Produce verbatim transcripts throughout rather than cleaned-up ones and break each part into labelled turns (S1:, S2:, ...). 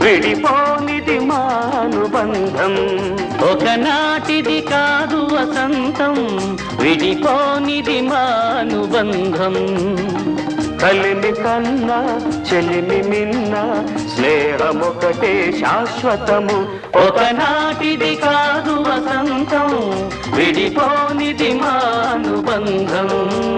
S1: విడిపోనిది మానుబంధం ఒకనాటిది కాదు వసంతం విడిపోనిది మానుబంధం కలిమి కన్నా చెలిమి మిన్న స్నేహమొకటే శాశ్వతము ఒకనాటిది కాదు వసంతం విడిపోనిది మానుబంధం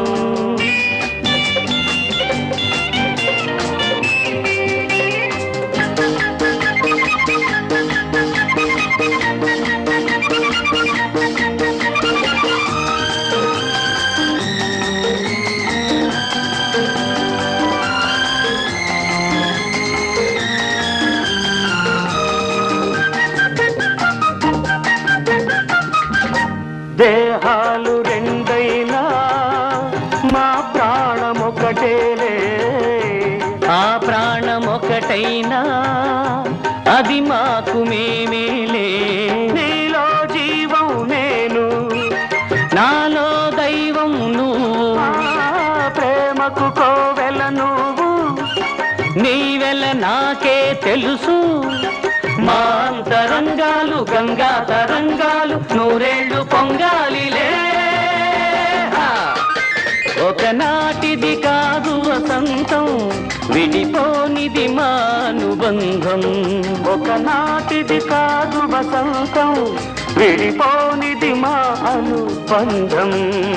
S1: దేహాలు రెండైనా మా ప్రాణమొకటేలే ఆ ప్రాణమొకటైనా అది మాకు మేమేలే నీలో జీవం నేను నాలో దైవం నువ్వు ప్రేమకు కోవెల నువ్వు నీవెల నాకే తెలుసు మా అంతరంగాలు గంగా తరంగాలు నూరేళ్లు పొంగాలిలే ఒకనాటిది కాదు వసంతం విడిపోనిది మానుబంధం ఒకనాటిది కాదు వసంతం విడిపోనిది మా అనుబంధం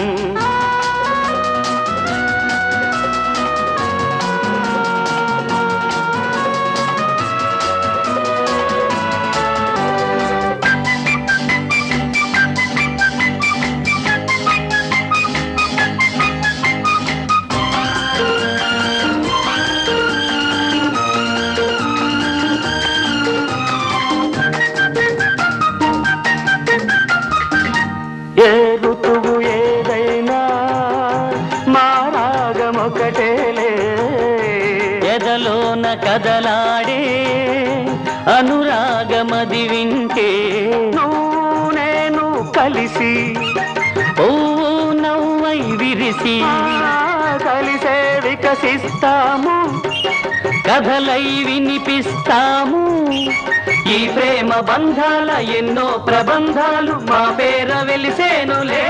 S1: ఏ ఋతువు ఏదైనా మా రాగమొకటేలే ఎదలోన కదలాడే అనురాగమది వింటే నువ్వు నేను కలిసి పువ్వు నవ్వై విరిసి కలిసే వికసిస్తాము కథలై వినిపిస్తాము ఈ ప్రేమ బంధాల ఎన్నో ప్రబంధాలు మా పేర వెలిసేనులే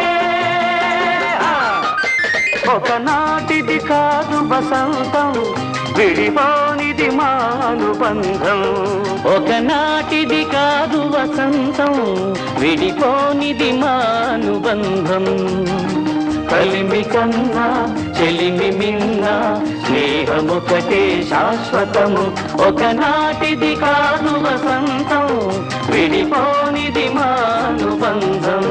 S1: ఒకనాటిది కాదు వసంతం విడిపోనిది మానుబంధం ఒకనాటిది కాదు వసంతం విడిపోనిది మానుబంధం కలిమి కన్నా చెలిమి మిన్న స్నేహమొకటే శాశ్వతము ఒకనాటిది కాదు వసంతం విడిపోనిది మానుబంధం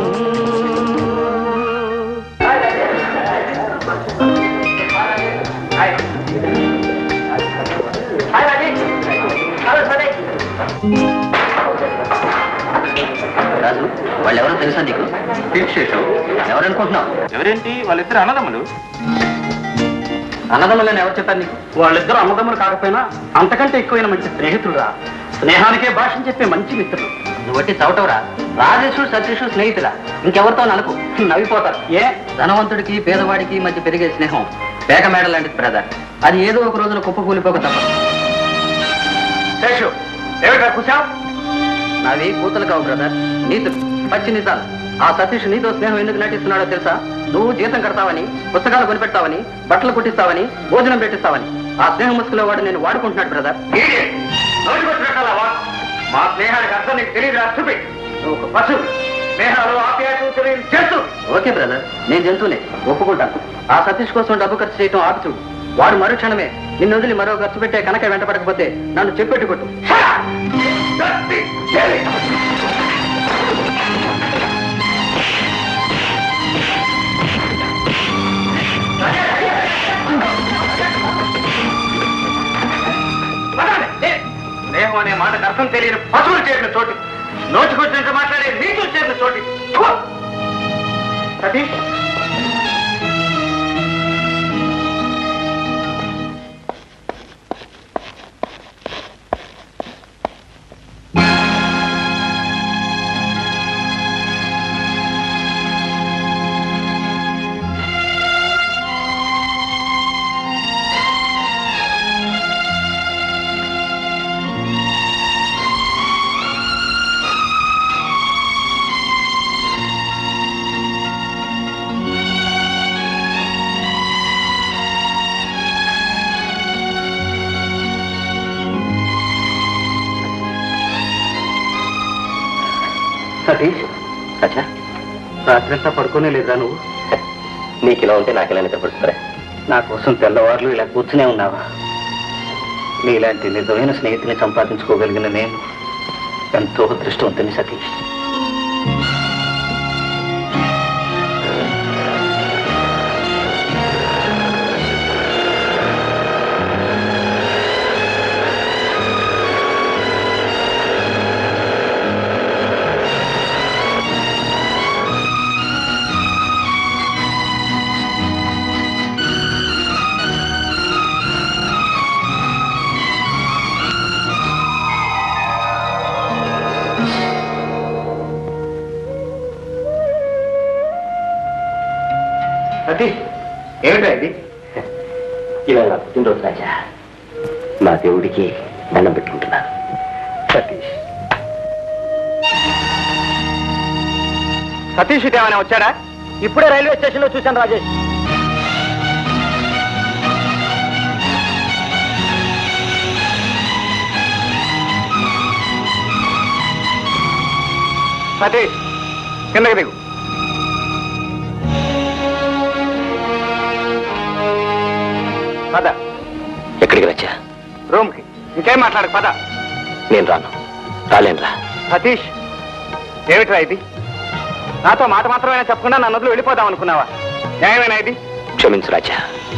S2: రాజు వాళ్ళెవరో తెలుసా నీకు? శేషు ఎవరనుకుంటున్నావు?
S3: ఎవరేంటి వాళ్ళిద్దరు అన్నదమ్ములు.
S2: అన్నదమ్ములని ఎవరు చెప్పారు నీకు?
S3: వాళ్ళిద్దరు అన్నదమ్ములు కాకపోయినా అంతకంటే ఎక్కువైన మంచి స్నేహితుడురా. స్నేహానికే భాషను చెప్పే మంచి మిత్రులు.
S2: నువ్వు బట్టి చవటవురా. రాజేషు సతీషు స్నేహితులా, ఇంకెవరితో నలుపు నవ్విపోతారు.
S3: ఏ
S2: ధనవంతుడికి పేదవాడికి మధ్య పెరిగే స్నేహం పేక మేడ లాంటిది బ్రదర్. అది ఏదో ఒక రోజున కుప్ప కూలిపోక తప్ప.
S3: శేషు ఏమిటా కూర్చావు?
S2: నావి కూతులు కావు బ్రదర్, నీతులు, పచ్చి నిజాలు. ఆ సతీష్ నీతో స్నేహం ఎందుకు నటిస్తున్నాడో తెలుసా? నువ్వు జీతం కడతావని, పుస్తకాలు కొనిపెడతావని, బట్టలు కుట్టిస్తావని, భోజనం పెట్టిస్తావని. ఆ స్నేహం ముసుగులో వాడు నేను వాడుకుంటున్నాడు బ్రదర్.
S3: మా స్నేహానికి అర్థం నీకు తెలియదు. చూపి నువ్వు ఒక పశువు. స్నేహాలు ఆప్యాయతలు తెలియదు చేస్తూ.
S2: ఓకే బ్రదర్, నేను జంతువునే ఒప్పుకుంటాను. ఆ సతీష్ కోసం డబ్బు ఖర్చు చేయటం ఆపి చూడు. వాడు మరుక్షణమే నిన్ను వదిలి మరో ఖర్చు పెట్టే కనుక వెంట పడకపోతే నన్ను చెప్పెట్టు కొట్టు.
S3: స్నేహం అనే మాటకు అర్థం తెలియని పశువులు చేరిన చోటు, నోచుకొచ్చినట్టు మాట్లాడే నీతులు చేరిన చోటు. సతీష్
S2: సతీష్ అచ్చా రాత్రంతా పడుకోనే లేదా నువ్వు? నీకు ఇలా ఉంటే నాకు ఇలా నిద్రపడుతుందా? నా కోసం తెల్లవారులు ఇలా కూర్చునే ఉన్నావా? నీలాంటి నిజమైన స్నేహితుని సంపాదించుకోగలిగిన నేను ఎంతో అదృష్టవంతుని సతీష్. ఏమిటా ఇది? ఇలా నా పుట్టినరోజు రాజా, నా దేవుడికి దండం పెట్టుకుంటున్నాను. సతీష్ సతీష్ ఇటు ఏమైనా వచ్చాడా? ఇప్పుడే రైల్వే స్టేషన్ లో చూశాను రాజేష్. సతీష్ కిందకి దిగు. పద. ఎక్కడికి వచ్చా? రూమ్ కి. ఇంకేం మాట్లాడకు, పద. నేను రాను. రాలేను రా. సతీష్ ఏమిట్రా ఇది? నాతో మాట మాత్రమైనా చెప్పకుండా నా నదులు వెళ్ళిపోదాం అనుకున్నావా? న్యాయమేనా ఇది? క్షమించు రాజా,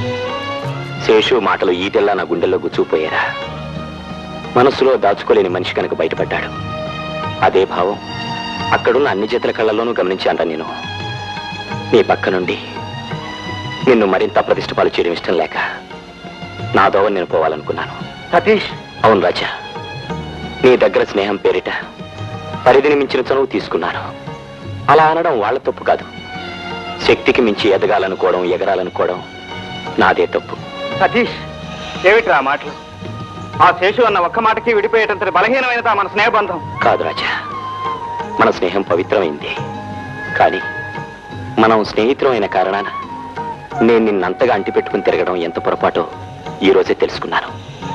S2: శేషు మాటలు ఈటెల్లా నా గుండెల్లో గుచ్చుకుపోయారా. మనస్సులో దాచుకోలేని మనిషి కనుక బయటపడ్డాడు. అదే భావం అక్కడున్న అన్ని చేతుల కళ్ళలోనూ గమనించాను. నేను నీ పక్క నుండి నిన్ను మరింత ప్రతిష్టపాలు చేయడం ఇష్టం లేక నా దోవని నేను పోవాలనుకున్నాను. సతీష్. అవును రాజా, నీ దగ్గర స్నేహం పేరిట పరిధిని మించిన చనువు తీసుకున్నాను. అలా అనడం వాళ్ల తప్పు కాదు. శక్తికి మించి ఎదగాలనుకోవడం, ఎగరాలనుకోవడం నాదే తప్పు. సతీష్ ఏమిట్రా మాటలు? ఆ శేషు అన్న ఒక్క మాటకి విడిపోయేటంత బలహీనమైనదా మన స్నేహబంధం? కాదు రాజా, మన స్నేహం పవిత్రమైంది. కానీ మనం స్నేహితులమైన కారణాన నేను నిన్నంతగా అంటిపెట్టుకుని తిరగడం ఎంత పొరపాటో ఈ రోజే తెలుసుకున్నాను.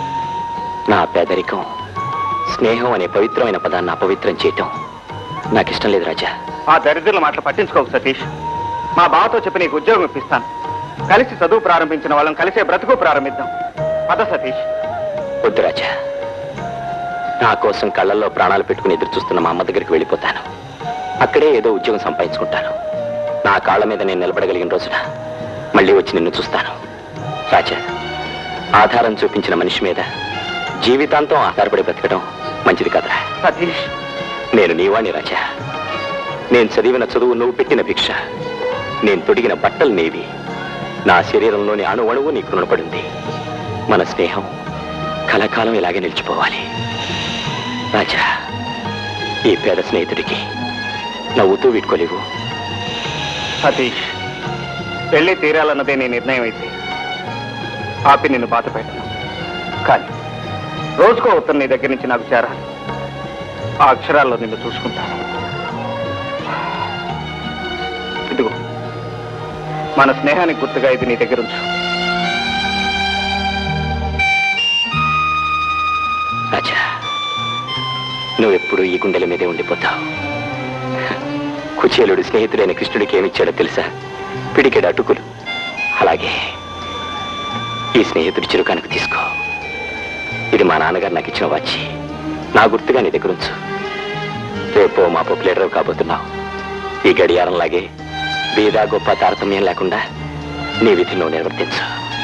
S2: నా పేదరికం స్నేహం అనే పవిత్రమైన పదాన్ని అపవిత్రం చేయటం నాకు ఇష్టం లేదు రాజా. ఆ దరిద్రుల మాటలు పట్టించుకోకు సతీష్. మా బావతో చెప్పి నీకు ఉద్యోగం ఇప్పిస్తాను. కలిసి చదువు ప్రారంభించిన వాళ్ళని కలిసే బ్రతుకు ప్రారంభిద్దాం. పద సతీష్. వద్దు రాజా, నా కోసం కళ్ళల్లో ప్రాణాలు పెట్టుకుని ఎదురు చూస్తున్న మా అమ్మ దగ్గరికి వెళ్ళిపోతాను. అక్కడే ఏదో ఉద్యోగం సంపాదించుకుంటాను. నా కాళ్ళ మీద నేను నిలబడగలిగిన రోజున మళ్ళీ వచ్చి నిన్ను చూస్తాను. రాజా, ఆధారం చూపించిన మనిషి మీద జీవితాంతం ఆధారపడి బ్రతకడం మంచిది కదరా. సతీష్ నేను నీవాణ్ణి రాజా. నేను చదివిన చదువు నువ్వు పెట్టిన భిక్ష. నేను తొడిగిన బట్టలు నీవి. నా శరీరంలోని అణు అణువు నీకు రుణపడింది. మన స్నేహం కలకాలం ఇలాగే నిలిచిపోవాలి రాజా. ఈ పేద స్నేహితుడికి నవ్వుతూ వీడ్కోలేవు. సతీష్ పెళ్లి తీరాలన్నదే నీ నిర్ణయం అయితే ఆపి నిన్ను బాధ పెట్టను. కానీ రోజుకో ఉత్తరం నీ దగ్గర నుంచి నాకు చేరాలి. ఆ అక్షరాల్లో నిన్ను చూసుకుంటాను. ఇదిగో మన స్నేహానికి గుర్తుగా ఇది నీ దగ్గర ఉంచు. రాజా, నువ్వెప్పుడు ఈ గుండెల మీదే ఉండిపోతావు. కుచేలుడు స్నేహితుడైన కృష్ణుడికి ఏమిచ్చాడో తెలుసా? పిడికెడు అటుకులు. అలాగే ఈ స్నేహితుడి చిరుకానికి తీసుకో. ఇది మా నాన్నగారు నాకు ఇచ్చిన వాచి. నా గుర్తుగా నీ దగ్గర ఉంచు. రేపో మా పాపులేటర్ కాబోతున్నావు. ఈ గడియారంలాగే బీదా గొప్ప తారతమ్యం లేకుండా నీ విధిని నువ్వు నిర్వర్తించు.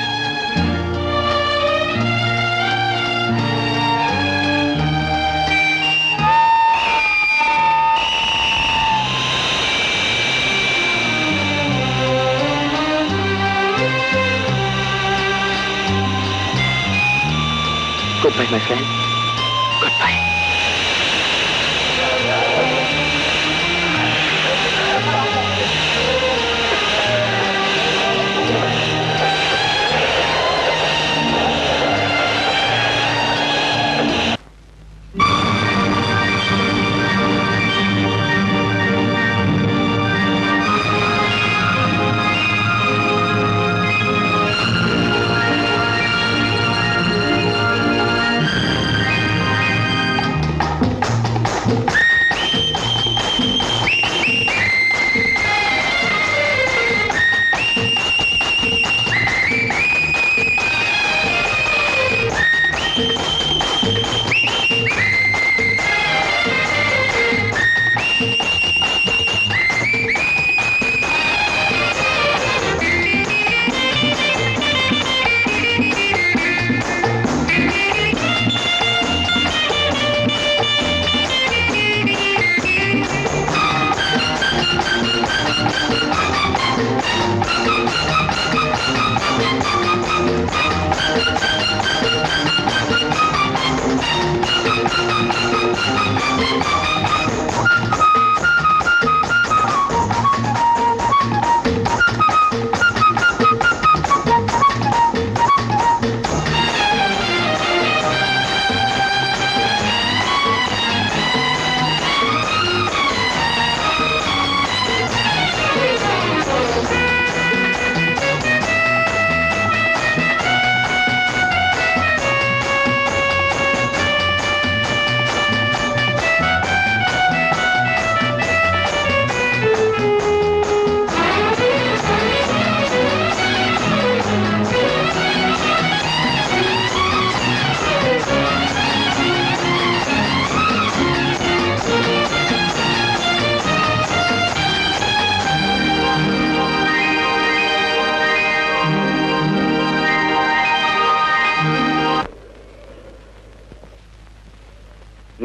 S2: Goodbye, my friend. Goodbye.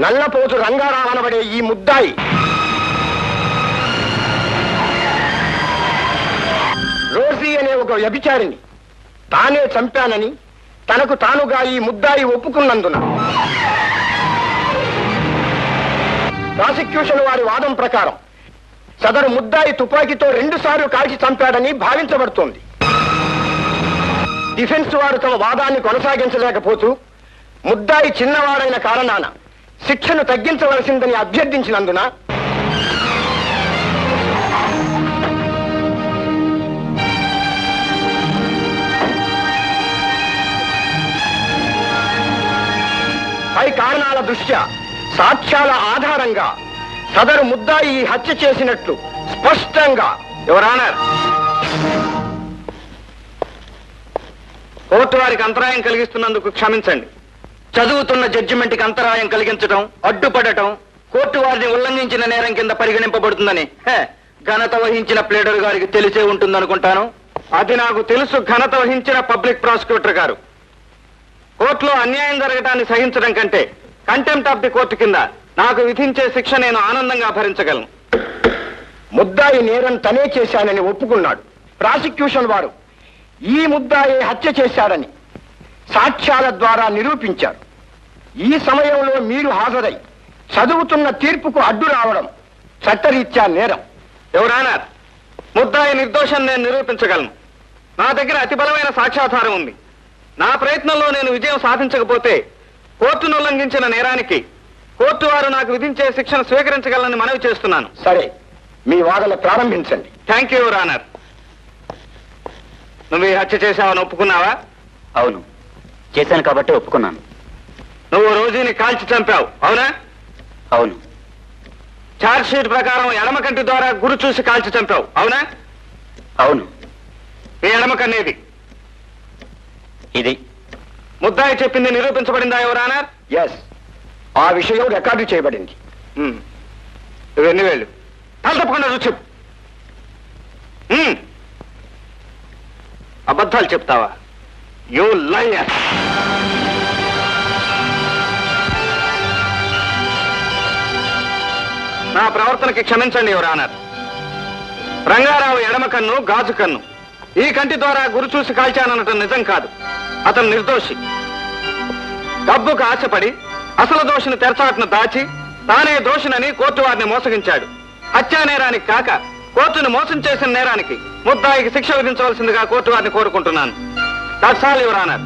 S4: Nallapothu Rangarao అనబడే ఈ ముద్దాయి రోజీ అనే ఒక వ్యభిచారిని తానే చంపానని తనకు తానుగా ఈ ముద్దాయి ఒప్పుకున్నందున ప్రాసిక్యూషన్ వారి వాదం ప్రకారం సదరు ముద్దాయి తుపాకీతో రెండు సార్లు కాల్చి చంపాడని భావించబడుతోంది. డిఫెన్స్ వారు తమ వాదాన్ని కొనసాగించలేకపోతూ ముద్దాయి చిన్నవాడైన కారణాన శిక్షను తగ్గించవలసిందని అభ్యర్థించినందున పై కారణాల దృష్ట్యా సాక్ష్యాల ఆధారంగా సదరు ముద్దాయి ఈ హత్య చేసినట్లు స్పష్టంగా
S3: ఎవరానర్ కోర్టు వారికి అంతరాయం కలిగిస్తున్నందుకు క్షమించండి. చదువుతున్న జడ్జిమెంట్కి అంతరాయం కలిగించడం, అడ్డుపడటం కోర్టు వారిని ఉల్లంఘించిన నేరం కింద పరిగణింపబడుతుందని ఘనత వహించిన ప్లేడర్ గారికి తెలిసే ఉంటుందనుకుంటాను. అది నాకు తెలుసు. ఘనత వహించిన పబ్లిక్ ప్రాసిక్యూటర్ గారు కోర్టులో అన్యాయం జరగటాన్ని సహించడం కంటే కంటెంప్ట్ ఆఫ్ ది కోర్టు కింద నాకు విధించే శిక్ష నేను ఆనందంగా భరించగలను.
S4: ముద్దాయి నేరం తనే చేశానని ఒప్పుకున్నాడు. ప్రాసిక్యూషన్ వారు ఈ ముద్దాయి హత్య చేశారని సాక్ష్యాల ద్వారా నిరూపించారు. ఈ సమయంలో మీరు హాజరై చదువుతున్న తీర్పుకు అడ్డు రావడం చట్టరీత్యా నేరం.
S3: ఎవరానర్ ముద్దాయి నిర్దోషం నేను నిరూపించగలను. నా దగ్గర అతి బలమైన సాక్ష్యాధారం ఉంది. నా ప్రయత్నంలో నేను విజయం సాధించకపోతే కోర్టును ఉల్లంఘించిన నేరానికి కోర్టు వారు నాకు విధించే శిక్షను స్వీకరించగలని మనవి చేస్తున్నాను.
S4: సరే, మీ వాదన ప్రారంభించండి.
S3: Thank you your honour. నువ్వు ఈ హత్య చేశావని ఒప్పుకున్నావా?
S1: అవును, చేశాను కాబట్టి ఒప్పుకున్నాను.
S3: నువ్వు రోజుని కాల్చి చంపావు, అవునా?
S1: అవును.
S3: ఛార్జ్ షీట్ ప్రకారం ఎడమ కంటి ద్వారా గురి చూసి కాల్చి చంపావు, అవునా?
S1: అవును.
S3: ఈ ఎడమ కన్నేది?
S1: ఇది.
S3: ముద్దాయి చెప్పింది నిరూపించబడిందా యువర్ ఆనర్?
S4: ఎస్, ఆ విషయం రికార్డు చేయబడింది.
S3: ఇవన్నీ వేళ్ళు తల తప్పకుండా చూసి చెప్పు. అబద్ధాలు చెప్తావా? You liar. నా ప్రవర్తనకి క్షమించండి యువర్ ఆనర్. రంగారావు ఎడమ కన్ను గాజు కన్ను. ఈ కంటి ద్వారా గురి చూసి కాల్చాననటం నిజం కాదు. అతను నిర్దోషి. డబ్బుకు ఆశపడి అసలు దోషిని తెరచాటును దాచి తానే దోషినని కోర్టు వారిని మోసగించాడు. హత్యా నేరానికి కాక కోర్టును మోసం చేసిన నేరానికి ముద్దాయికి శిక్ష విధించవలసిందిగా కోర్టు వారిని కోరుకుంటున్నాను. That's all your honour.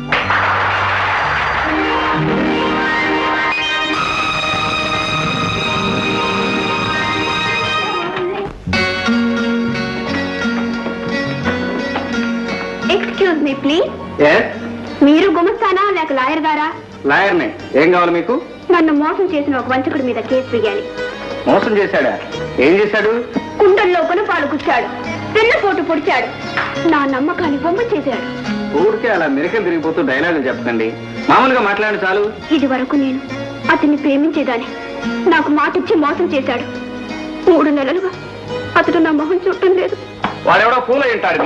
S5: Excuse me please. మీరు గుమస్తానా లేక లాయర్ గారా?
S3: లాయర్నే. ఏం కావాలి మీకు?
S5: నన్ను మోసం చేసిన ఒక వంచకుడి మీద కేసు వేయాలి.
S3: మోసం చేశాడా? ఏం చేశాడు?
S5: కుండల్లో కొనుపాలు గుచ్చాడు, పెన్నపోటు పొడిచాడు, నా నమ్మకాన్ని బొమ్మ చేశాడు.
S3: ఊరికే అలా మెరికలు తిరిగిపోతూ డైలాగులు చెప్పండి. మామూలుగా మాట్లాడి చాలు.
S5: ఇది వరకు నేను అతన్ని ప్రేమించేదాన్ని. నాకు మాటిచ్చి మోసం చేశాడు. మూడు నెలలుగా అతడు నా మొహం చూడటం లేదు.
S3: వాడెవడో పూల ఉంటాడు.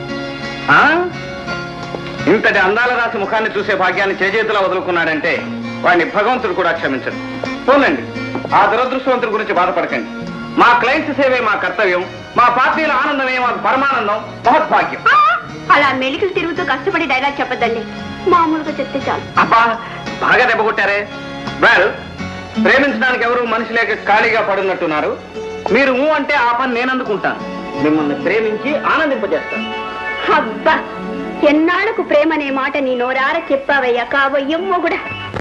S3: ఇంతటి అందాల రాసి ముఖాన్ని చూసే భాగ్యాన్ని చేజేతులా వదులుకున్నాడంటే వాడిని భగవంతుడు కూడా క్షమించడు. పోలండి, ఆ దురదృష్టవంతుడి గురించి బాధపడకండి. మా క్లయింట్స్ సేవే మా కర్తవ్యం. మా పార్టీల ఆనందమే మాకు పరమానందం, మహద్భాగ్యం.
S5: అలా మెలికలు తిరుగుతూ కష్టపడి డైలాగ్ చెప్పద్దండి. మామూలుగా చెప్తే చాలు.
S3: అబ్బా, బాగా దెబ్బ కొట్టారే. వెల్, ప్రేమించడానికి ఎవరు మనిషి లేక ఖాళీగా పడున్నట్టున్నారు. మీరు ఊ అంటే ఆ పని నేను అందుకుంటాను. మిమ్మల్ని ప్రేమించి ఆనందింపజేస్తాను.
S5: అబ్బా, ఎన్నాళ్లకు ప్రేమనే మాట నీ నోరార చెప్పావయ్యా కాబోయ్యమ్మో కూడా.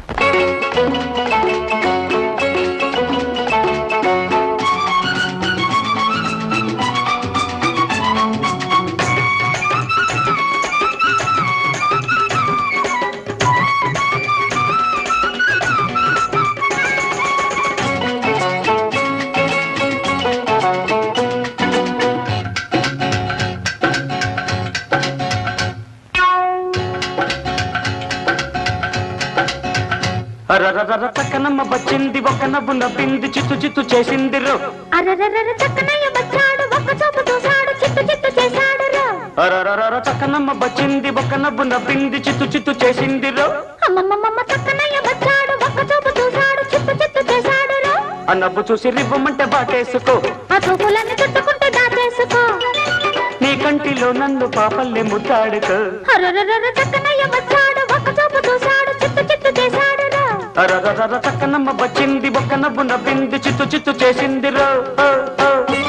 S1: చక్కనమ్మ వచ్చింది, ఒక నవ్వు నవ్వింది, చిత్తు చిత్తు చేసింది రో. చక్కనమ్మ వచ్చింది, ఒక నవ్వు నవ్వింది, చిత్తు చిత్తు చేసింది రో.
S5: అమ్మమ్మ చక్కనయ్య వచ్చాడు, ఒక్క చూపు చూశాడు, చిత్తు చిత్తు చేశాడు.
S1: నవ్వు చూసి రివ్వమంటే బాటేసుకో
S5: ఆ చూపులన్నీ చుట్టుకుంటే దాచేసుకో
S1: నీ కంటిలో నన్ను పాపల్లే ముద్దాడుకో
S5: హరరర చక్కనయ్య వచ్చాడు ఒక్క చూపు చూశాడు చిత్తు చిత్తు చేశాడు రా
S1: అరరర చక్కనమ్మ వచ్చింది ఒక్క నవ్వు నవ్వింది చిత్తు చిత్తు చేసింది రో ఓ, ఓ.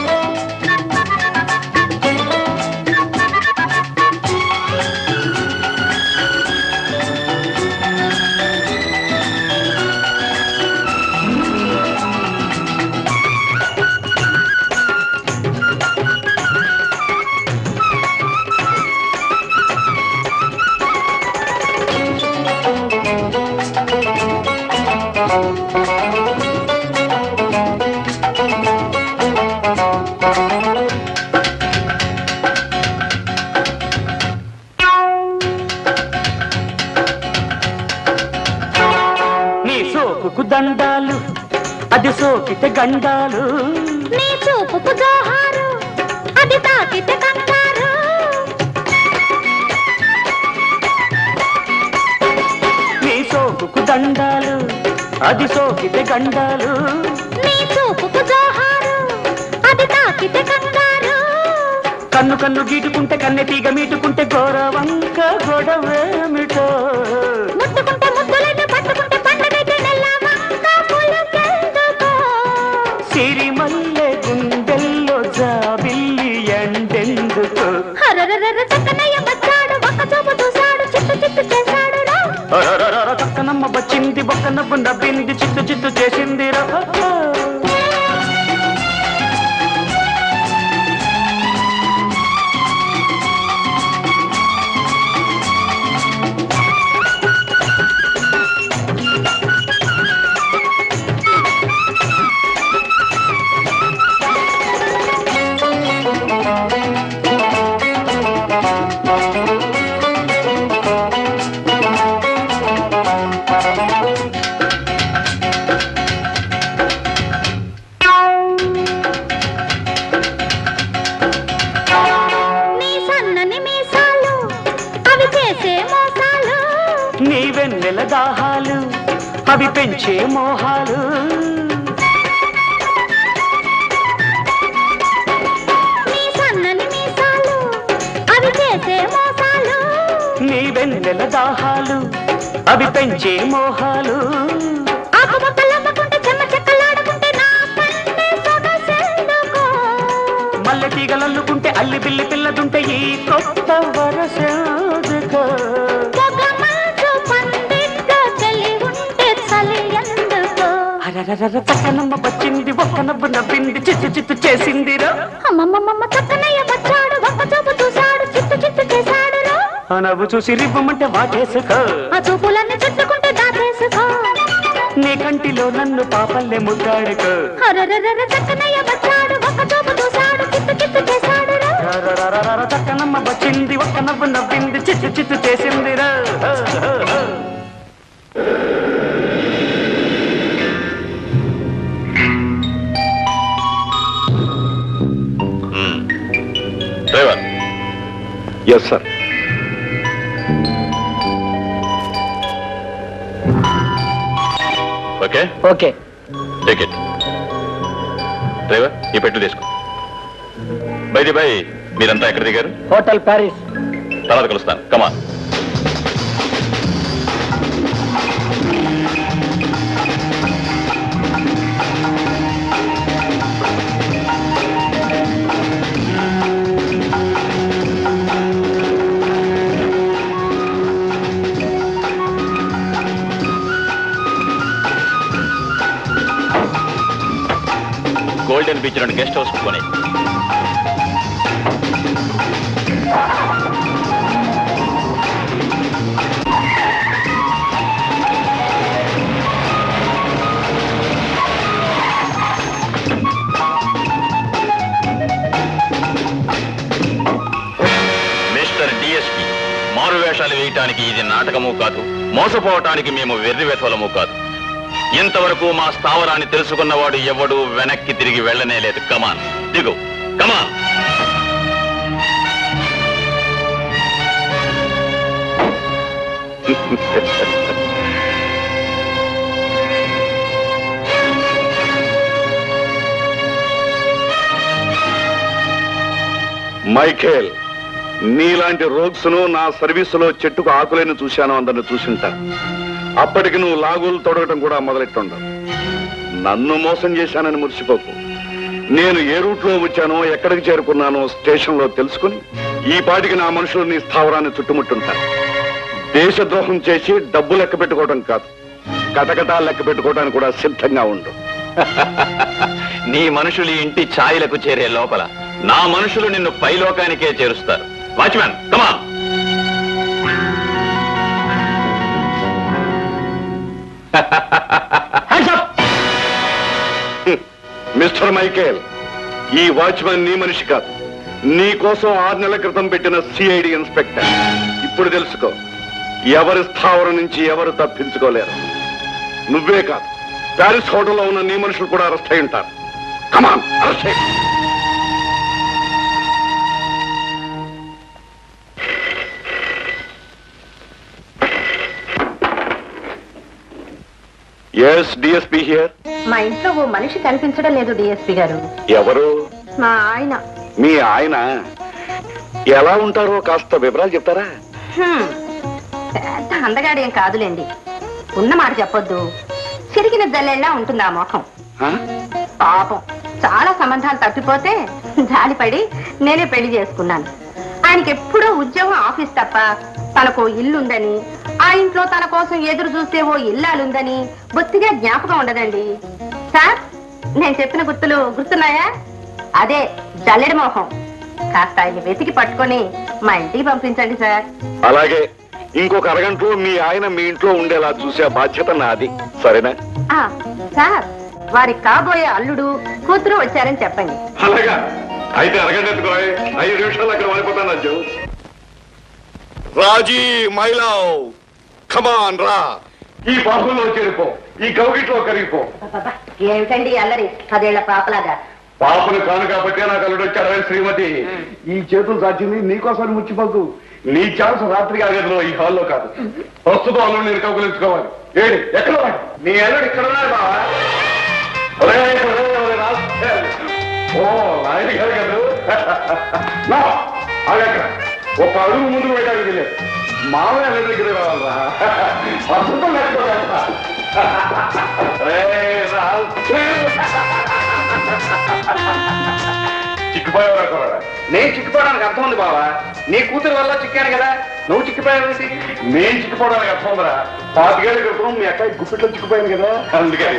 S1: దండాలు అది సోకితే గండాలు
S5: నీ చూపుకు జోహారు అది తాకితే కంగారు
S1: నీ సోకుకు దండాలు అది సోకితే గండాలు
S5: నీ చూపుకు జోహారు అది తాకితే కంగారు
S1: కన్ను కన్ను గీటుకుంటే కన్నె తీగ మీటుకుంటే గోరవంక గొడవేమిటో
S5: ముట్టుకుంటే ముద్దులైతే పట్టుకుంటే పండగైతే నెల్లవంక పులకెందుకో
S1: సిరిమల్లె గుండెల్లో జాబిల్లి ఎండెందుకో
S5: హరరర చక్కనయ్య వచ్చాడు ఒక్క చూపు చూశాడు చిత్తు చిత్తు చేశాడు రా
S1: అరరర చక్కనమ్మ వచ్చింది ఒక్క నవ్వు నవ్వింది చిత్తు చిత్తు చేసింది రా నీ వెన్నెల దాహాలు అవి పెంచే మోహాలు
S5: నీ సన్నని మీసాలు అవి చేసే మోసాలు
S1: నీ వెన్నెల దాహాలు అవి పెంచే మోహాలు
S5: ఆకుముక్కలమ్ముకుంటే చెమ్మ చెక్కలాడుకుంటే నా పల్లె సొగసెందుకో
S1: మల్లె తీగలల్లుకుంటే అల్లి బిల్లి పిల్లదుంటే ఈ కొత్త వరసెందుకో చక్కనమ్మ వచ్చింది ఒక్క నవ్వు నవ్వింది చిత్తు చిత్తు చేసిందిరా
S5: అమ్మమ్మమ్మ చక్కనయ్య వచ్చాడు ఒక్క చూపు చూశాడు చిత్తు చిత్తు చేశాడు రా
S1: ఆ నవ్వు చూసి రివ్వమంటే వాటేసుకో
S5: ఆ చూపులన్నీ చుట్టుకుంటే దాచేసుకో
S1: నీ కంటిలో నన్ను పాపల్లే ముద్దాడుకో
S5: హరరర చక్కనయ్య వచ్చాడు ఒక్క చూపు చూశాడు చిత్తు చిత్తు చేశాడు రా
S1: రరరరరర చక్కనమ్మ వచ్చింది ఒక్క నవ్వు నవ్వింది చిత్తు చిత్తు చేసిందిరా
S3: driver.
S4: Yes sir.
S3: Okay
S4: okay
S3: take it. Driver ఈ పెట్టు తీసుకో. బైది బై మీరంతా ఎక్కడ దిగారు?
S4: Hotel Paris.
S3: తర్వాత కలుస్తాను. కమాన్. గోల్డెన్ బీచ్ రెండు గెస్ట్ హౌస్ కొని మిస్టర్ డిఎస్పి, మారు వేషాలు వేయటానికి ఇది నాటకము కాదు, మోసపోవటానికి మేము వెర్రి వెధవలము కాదు. ఇంతవరకు మా స్థావరాన్ని తెలుసుకున్నవాడు ఎవడు వెనక్కి తిరిగి వెళ్ళనే లేదు. కమాన్, దిగు. కమాన్.
S6: మైఖేల్, నీలాంటి రోగ్స్ ను నా సర్వీసులో చెట్టుకు ఆకులేని చూశాను, అందరిని చూసింటాను. అప్పటికి నువ్వు లాగులు తొడగటం కూడా మొదలెట్టుండవు. నన్ను మోసం చేశానని మురిసిపోకు. నేను ఏ రూట్లో వచ్చానో, ఎక్కడికి చేరుకున్నానో స్టేషన్ లో తెలుసుకుని ఈ పాటికి నా మనుషులు నీ స్థావరాన్ని చుట్టుముట్టుంటారు. దేశద్రోహం చేసి డబ్బు లెక్క పెట్టుకోవడం కాదు, కటకటా లెక్క పెట్టుకోవడానికి కూడా సిద్ధంగా ఉండు.
S7: నీ మనుషులు ఇంటి ఛాయలకు చేరే లోపల నా మనుషులు నిన్ను పైలోకానికే చేరుస్తారు. Watchman, come on.
S6: మిస్టర్ మైకేల్, ఈ వాచ్మెన్ నీ మనిషి కాదు. నీ కోసం ఆరు నెలల క్రితం పెట్టిన సిఐడి ఇన్స్పెక్టర్. ఇప్పుడు తెలుసుకో, ఎవరి స్థావరం నుంచి ఎవరు తప్పించుకోలేరు. నువ్వే కాదు, ప్యారిస్ హోటల్లో ఉన్న నీ మనుషులు కూడా అరెస్ట్ అయి ఉంటారు. కమాన్, అరెస్ట్ అయ్యి. Yes, DSP here.
S8: మా ఇంట్లో ఓ మనిషి కనిపించడం లేదు డిఎస్పీ గారు.
S6: ఎవరు?
S8: మా ఆయన.
S6: మీ ఆయన ఎలా ఉంటారో కాస్త వివరాలు చెప్తారా?
S8: హ్మ్. పెద్ద అందగాడు ఏం కాదులేండి. ఉన్న మాట చెప్పొద్దు, చిరిగిన జల్లెళ్ళ ఉంటుంది ఆ ముఖం.
S6: ఆ?
S8: పాపం చాలా సంబంధాలు తప్పిపోతే జాలిపడి నేనే పెళ్లి చేసుకున్నాను. ఆయనకి ఎప్పుడో ఉద్యోగం, ఆఫీస్ తప్ప తనకు ఇల్లుందని, ఆ ఇంట్లో తన కోసం ఎదురు చూస్తే ఓ ఇల్లాలుందని బొత్తిగా జ్ఞాపకం ఉండదండి. సార్, నేను చెప్పిన గుర్తులు గుర్తున్నాయా? అదే జల్లెడి మోహం. కాస్త ఆయన వెతికి పట్టుకొని మా ఇంటికి పంపించండి సార్.
S6: అలాగే, ఇంకొక అరగంటలో మీ ఆయన మీ ఇంట్లో ఉండేలా చూసే బాధ్యత నాది. సరేనా?
S8: ఆ, సార్, వారి కాబోయే అల్లుడు కూతురు వచ్చారని చెప్పండి.
S6: అలాగా అయితే అరగంట ఎత్తుకోయ్. ఐదు నిమిషాలు అక్కడ వాడిపోతాను. రాజు, రాజీ మైలావ్, కమాన్ రా. ఈ బాహుల్లో చేరిపో, ఈ కౌగిట్లో కరిగిపో.
S8: ఏమిటండి అల్లరి పదేళ్ల పాపలాగా?
S6: పాపను కాను కాబట్టి నాకు అల్లుడు వచ్చాడు. శ్రీమతి, ఈ చేతులు సాచింది నీకోసం ముచ్చిపోకు. నీ ఛాన్స్ రాత్రి కాగదులో, ఈ హాల్లో కాదు. ప్రస్తుతం అల్లుడు నేను కౌగులించుకోవాలి. ఏడు ఎక్కడ నీ అల్లుడు ఇక్కడ ఉన్నాడు బావా. ఓ ఆయన గారు కదా, అలాగ ఒక అడుగు ముందు వెళ్ళడానికి లేదు. మామయ్య అల్లుడి దగ్గర రావాలరా. ప్రస్తుతం లేకపోతే చిక్కిపోయావరా కొరడా?
S3: నేను చిక్కిపోవడానికి అర్థం ఉంది బావా. నీ కూతురు వల్ల చిక్కాను కదా, నువ్వు చిక్కిపోయావు.
S6: నేను చిక్కిపోవడానికి అర్థం ఉందరా. పాతికేళ్ళ క్రితం మీ అక్కయ్య గుప్పిట్లో చిక్కిపోయాను కదా, అందుకని.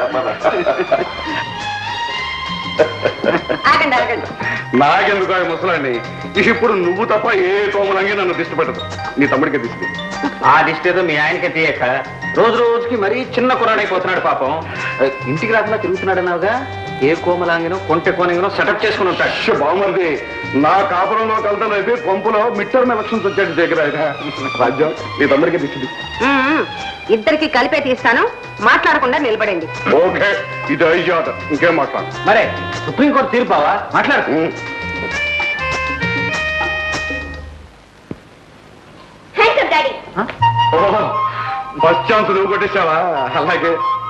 S8: ఆగండి ఆగండి.
S6: నాకెందుకు ముసలాన్ని? ఇప్పుడు నువ్వు తప్ప ఏ కోమలంగి నన్ను దిష్టి పెట్టదు. నీ తమ్ముడికి దిష్టి.
S3: ఆ దిష్టి ఏదో మీ ఆయనకే తీయక రోజు రోజుకి మరీ చిన్న కుర్రాడైపోతున్నాడు పాపం. ఇంటికి రాకుండా తిరుగుతున్నాడన్నావుగా. ఏ కోమలాంగినో కొంటె కోనంగినో సెటప్ చేసుకుని ఉంటాడు.
S6: బాగుమరిది, నా కాపురంలో కలతలు అయితే కొంపులో మిడ్ టర్మ్ ఎలక్షన్స్ వచ్చాడు దగ్గర. రాజ్యం, నీ తమ్ముడికి దిష్టి.
S8: ఇద్దరికి కలిపే తీస్తాను, మాట్లాడకుండా నిలబడండి.
S6: ఓకే, ఇది ఐజాట, ఇంకేం మాట్లాడు.
S3: మరే సుప్రీంకోర్టు తీర్పావా? మాట్లాడు.
S6: ఫస్ట్ ఛాన్స్ నువ్వు కొట్టేశావా? అలాగే.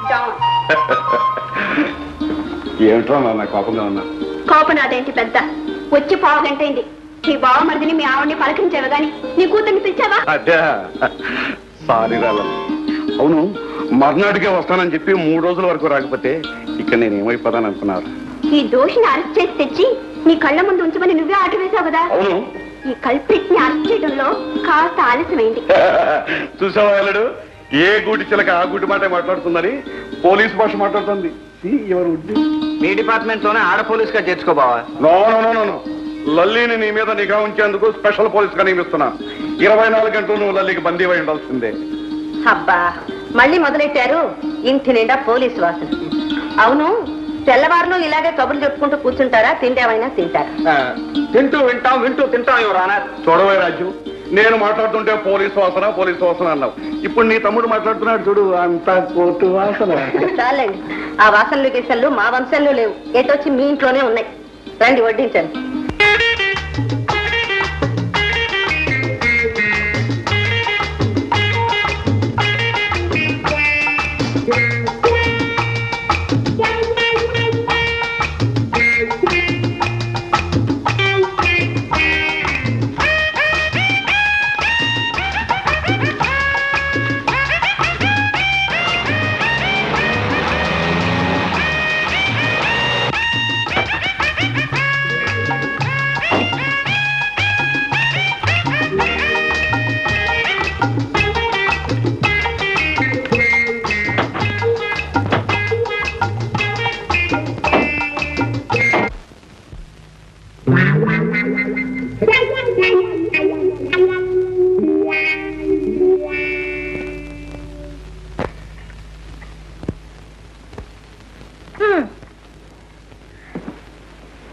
S6: ఏమిట్రా నా కోపంగా ఉన్నా?
S5: కోపం అదేంటి పెద్ద, వచ్చి పావు గంట అయింది. నీ బావమరిదిని మీ ఆవిడ్ని పలకరించావు గాని నీ కూతుర్ని పిలిచావా?
S6: అదే, సారీ రాల. అవును, మర్నాటికే వస్తానని చెప్పి మూడు రోజుల వరకు రాకపోతే ఇక్కడ నేను ఏమైపోతాను అనుకున్నారు?
S5: ఈ దోషిని అరెస్ట్ చేసి తెచ్చి నీ కళ్ళ ముందు ఉంచమని నువ్వే ఆర్డర్ వేశావు కదా.
S6: అవును.
S5: ఈ కల్ప్రిట్ ని అరెస్ట్ చేయడంలో కాస్త ఆలస్యమైంది.
S6: చూసావా అల్లుడు, ఏ గూటి చిలక ఆ గూటి మాట మాట్లాడుతుందని పోలీస్ భాష మాట్లాడుతుంది. ఎవరు?
S3: మీ డిపార్ట్మెంట్ లోనే ఆడ పోలీస్ గా చేర్చుకోబావా?
S6: నో నో నో నో లల్లీని నీ మీద నిఘా ఉంచేందుకు స్పెషల్ పోలీస్ గా నియమిస్తున్నాను. ఇరవై నాలుగు గంటలు నువ్వు లల్లీకి బందీ అయి ఉండాల్సిందే.
S8: అబ్బా, మళ్ళీ మొదలెట్టారు. ఇంటి నిండా పోలీసు వాసన. అవును, తెల్లవారులు ఇలాగే కబుర్లు చెప్పుకుంటూ కూర్చుంటారా? తిండేమైనా తింటారా?
S3: తింటూ వింటాం, వింటూ తింటాం. ఎవరానా
S6: చూడవే రాజు, నేను మాట్లాడుతుంటే పోలీసు వాసన పోలీసు వాసన అన్నావు. ఇప్పుడు నీ తమ్ముడు మాట్లాడుతున్నాడు చూడు, అంతా కోర్టు వాసన.
S8: చాలండి, ఆ వాసనలు గిసలు మా వంశంలో లేవు. ఎటొచ్చి మీ ఇంట్లోనే ఉన్నాయి. రండి వడ్డించండి.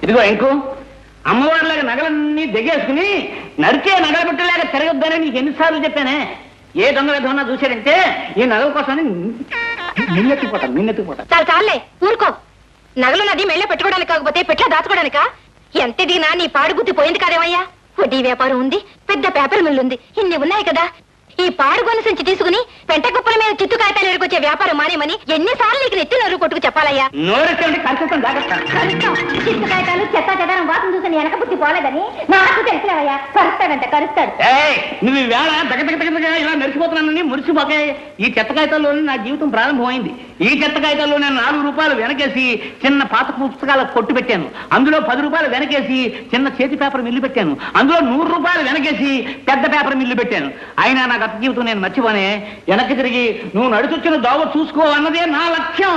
S1: ఇదిగో ఇంకో అమ్మవారిలాగా నగలన్నీ దిగేసుకుని నరికే నగల పెట్టలేక తిరగొద్దని నీకు ఎన్నిసార్లు చెప్పానే. ఏ దొంగ విధమన్నా చూశారంటే ఈ నగల కోసమని నిన్నెత్తిపోతాను నిన్నెత్తిపోతాను.
S8: చాలు చాలే ఊరుకో. నగలు నది మెళ్ళ పెట్టుకోవడానికి కాకపోతే పెట్ల దాచుకోవడానికా? ఎంత దిగినా నీ పాడుగుత్తి పోయింది కాదేమయ్యా. వడ్డీ వ్యాపారం ఉంది, పెద్ద పేపర్ మిల్లు ఉంది, ఇన్ని ఉన్నాయి కదా. ఈ పాడుగొని సంచి తీసుకుని పెంట కుప్పల మీద చిత్తు కాగితాలు ఎరుకొచ్చే వ్యాపారం మానేమని ఎన్నిసార్లు నీకు నెత్తి నోరు కొట్టుకు చెప్పాలయ్యా.
S1: నోరెత్తండి కలుసుకొని జాగ్రత్త.
S8: చిత్తు కాగితాలు చెత్త చెదారం వాసన చూసి వెనక బుద్ధి పోలేదని నాకు తెలిసినవయ్యా. కరుస్తాడంట కరుస్తాడు.
S1: నువ్వు ఈ వేళ దగ్గర దగ్గర ఇలా మెరిసిపోతున్నానని మురిసిపోకే. ఈ చెత్త కాగితాల్లోనే నా జీవితం ప్రారంభమైంది. ఈ చెత్త కాగితాల్లో నేను నాలుగు రూపాయలు వెనకేసి చిన్న పాత పుస్తకాల కొట్టు పెట్టాను. అందులో పది రూపాయలు వెనకేసి చిన్న చేతి పేపర్ మిల్లు పెట్టాను. అందులో నూరు రూపాయలు వెనకేసి పెద్ద పేపర్ మిల్లు పెట్టాను. అయినా నా గత జీవితం నేను మర్చిపోనే. వెనక్కి తిరిగి నువ్వు నడుచొచ్చిన దోవ చూసుకో అన్నదే నా లక్ష్యం.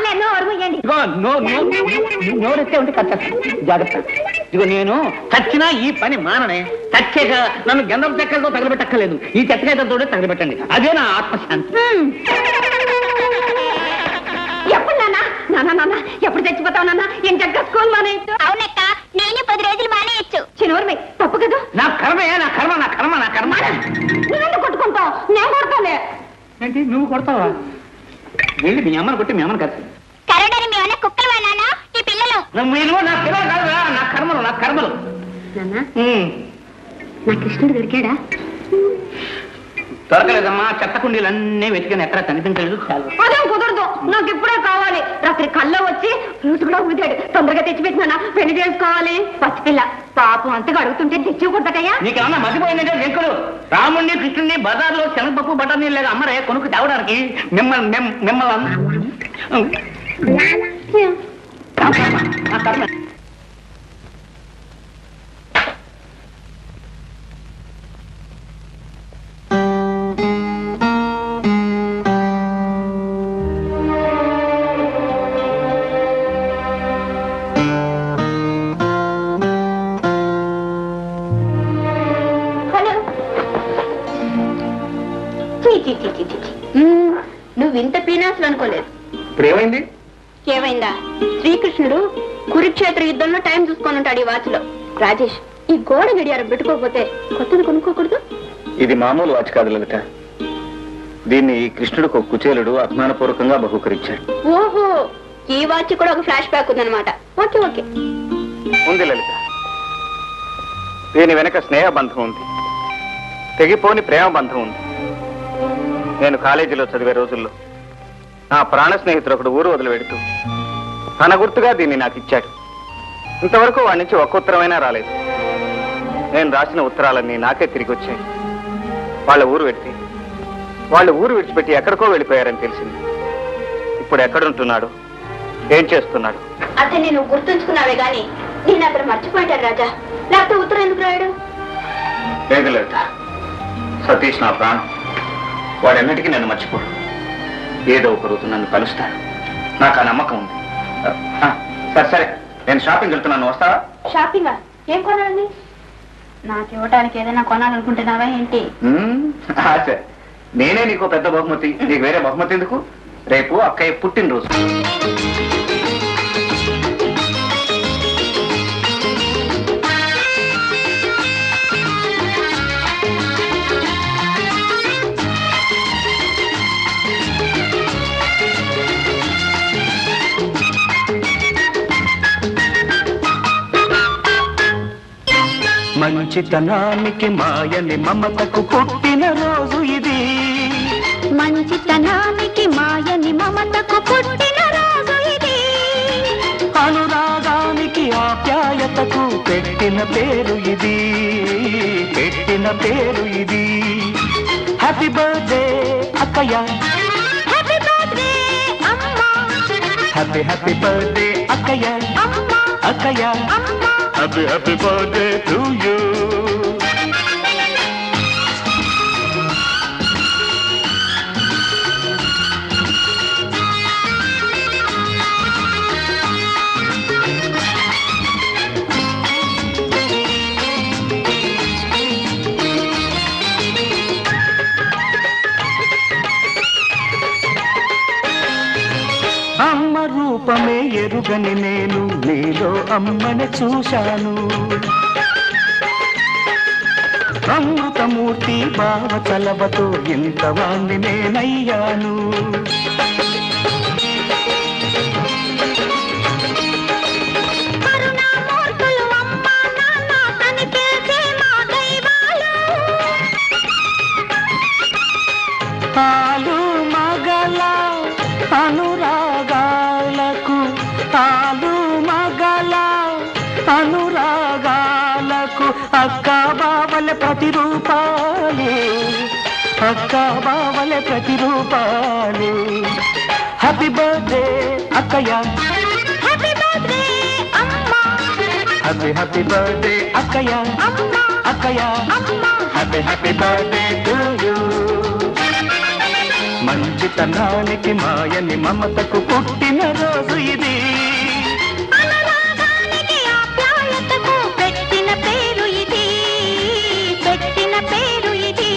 S1: నోరెత్తే ఉంటే కచ్చేస్తాను జాగ్రత్త. ఇదిగో నేను చచ్చినా ఈ పని మాననే. చచ్చాక నన్ను గంధం చెక్కలతో తగలబెట్టక్కర్లేదు. ఈ చెత్తకాయతోనే తగలబెట్టండి. అదే నా ఆత్మశాంతి.
S5: ఎప్పుడు నాన్న నాన్న నాన్న ఎప్పుడు చచ్చిపోతావు నాన్న? ఏం చక్కగా స్కూల్ మానేయచ్చు.
S8: అవునక్క, నేను పది రోజులు మానేయచ్చు.
S5: చిన్నవరమే తప్పు కదా.
S1: నా కర్మయే నా కర్మ నా కర్మ నా కర్మ.
S5: నువ్వెందుకు కొట్టుకుంటావు? నేను కొడతానే.
S1: ఏంటి నువ్వు కొడతావా? వెళ్ళి మీ అమ్మని కొట్టి మీ అమ్మని కలిసి
S8: కరడని మీ అన్న కుక్కలు నాన్న ఈ పిల్లలు.
S1: నువ్వు నా పిల్లలు కాదు నా కర్మలు నా కర్మలు.
S5: నాన్న నా కృష్ణుడు దొరికాడా?
S1: దొరకలేదమ్మా. చెత్త కుండీలన్నీ వెతికాను, ఎక్కడ కనిపించలేదు. చాలు.
S5: అదేం కుదరదు, నాకు ఇప్పుడే కావాలి. రాత్రి కల్లో వచ్చి ఫ్రూట్ కూడా ఊదాడు. తొందరగా తెచ్చిపెట్టినా పెళ్లి చేసుకోవాలి. పసిపిల్ల పాపం అంతగా అడుగుతుంటే తెచ్చి కొట్టకయ్యా.
S1: నీకేమన్నా మర్చిపోయిందంటే వెంకులు రాముణ్ణి కృష్ణుణ్ణి బజార్లో శనగపప్పు బఠానీ లేదా అమ్మరే కొనుక్కు తేవడానికి మిమ్మల్ని మిమ్మల్ని నా కర్మ.
S5: నువ్వు ఇంత పీనాసులు అనుకోలేదు.
S1: ఇప్పుడు ఏమైంది?
S5: ఏమైందా? శ్రీకృష్ణుడు కురుక్షేత్ర యుద్ధంలో టైం చూసుకొని ఉంటాడు ఈ వాచ్ లో. రాజేష్, ఈ గోడ గడియారం పెట్టుకోకపోతే కొత్తది కొనుక్కోకూడదు.
S3: ఇది మామూలు వాచ్ కాదు లలిత. దీన్ని కృష్ణుడికి ఒక కుచేలుడు అభిమానపూర్వకంగా బహుకరించాడు.
S5: ఓహో, ఈ వాచ్ కూడా ఒక ఫ్లాష్ బ్యాక్ ఉందన్నమాట. ఓకే ఓకే
S3: ఉంది లలిత. దీని వెనక స్నేహ బంధం ఉంది, తెగిపోని ప్రేమ బంధం ఉంది. నేను కాలేజీలో చదివే రోజుల్లో నా ప్రాణ స్నేహితుడు ఒకడు ఊరు వదిలి వెడుతూ తన గుర్తుగా దీన్ని నాకు ఇచ్చాడు. ఇంతవరకు వాడి నుంచి ఒక్క ఉత్తరమైనా రాలేదు. నేను రాసిన ఉత్తరాలన్నీ నాకే తిరిగి వచ్చాయి. వాళ్ళ ఊరు పెడితే వాళ్ళు ఊరు విడిచిపెట్టి ఎక్కడికో వెళ్ళిపోయారని తెలిసింది. ఇప్పుడు ఎక్కడుంటున్నాడు, ఏం చేస్తున్నాడు?
S5: అతన్ని నువ్వు గుర్తుంచుకున్నావే గాని నేను అక్కడ మర్చిపోయాడు రాజా. లేకపోతే ఉత్తరం ఎందుకు రాయడు?
S3: లేదు లలిత, సతీష్ నా ప్రాణం. వాడెన్నటికీ నన్ను మర్చిపోడు. ఏదో ఒక రోజు నన్ను కలుస్తాడు, నాకు ఆ నమ్మకం ఉంది. సరే సరే, నేను షాపింగ్ వెళ్తున్నాను, వస్తావా?
S5: షాపింగా? ఏం కొనాలి? నాకు ఇవ్వటానికి ఏదైనా కొనాలనుకుంటున్నావా ఏంటి?
S3: సరే, నేనే నీకు పెద్ద బహుమతి. నీకు వేరే బహుమతి ఎందుకు? రేపు అక్కయ్య పుట్టినరోజు.
S1: మంచితనానికి మాయని మమతకు పుట్టిన రోజు ఇది.
S5: మంచితనానికి మాయని మమతకు పుట్టిన రోజు ఇది.
S1: అనురాగానికి ఆప్యాయతకు పెట్టిన పేరు ఇది, పెట్టిన పేరు ఇది. హ్యాపీ బర్త్డే అక్కయ్య,
S5: హ్యాపీ బర్త్డే అమ్మా,
S1: హ్యాపీ హ్యాపీ బర్త్డే అక్కయ్య,
S5: అమ్మా,
S1: అక్కయ్య,
S5: అమ్మా.
S1: Happy happy birthday to you. అమ్మ రూపమే
S9: ఎరుగని నేను నీలో అమ్మని చూశాను. అమృతమూర్తి భావ చలవతో ఇంతవాణ్ణి నేనయ్యాను. ఆలు మగల అనురాగాలకు ఆలు మగల అనురాగాలకు అక్క బావల ప్రతిరూపాలు అక్క బావల ప్రతిరూపాలు. హ్యాపీ బర్త్డే అక్కయ్య, హ్యాపీ బర్త్డే అమ్మా, హ్యాపీ హ్యాపీ బర్త్డే అక్కయ్య అక్కయ్య, happy happy birthday to you. మంచితనానికి మాయని మమతకు పుట్టిన రోజు ఇది. అనురాగానికి ఆప్యాయతకు పెట్టిన పేరు ఇది, పెట్టిన పేరు ఇది.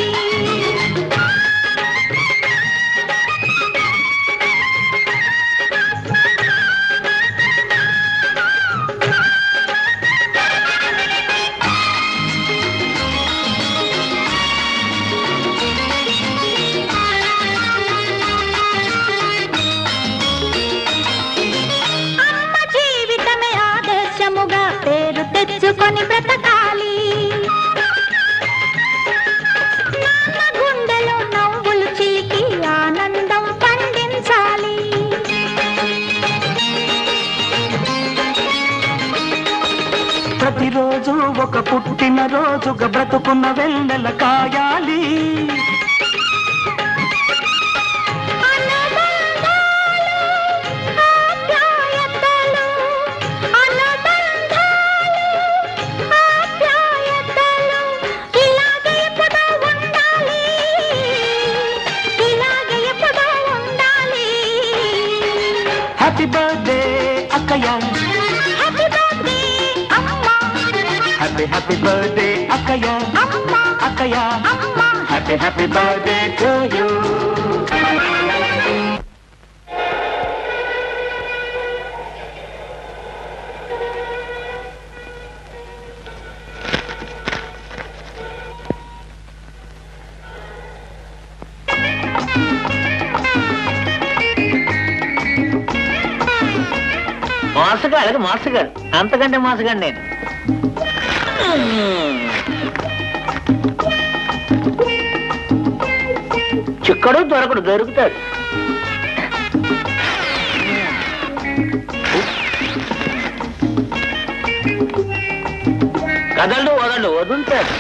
S9: పేరు తెచ్చుకొని బ్రతకాలి, నాన్న గుండెలో నవ్వులు చిలికి ఆనందం పండించాలి. ప్రతిరోజు ఒక పుట్టిన రోజుగా బ్రతుకున్న వెన్నెల కాయాలి. హ్యాపీ బర్త్డే అక్కయ్య, హ్యాపీ బర్త్డే అమ్మా, హ్యాపీ హ్యాపీ బర్త్డే అక్కయ్య అక్కయ్య, happy happy birthday to you.
S1: మోసగాడు మోసగాడు అంతకంటే మోసగాడు నేను. చిక్కడు దొరకడు, దొరుకుతాడు. కదలడు వదలడు వదులుతాడు.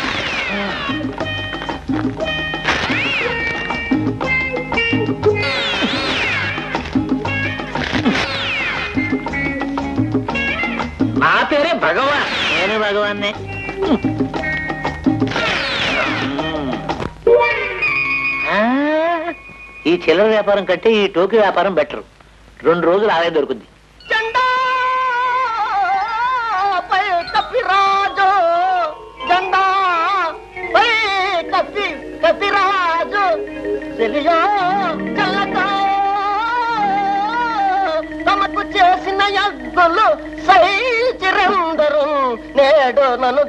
S1: నా పేరే భగవాన్, నేనే భగవాన్నే. ఈ చిల్లర వ్యాపారం కంటే ఈ టోకీ వ్యాపారం బెటర్. రెండు రోజులు ఆదాయం దొరుకుద్ది.
S10: జెండా పై కపిరాజు, జెండా పై కపి కపిరాజు, చెలియా చల్లగా తమకు చేసిన యజ్ఞులు సై చిరందరు నేడు నన్ను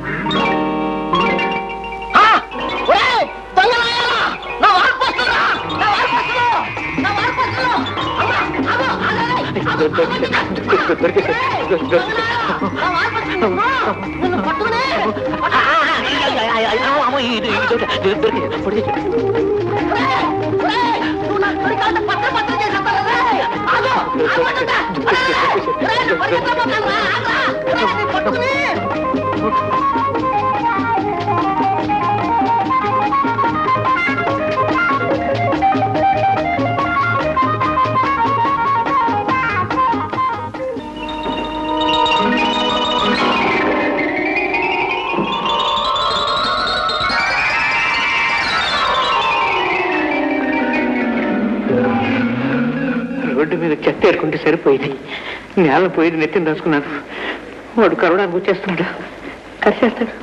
S10: నా వార్పస్తురా, నా వార్పస్తులు, నా వార్పస్తులు.
S1: రోడ్డు మీద చెత్త ఏరుకుంటే సరిపోయింది. నేల పోయేది నెత్తిని రాసుకున్నాడు. వాడు కరవడానికి వచ్చేస్తున్నాడు, కరిచేస్తాడు.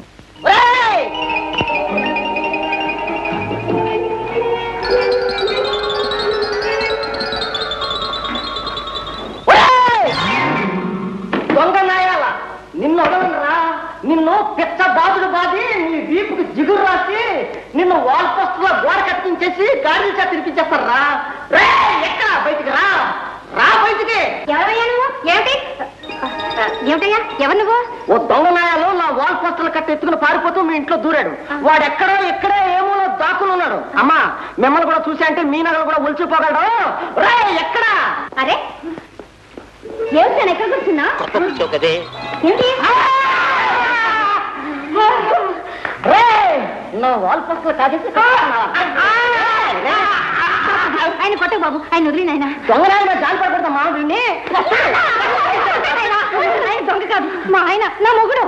S10: నిన్ను వాల్ పోస్ట్ లో గోడ కట్టించేసి గాడి చేత తినిపించేస్తారా? రే ఎక్కడ బయటికి రా, రా బయటికి.
S5: ఎవరయ్యా నువ్వు? ఏమిటి ఏమిటయ్యా ఎవరు నువ్వు?
S10: ఓ దొంగ నాయాలు నా వాల్ పోస్టర్లు కట్టి ఎత్తుకుని పారిపోతూ మీ ఇంట్లో దూరాడు. వాడు ఎక్కడో ఎక్కడే ఏమో దాక్కుని ఉన్నాడు. అమ్మా మిమ్మల్ని కూడా చూసా అంటే మీ నగలు కూడా ఒలిచిపోగలడు. రే ఎక్కడ?
S5: అరే ఏమిటి నేను ఎక్కడ కూర్చున్నా?
S10: కదే
S5: ఏమిటి?
S10: రే నా వాల్ పోస్టర్లు కాదేసి
S5: ఆయన కొట్టకు బాబు, ఆయన వదిలిన ఆయన
S10: దొంగనాయన జాలి పడకూడదు మామిడిని.
S5: ఆయన దొంగ కాదు, మా ఆయన నా మొగుడు.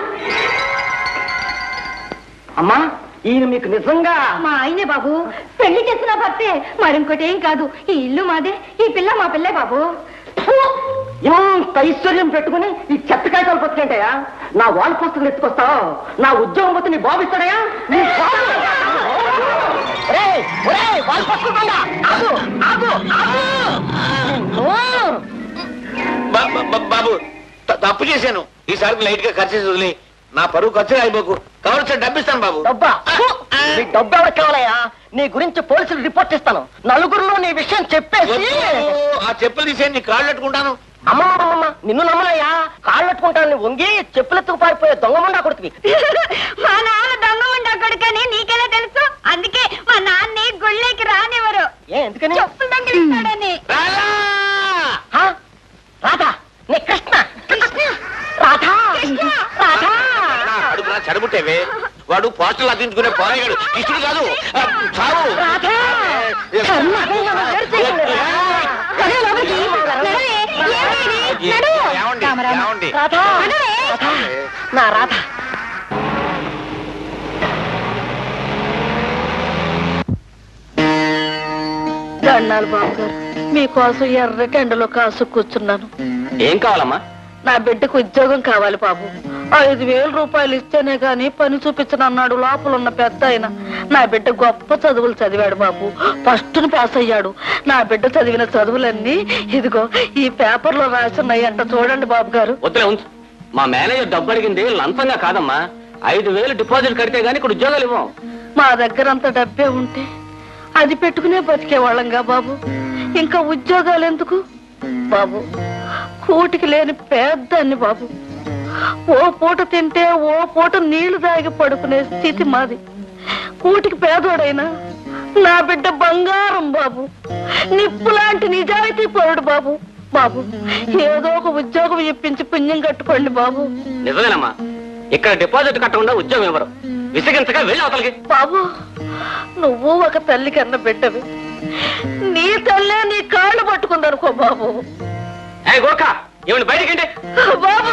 S10: అమ్మా ఈయన మీకు నిజంగా
S5: మా ఆయనే బాబు, పెళ్లి చేసిన భర్తే, మరింకోటి ఏం కాదు. ఈ ఇల్లు మాదే, ఈ పిల్ల మా పిల్లే బాబు.
S10: ఇంత ఐశ్వర్యం పెట్టుకుని ఈ చెత్త కాగితాలు బతికేంటయా? నా వాల్ పోస్టర్లు ఎత్తుకొస్తావు, నా ఉద్యోగం పోతే నీ బాబు ఇస్తాడయా? నీ బాబు వాల్ పోస్టర్ ఆగు ఆగు ఆగు.
S11: బాబు తప్పు చేశాను, ఈసారికి లైట్ గా ఖర్చు చేసి వదిలి నా పరువు ఖర్చు అయిపోకు. కావాల్సిన డబ్బు ఇస్తాను బాబు.
S10: డబ్బా? నీ డబ్బు ఎవరికి కావాలయ్యా? నీ గురించి పోలీసులు రిపోర్ట్ ఇస్తాను. నలుగురిలో నీ విషయం చెప్పేసి
S11: ఆ చెప్పులు తీసే నీ కాళ్ళు పెట్టుకుంటాను.
S10: అమ్మమ్మ నిన్ను నమ్మనయ్యా, కాళ్ళు పెట్టుకుంటాను. వంగి చెప్పులెత్తుకు పారిపోయే దొంగముండా కొడుతుంది.
S5: మా నాన్న దొంగ ఉండా కొడుకని నీకెలా తెలుసు? అందుకే మా నాన్ని గుళ్ళకి రానివ్వరు.
S10: ఏ ఎందుకని?
S5: చెప్పులు దొంగిలిస్తాడని.
S10: రాధా నీ కృష్ణ రాధా రాధా
S11: అడుగు నా చెడబుట్టేవే. వాడు పోస్టర్లు అదించుకునే పోరాగాడు, ఇష్టడు కాదు. చావు
S10: నా రాధ
S8: దండాలు బాబు గారు, మీకోసం ఎర్రటి ఎండలో కాసు కూర్చున్నాను.
S2: ఏం కావాలమ్మా?
S8: నా బిడ్డకు ఉద్యోగం కావాలి బాబు. ఐదు వేల రూపాయలు ఇస్తేనే గాని పని చూపించనన్నాడు లోపల ఉన్న పెద్ద ఆయన. నా బిడ్డ గొప్ప చదువులు చదివాడు బాబు, ఫస్ట్ పాస్ అయ్యాడు. నా బిడ్డ చదివిన చదువులన్నీ ఇదిగో ఈ పేపర్ లో రాసున్నాయంట, చూడండి బాబు గారు.
S2: వద్దులే ఉంచు. మా మేనేజర్ డబ్బు అడిగింది లంచంగా కాదమ్మా, ఐదు వేలు డిపాజిట్ కడితే గానీ ఇక్కడ ఉద్యోగాలు ఇవ్వం.
S8: మా దగ్గర అంత డబ్బే ఉంటే అది పెట్టుకునే బతికేవాళ్ళంగా బాబు, ఇంకా ఉద్యోగాలు ఎందుకు బాబు? కూటికి లేని పేద్దాన్ని బాబు, ఓ పూట తింటే ఓ పూట నీళ్లు తాగి పడుకునే స్థితి మాది. కూటికి పేదోడైనా నా బిడ్డ బంగారం బాబు, నిప్పు లాంటి నిజాయితీ పరుడు బాబు. బాబు ఏదో ఒక ఉద్యోగం ఇప్పించి పుణ్యం కట్టుకోండి బాబు.
S2: నిజమేనమ్మా, ఇక్కడ డిపాజిట్ కట్టకుండా ఉద్యోగం ఇవ్వరు. విసిగించగా వెళ్ళి అవతలకి.
S8: బాబు నువ్వు ఒక తల్లి కన్నా బిడ్డవి, నీ తల్లే నీ కాళ్ళు పట్టుకుందనుకో బాబు.
S2: ఏ గోర్ఖా, ఏమిటి బయటకంటే?
S8: బాబు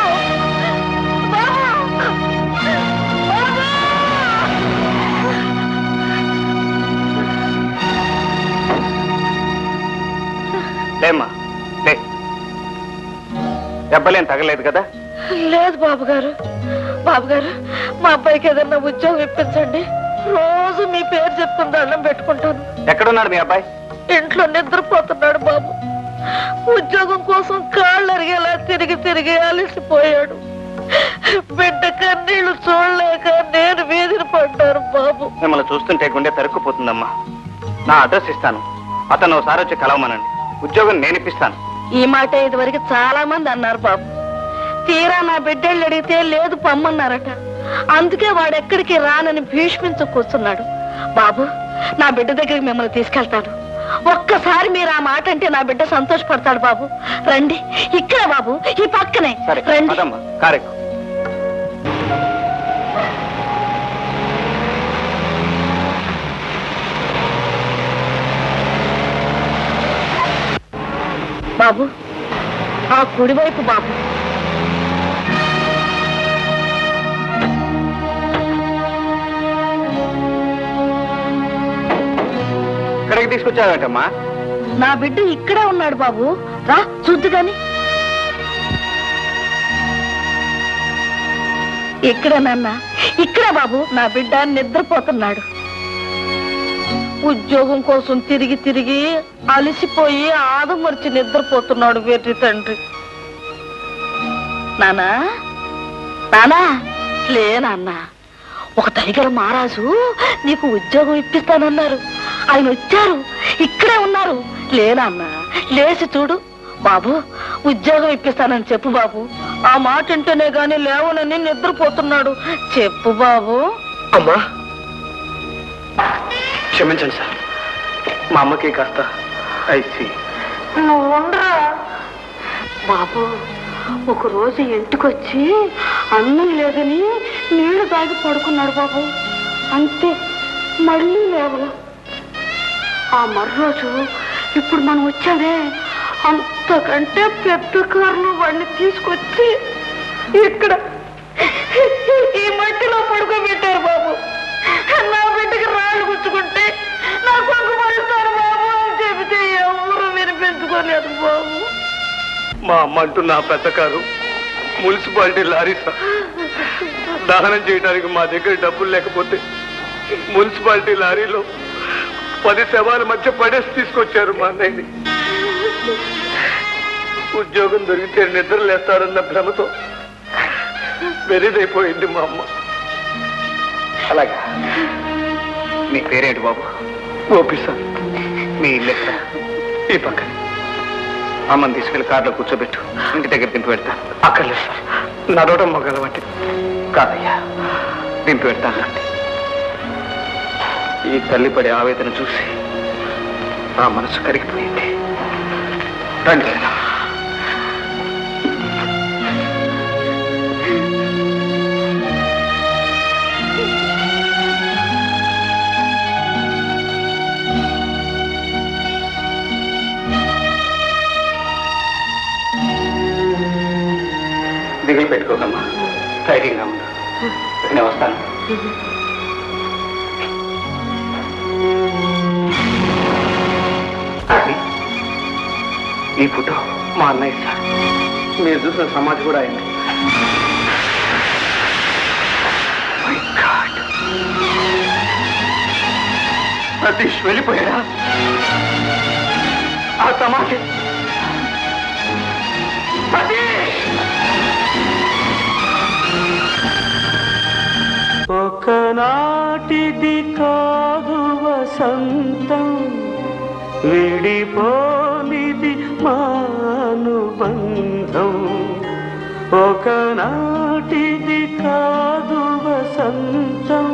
S3: లేమ్మా లే, దెబ్బలేం తగలేదు కదా?
S8: లేదు బాబు గారు. బాబు గారు మా అబ్బాయికి ఏదన్నా ఉద్యోగం ఇప్పించండి, రోజు మీ పేరు చెప్పుకుని దండం పెట్టుకుంటాను.
S3: ఎక్కడున్నాడు మీ అబ్బాయి?
S8: ఇంట్లో నిద్రపోతున్నాడు బాబు. ఉద్యోగం కోసం కాళ్ళు అరిగేలా తిరిగి తిరిగి అలసిపోయాడు. బిడ్డ కన్నీళ్లు చూడలేక నేను వీధిని పడ్డాను బాబు.
S3: మిమ్మల్ని చూస్తుంటే గుండె తరుక్కుపోతుందమ్మా. నా అడ్రస్ ఇస్తాను, అతను ఒకసారి వచ్చి కలవమనండి. ఉద్యోగం నేను ఇప్పిస్తాను.
S8: ఈ మాట ఇదివరకు చాలా మంది అన్నారు బాబు. తీరా నా బిడ్డళ్ళు అడిగితే లేదు పమ్మన్నారట. అందుకే వాడెక్కడికి రానని భీష్మించు కూర్చున్నాడు. బాబు నా బిడ్డ దగ్గరికి మిమ్మల్ని తీసుకెళ్తాను. ఒక్కసారి మీరు ఆ మాట అంటే నా బిడ్డ సంతోషపడతాడు బాబు. రండి, ఇక్కడ బాబు ఈ పక్కనే రండి.
S3: కారెక్కు.
S8: బాబు ఆ కుడివైపు బాబు.
S3: ఇక్కడికి తీసుకొచ్చావేంటమ్మా?
S8: నా బిడ్డ ఇక్కడే ఉన్నాడు బాబు, రా చూద్దు గాని. ఇక్కడ నాన్న, ఇక్కడ బాబు నా బిడ్డ నిద్రపోతున్నాడు. ఉద్యోగం కోసం తిరిగి తిరిగి అలసిపోయి ఆదమర్చి నిద్రపోతున్నాడు వెర్రి తండ్రి. నానా నానా లే నాన్న,
S12: ఒక దయగల మహారాజు నీకు ఉద్యోగం ఇప్పిస్తానన్నారు. ఆయన వచ్చారు, ఇక్కడే ఉన్నారు. లేనన్నా, లేచి చూడు బాబు. ఉద్యోగం ఇప్పిస్తానని చెప్పు బాబు. ఆ మాట వింటేనే గాని లేవనని నిద్రపోతున్నాడు. చెప్పు బాబు.
S4: అమ్మా క్షమించండి సార్, మా అమ్మకి కాస్త ఐసి.
S12: నువ్వు ఉండరా బాబు. ఒక రోజు ఇంటికొచ్చి అన్నం లేదని నీళ్లు తాగి పడుకున్నాడు బాబు. అంతే, మళ్ళీ లేవల. ఆ మర్రోజు ఇప్పుడు మనం వచ్చామే, అంతకంటే పెద్ద కారులో వాడిని తీసుకొచ్చి ఇక్కడ ఈ మట్టిలో పడుకోబెట్టారు బాబు. నా బిడ్డకి రాళ్ళు గుచ్చుకుంటే నా కొడుకు పడుతారు బాబు అని చెబితే ఎవరు వినిపించుకోలేదు బాబు.
S4: మా అమ్మ అంటున్న ఆ పెద్ద కారు మున్సిపాలిటీ లారీ సార్. దహనం చేయడానికి మా దగ్గర డబ్బులు లేకపోతే మున్సిపాలిటీ లారీలో పది శవాల మధ్య పడేసి తీసుకొచ్చారు మా అన్నయ్యని. ఉద్యోగం దొరికితే నిద్ర లేస్తారన్న భ్రమతో వెరిదైపోయింది మా అమ్మ.
S3: అలాగా. మీ పేరేంటి బాబు?
S4: గోపి సార్.
S3: మీ ఇల్లు ఎక్కడ?
S4: ఈ పక్కన.
S3: అమ్మని తీసుకెళ్లి కారులో కూర్చోబెట్టు, ఇంటి దగ్గర దింపి పెడతా.
S4: అక్కర్లేదు సార్, నడవడం మొగలవంటి.
S3: కాదయ్యా, దింపి పెడతానండి. ఈ తల్లి పడే ఆవేదన చూసి ఆ మనసు కరిగిపోయింది. రండి లేదా. దిగులు పెట్టుకోకమ్మా, ధైర్యంగా ఉండు. నేను వస్తాను. ఈ ఫోటో మా అన్నయ్య సార్. మీరు చూసిన సమాధి కూడా అయింది. సతీష్ వెళ్ళిపోయాడా? ఆ సమాధి సతీష్!
S9: ఒకనాటిది కాదు వసంతం, విడిపోనిది మానుబంధం. ఒకనాటిది కాదు వసంతం,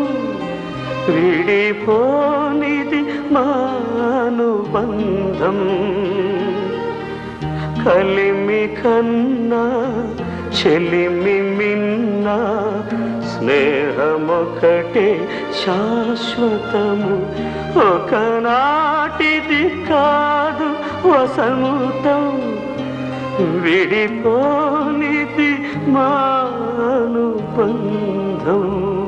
S9: విడిపోనిది మానుబంధం. కలిమి కన్నా చెలిమి మిన్నా, స్నేహమొకటే శాశ్వతము. ఒకనాటిది కాదు వసంతం, విడిపోనిది మానుబంధం.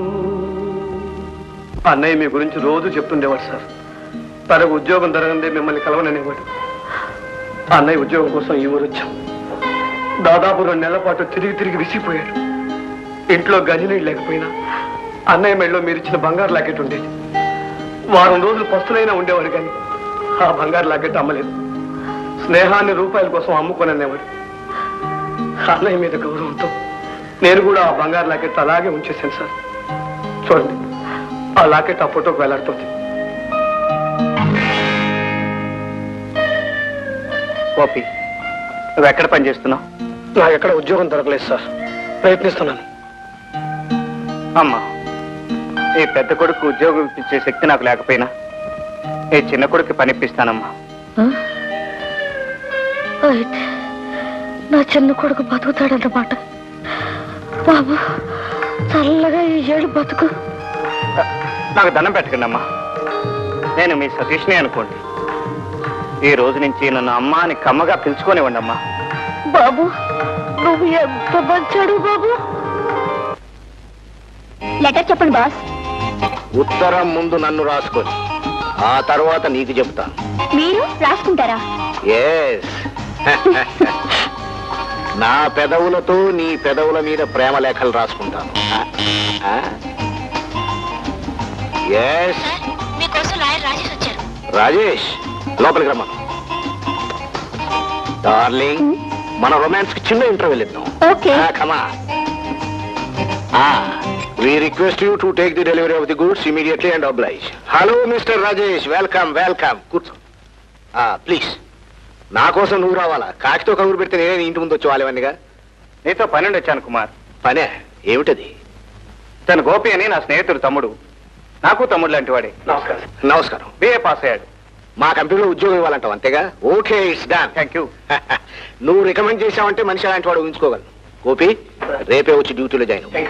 S4: అన్నయ్య మీ గురించి రోజు చెప్తుండేవాడు సార్. తనకు ఉద్యోగం దొరకందే మిమ్మల్ని కలవననేవాడు. అన్నయ్య ఉద్యోగం కోసం ఈ ఊరు వచ్చాం. దాదాపు రెండు నెలల పాటు తిరిగి తిరిగి విసిగిపోయాడు. ఇంట్లో గంజినీళ్ళు లేకపోయినా అన్నయ్య మెడలో మీరు ఇచ్చిన బంగారు లాకెట్ ఉండేది. వారం రోజులు పస్తులైనా ఉండేవాడు, కానీ ఆ బంగారు లాకెట్ అమ్మలేదు. స్నేహాన్ని రూపాయల కోసం అమ్ముకొననేవాడు. అన్నయ్య మీద గౌరవంతో నేను కూడా ఆ బంగారు లాకెట్ అలాగే ఉంచేశాను సార్. చూడండి, ఆ లాకెట్ ఆ ఫోటోకి వేలాడుతుంది.
S3: గోపి, నువ్వు ఎక్కడ పని చేస్తున్నావు?
S4: నాకు ఎక్కడ ఉద్యోగం దొరకలేదు సార్, ప్రయత్నిస్తున్నాను.
S3: అమ్మా, ఈ పెద్ద కొడుకు ఉద్యోగం ఇప్పించే శక్తి నాకు లేకపోయినా ఈ చిన్న కొడుకు పనిపిస్తానమ్మా.
S12: అయితే నా చిన్న కొడుకు బతుకుతాడన్నమాట. బాబు, చల్లగా ఈ ఏడు బతుకు.
S3: నాకు దండం పెట్టకండి అమ్మా. నేను మీ సతీష్నే అనుకోండి. ఈ రోజు నుంచి నన్ను అమ్మ అని కమ్మగా పిలుచుకోనివ్వండి అమ్మా.
S12: బాబు, నువ్వు ఎంత మంచాడు బాబు.
S5: లెటర్ చెప్పండి బాస్.
S11: ఉత్తరం ముందు నన్ను రాసుకొని ఆ తర్వాత నీకు చెప్తాను.
S5: మీరు రాసుకుంటారా?
S11: ఎస్. నా పెదవులతో నీ పెదవుల మీద ప్రేమ లేఖలు రాసుకుంటాను. ఎస్.
S5: మీకోసం లాయర్ రాజేష్ వచ్చారు.
S11: రాజేష్, లోపలికి రమ్మా. డార్లింగ్, మన రొమాన్స్ కి చిన్న ఇంటర్వ్యూ ఇద్దాం.
S5: Okay.
S11: Come on.
S4: We request you to take the delivery of the goods immediately and oblige. Hello, Mister Rajesh. Welcome, welcome. కూర్చో. ప్లీజ్ నా కోసం నువ్వు రావాలా? కాకితో కబురు పెడితే నేనే ఇంటి ముందు వచ్చి వాళ్ళవన్నీగా.
S3: నీతో పన్నెండు వచ్చాను కుమార్.
S4: పనే ఏమిటది?
S3: తన గోపి అని నా స్నేహితుడు తమ్ముడు, నాకు తమ్ముడు లాంటి వాడే.
S4: నమస్కారం. నమస్కారం.
S3: బిఏ పాస్ అయ్యాడు.
S4: మా కంపెనీలో ఉద్యోగం ఇవ్వాలంటావు అంతేగా? Okay, it's done.
S3: Thank you.
S4: నువ్వు రికమెండ్ చేశావంటే మనిషి అలాంటి వాడు ఊహించుకోగలను. గోపి, రేపే వచ్చి డ్యూటీలో జాయిన్ అవ్వు.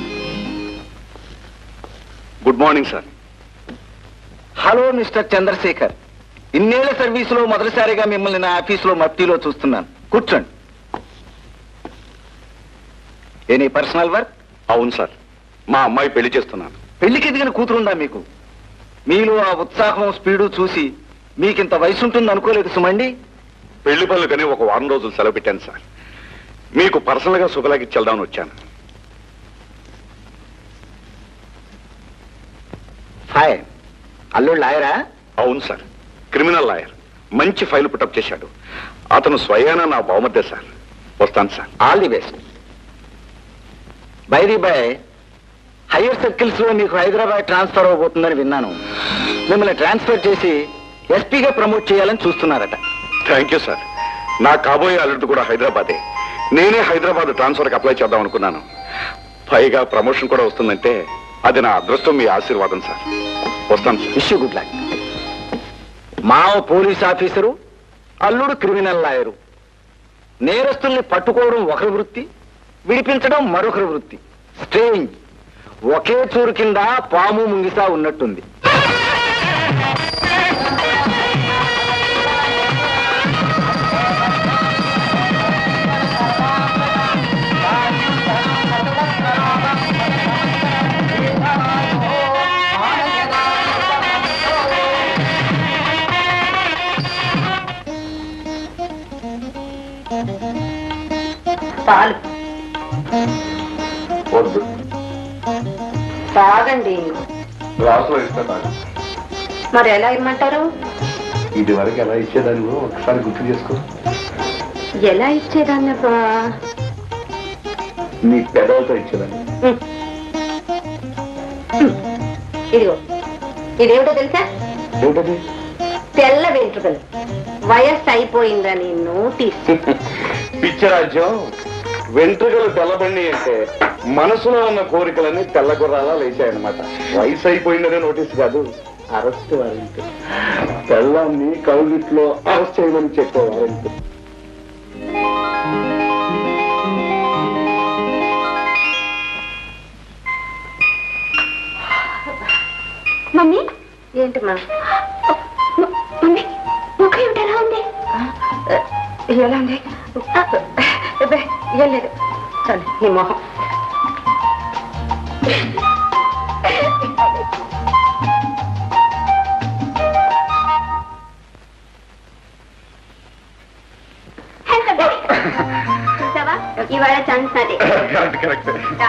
S6: Good morning sir.
S13: Hello mister Chandrasekhar. ఇన్నేళ్ల సర్వీసులో మొదటిసారిగా మిమ్మల్ని నా ఆఫీసులో మట్టిలో చూస్తున్నాను. కూర్చోండి. Any personal work?
S6: అవును సార్, మా అమ్మాయి పెళ్లి చేస్తున్నాను.
S13: పెళ్లికి ఎదిగిన కూతురుందా మీకు? మీలో ఆ ఉత్సాహం స్పీడు చూసి మీకింత వయసు ఉంటుంది అనుకోలేదు సుమండి.
S6: పెళ్లి పనులు కానీ ఒక వారం రోజులు సెలవు పెట్టాను సార్. మీకు పర్సనల్ గా శుభలాకి వెళ్దామని వచ్చాను.
S13: ఫైన్. అల్లుడు లాయరా?
S6: అవును సార్, క్రిమినల్ లాయర్. మంచి ఫైల్ పుటప్ చేశాడు. అతను స్వయానా నా బహుమతే సార్. వస్తాను sir.
S13: All the best. By the by, higher circles లో మీకు హైదరాబాద్ ట్రాన్స్ఫర్ అవబోతుందని విన్నాను. మిమ్మల్ని ట్రాన్స్ఫర్ చేసి ఎస్పీగా ప్రమోట్ చేయాలని చూస్తున్నారట.
S6: Thank you sir. నా కాబోయే అల్లుడు కూడా హైదరాబాదే. నేనే హైదరాబాద్ ట్రాన్స్ఫర్కి అప్లై చేద్దాం అనుకున్నాను. పైగా ప్రమోషన్ కూడా వస్తుందంటే అది నా అదృష్టం, మీ ఆశీర్వాదం సార్. వస్తాను sir.
S13: Wish you good luck. మావ పోలీస్ ఆఫీసరు, అల్లుడు క్రిమినల్ లాయరు. నేరస్తుల్ని పట్టుకోవడం ఒకరి వృత్తి, విడిపించడం మరొకరి వృత్తి. స్ట్రేంజ్. ఒకే చూరు కింద పాము ముంగిసా ఉన్నట్టుంది.
S8: పాలు
S6: వద్దు,
S8: తాగండి.
S6: గ్లాసులో ఇస్తా.
S8: మరి ఎలా ఇమ్మంటారు?
S6: ఇది వరకు ఎలా ఇచ్చేదాన్ని ఒకసారి గుర్తు చేసుకో.
S8: ఎలా ఇచ్చేదాన్ని?
S6: నీ పెదవులతో ఇచ్చేదాన్ని.
S8: ఇదిగో, ఇదేమిటో తెలుసా?
S6: ఏమిటది?
S8: తెల్ల వెంట్రుకలు. వయస్సు అయిపోయిందని నోటీస్.
S6: పిచ్చరాజ్యం. వెంట్రుకలు తెల్లబండి అంటే మనసులో ఉన్న కోరికలన్నీ తెల్ల గుర్రాలా లేచాయన్నమాట. వయసు అయిపోయిందనే నోటీస్ కాదు, అరెస్ట్ వారెంట్. తెల్లాన్ని కౌగిట్లో అరెస్ట్ చేయమని చెప్పే వారెంట్.
S5: మమ్మీ,
S8: ఏంటమ్మా?
S5: మమ్మీ ముఖం ఏమిటి ఎలా ఉంది?
S8: ఎలా ఉంది? ఏం లేదు. చాలు నీ మొహం.
S5: చూసావా, ఇవాళ ఛాన్స్ నాది.
S6: కరెక్ట్.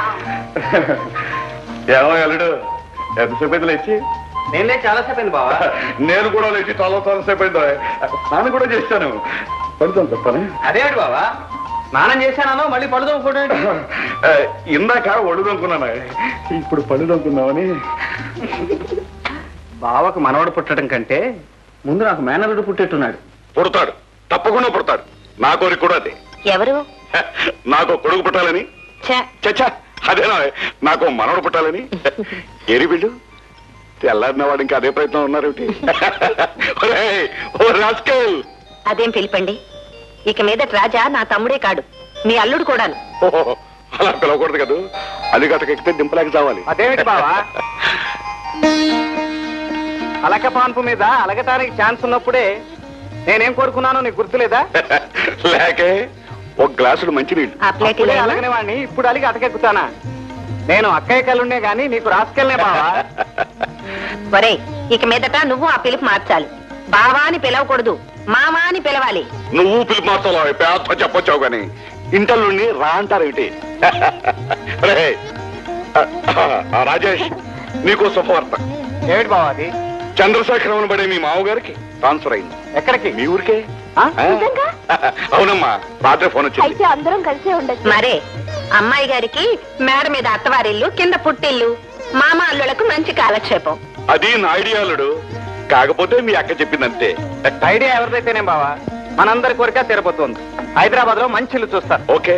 S6: ఏమో అల్లుడు, ఎంతసేపు అయింది లేచి?
S3: నేను లేచి చాలాసేపు అయింది బావా.
S6: నేను కూడా లేచి చాలా చాలా సేపు అయింది. స్నానం కూడా చేశాను. పడుతాను తప్పని.
S3: అదేమిటి బావా, స్నానం చేశానో మళ్ళీ పడుదోకుంటే?
S6: ఇందాక ఒడుదనుకున్నాను, ఇప్పుడు పడుదనుకున్నామని.
S3: బావకు మనవడు పుట్టడం కంటే ముందు నాకు మేనలుడు పుట్టేట్టున్నాడు.
S6: పుడతాడు, తప్పకుండా పుడతాడు. నా కోరిక కూడా అదే.
S8: ఎవరు?
S6: నాకు కొడుకు పుట్టాలని. చచ్చా, అదేనా, నాకు మనవడు పుట్టాలని. ఏరి బిల్లు తెల్లారిన వాడు ఇంకా అదే ప్రయత్నం ఉన్నారు.
S8: అదేం పిలిపండి. ఇక మీద రాజా నా తమ్ముడే కాడు, మీ అల్లుడు కూడాను.
S6: అలా పిలవకూడదు కదా, అది గతకెక్కితే దింపలేక చావాలి.
S3: అదేమిటి బావా, అలక పాన్పు మీద అలగటానికి ఛాన్స్ ఉన్నప్పుడే నేనేం కోరుకున్నానో నీకు గుర్తులేదా?
S6: లేకే, ఒక గ్లాసులు మంచినీళ్ళు.
S3: అలగనే వాడిని ఇప్పుడు అలిగి అతకెక్కుతానా? నేను అక్కయ్య కలుండే గాని నీకు రాసుకెళ్ళనే బావా.
S8: ఒరే, ఇక మీదట నువ్వు ఆ పిలుపు మార్చాలి. బావా అని పిలవకూడదు, మామా అని పిలవాలి.
S6: నువ్వు పిలుపు మార్చావు, పేద చెప్పొచ్చావు గాని ఇంటల్లుండి రా అంటారేమిటి? రాజేష్, నీకో శుభవార్త.
S3: ఏమిటి బావా అది?
S6: చంద్రశేఖరం పడే మీ మామగారికి ట్రాన్స్ఫర్ అయింది.
S3: ఎక్కడికి?
S6: మీ ఊరికే. అవునమ్మా, రాత్రి ఫోన్ వచ్చింది.
S5: అయితే అందరం కలిసే ఉండొచ్చు.
S8: మరే అమ్మాయి గారికి మేడ మీద అత్తవారిల్లు, కింద పుట్టిల్లు, మామ అల్లులకు మంచి కాలక్షేపం.
S6: అది నా ఐడియాలుడు. కాకపోతే మీ అక్క చెప్పిందంతే.
S3: ఐడియా ఎవరిదైతేనే బావా, మనందరి కోరిక తీరబోతోంది. హైదరాబాద్ లో మంచి ఇల్లు చూస్తారు.
S6: ఓకే.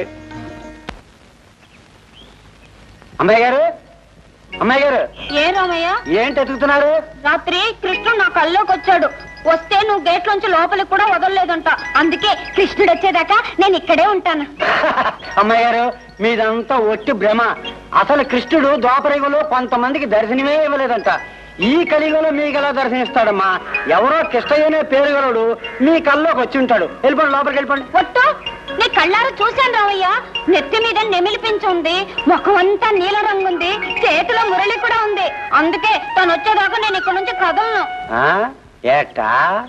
S10: అమ్మాయి గారు, అమ్మాయి గారు,
S5: ఏ రామయ్య
S10: ఏంటి ఎతుకుతున్నారు?
S5: రాత్రి కృష్ణుడు నా కల్లోకి వచ్చాడు. వస్తే నువ్వు గేట్ లోంచి లోపలికి కూడా వదలలేదంట. అందుకే కృష్ణుడు వచ్చేదాకా నేను ఇక్కడే ఉంటాను.
S10: అమ్మాయి గారు, మీదంతా ఒట్టి భ్రమ. అసలు కృష్ణుడు ద్వాపరయుగంలో కొంతమందికి దర్శనమే ఇవ్వలేదంట. ఈ కలియుగంలో మీకు ఎలా దర్శనమిస్తాడమ్మా? ఎవరో కృష్ణయ్యనే పేరు గలడు మీ కల్లోకి వచ్చి ఉంటాడు. వెళ్ళిపోండి, లోపలికి వెళ్ళిపోండి.
S5: ఒట్టు, నీ కళ్ళారు చూశాను రామయ్య. నెత్తి మీద నెమిలిపించుంది, ముఖం అంతా నీల రంగు ఉంది, చేతిలో మురళి కూడా ఉంది. అందుకే తను వచ్చేదాకా నేను ఇక్కడ నుంచి కదలను.
S10: ఏటా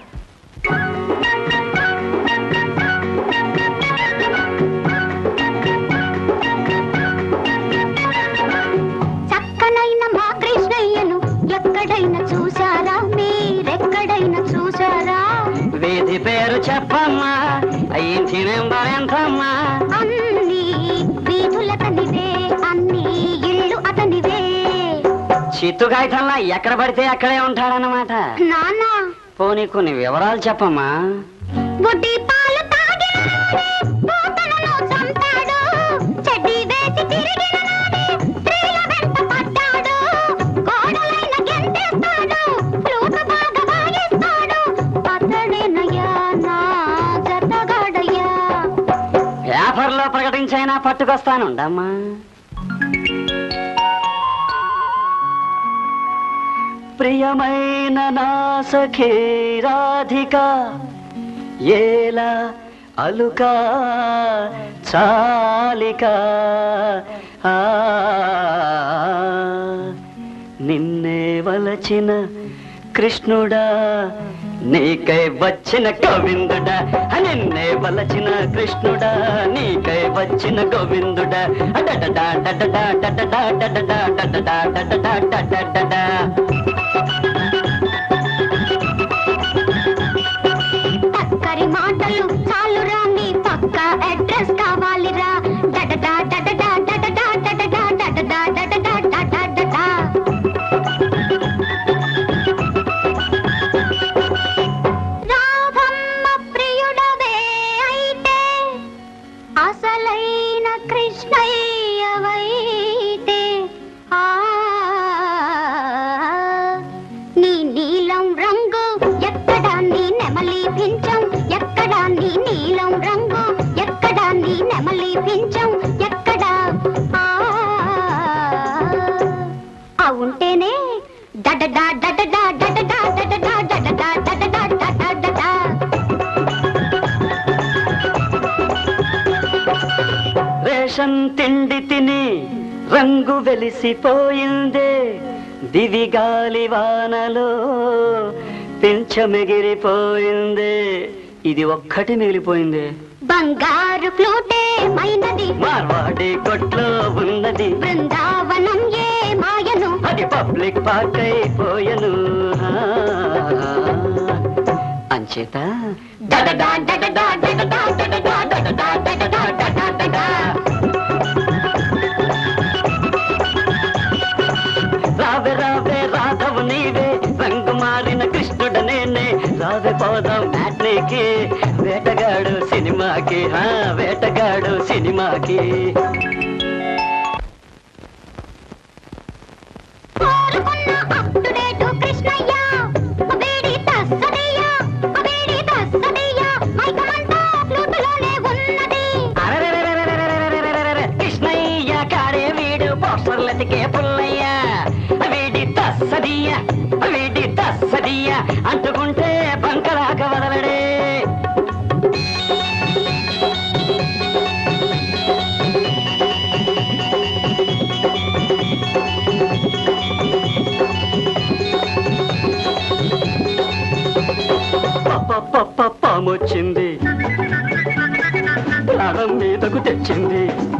S5: చక్కనైన మా కృష్ణయ్యను ఎక్కడైనా చూశారా? మీరెక్కడైనా చూశారా?
S10: వీధి పేరు చెప్పమ్మా, ఇంటి నెంబర్ ఎంతమ్మా?
S5: అన్ని వీధుల అతనివే, అన్ని ఇళ్ళు అతనివే.
S10: చిత్తుకాయతల్లా ఎక్కడ పడితే అక్కడే ఉంటాడన్నమాట.
S5: నాన్న,
S10: పోనీ కొన్ని వివరాలు చెప్పమ్మా.
S5: బుడ్డి పాలు తాగిన పూతలను చంపాడు, చెడ్డి వేసి తిరిగిన స్త్రీల వెంట పడ్డాడు, గోడలైన గెంటేస్తాడు, ఫ్లూటు బాగా వాయిస్తాడు. అతడేనయ్యా నా జతగాడయ్యా.
S10: పేపర్లో ప్రకటించైనా పట్టుకొస్తానుండమ్మా. ప్రియమైన నా సఖీ రాధిక, ఏలా అలుక చాలిక, నిన్నే వలచిన కృష్ణుడా, నీకై వచ్చిన గోవిందుడా, నిన్నే వలచిన కృష్ణుడా, నీకై వచ్చిన గోవిందుడా.
S5: పక్కరి మాటలు చాలురా, నీ పక్క అడ్రస్ కావాలిరా. డడడా డడడా డడడా డడడా డడడా డడడా డడడా. రాధమ్మ ప్రియుడవే అయితే, అసలైన కృష్ణయ్యవైతే, ఆ నీ నీలం రంగు ఎక్కడా, నీ నెమలి పించం ఎక్కడా, నీ నీలం రంగు ఎక్కడా, నీ నెమలి పించం ఎక్కడా? ఆ ఉంటేనే డడడా డడడా డడడా డడడా డడడా డడడా డడడా.
S10: రేషన్ తిండి తిని రంగు వెలిసిపోయిందే, దివి గాలి వానలో పింఛమెగిరిపోయిందే, ఇది ఒక్కటి మిగిలిపోయింది.
S5: బంగారు ఫ్లూటే మైనది,
S10: మార్వాడి కొట్లో ఉన్నది,
S5: బృందావనం ఏ మాయను,
S10: అది పబ్లిక్ పార్క్ అయిపోయను. అంచేత
S5: డడడా డడడా డడడా డడడా డడడా డడడా డడడా.
S10: రావే రావే రాధవు నీవే, రంగు మారిన కృష్ణుడు నేనే. రావే పోదాం మ్యాట్నీకి, వేటగాడు సినిమాకి, వేటగాడు సినిమాకి.
S5: కోరుకున్న అప్టుడేటు కృష్ణయ్య, వేడి తస్సదయ్య, వేడి తస్సదయ్య, మైకమంతా ఫ్లూటులోనే ఉన్నది.
S10: కృష్ణయ్య కాడే వీడు, పోస్టర్లతికే పుల్లయ్య, వీడి తస్సదీయ, వీడి తస్సదీయ అంటుకుంటే బంకలాక వదలడే. పామొచ్చింది, ప్రాణం మీదకు తెచ్చింది.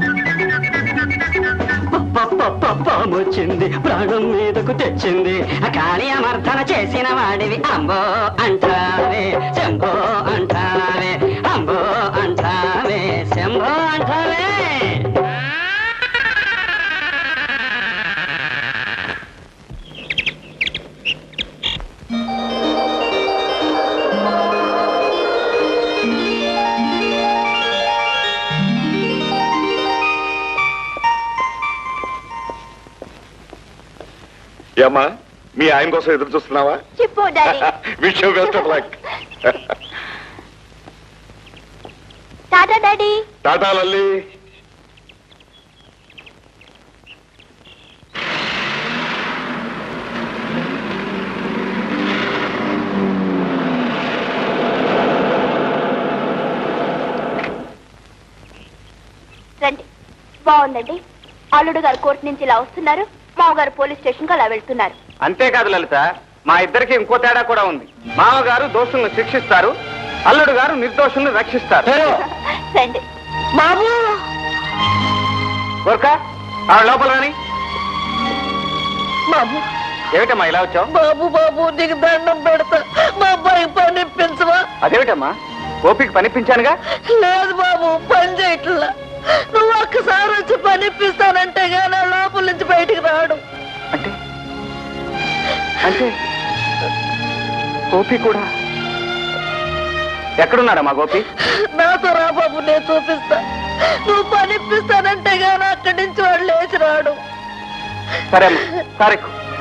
S10: పామొచ్చింది, ప్రాణం మీదకు తెచ్చింది. కాళీ అమర్దన చేసిన వాడివి అంబో అంటావే, శంభో అంటావే, అంబో అంటావే, శంభో అంటావే.
S6: ఏమ్మా మీ ఆయన కోసం ఎదురు చూస్తున్నావా?
S5: చెప్పు daddy.
S6: Wish you best of luck.
S5: Tata daddy.
S6: Tata Lalli.
S5: రండి. బాగుందండి. అల్లుడు గారు కోర్టు నుంచి ఇలా వస్తున్నారు, మామగారు పోలీస్ స్టేషన్ కు అలా వెళ్తున్నారు.
S3: అంతేకాదు లలిత, మా ఇద్దరికి ఇంకో తేడా కూడా ఉంది. మామగారు దోషులను శిక్షిస్తారు, అల్లుడు గారు నిర్దోషులను రక్షిస్తారు.
S5: రండి.
S12: బాబు
S3: గోర్ఖా ఆవిడ లోపల రాని.
S12: బాబు
S3: ఏమిటమ్మా ఇలా వచ్చావు?
S12: బాబు బాబు నీకు దండం పెడతా, మా అబ్బాయి పని ఇప్పించవా?
S3: అదేమిటమ్మా, ఓపిక పనిపించానుగా.
S12: లేదు బాబు, పని చేయట్లా. నువ్వు ఒక్కసారి వచ్చి పని ఇప్పిస్తానంటే గానీ లోపల నుంచి బయటికి రాడు.
S3: అంటే అంటే గోపి కూడా ఎక్కడున్నాడా మా గోపి?
S12: నాతో రా బాబు, నేను చూపిస్తా. నువ్వు పని ఇప్పిస్తానంటే గానీ అక్కడి నుంచి వాడు లేచి రాడు.
S3: సరే అమ్మా, సరే.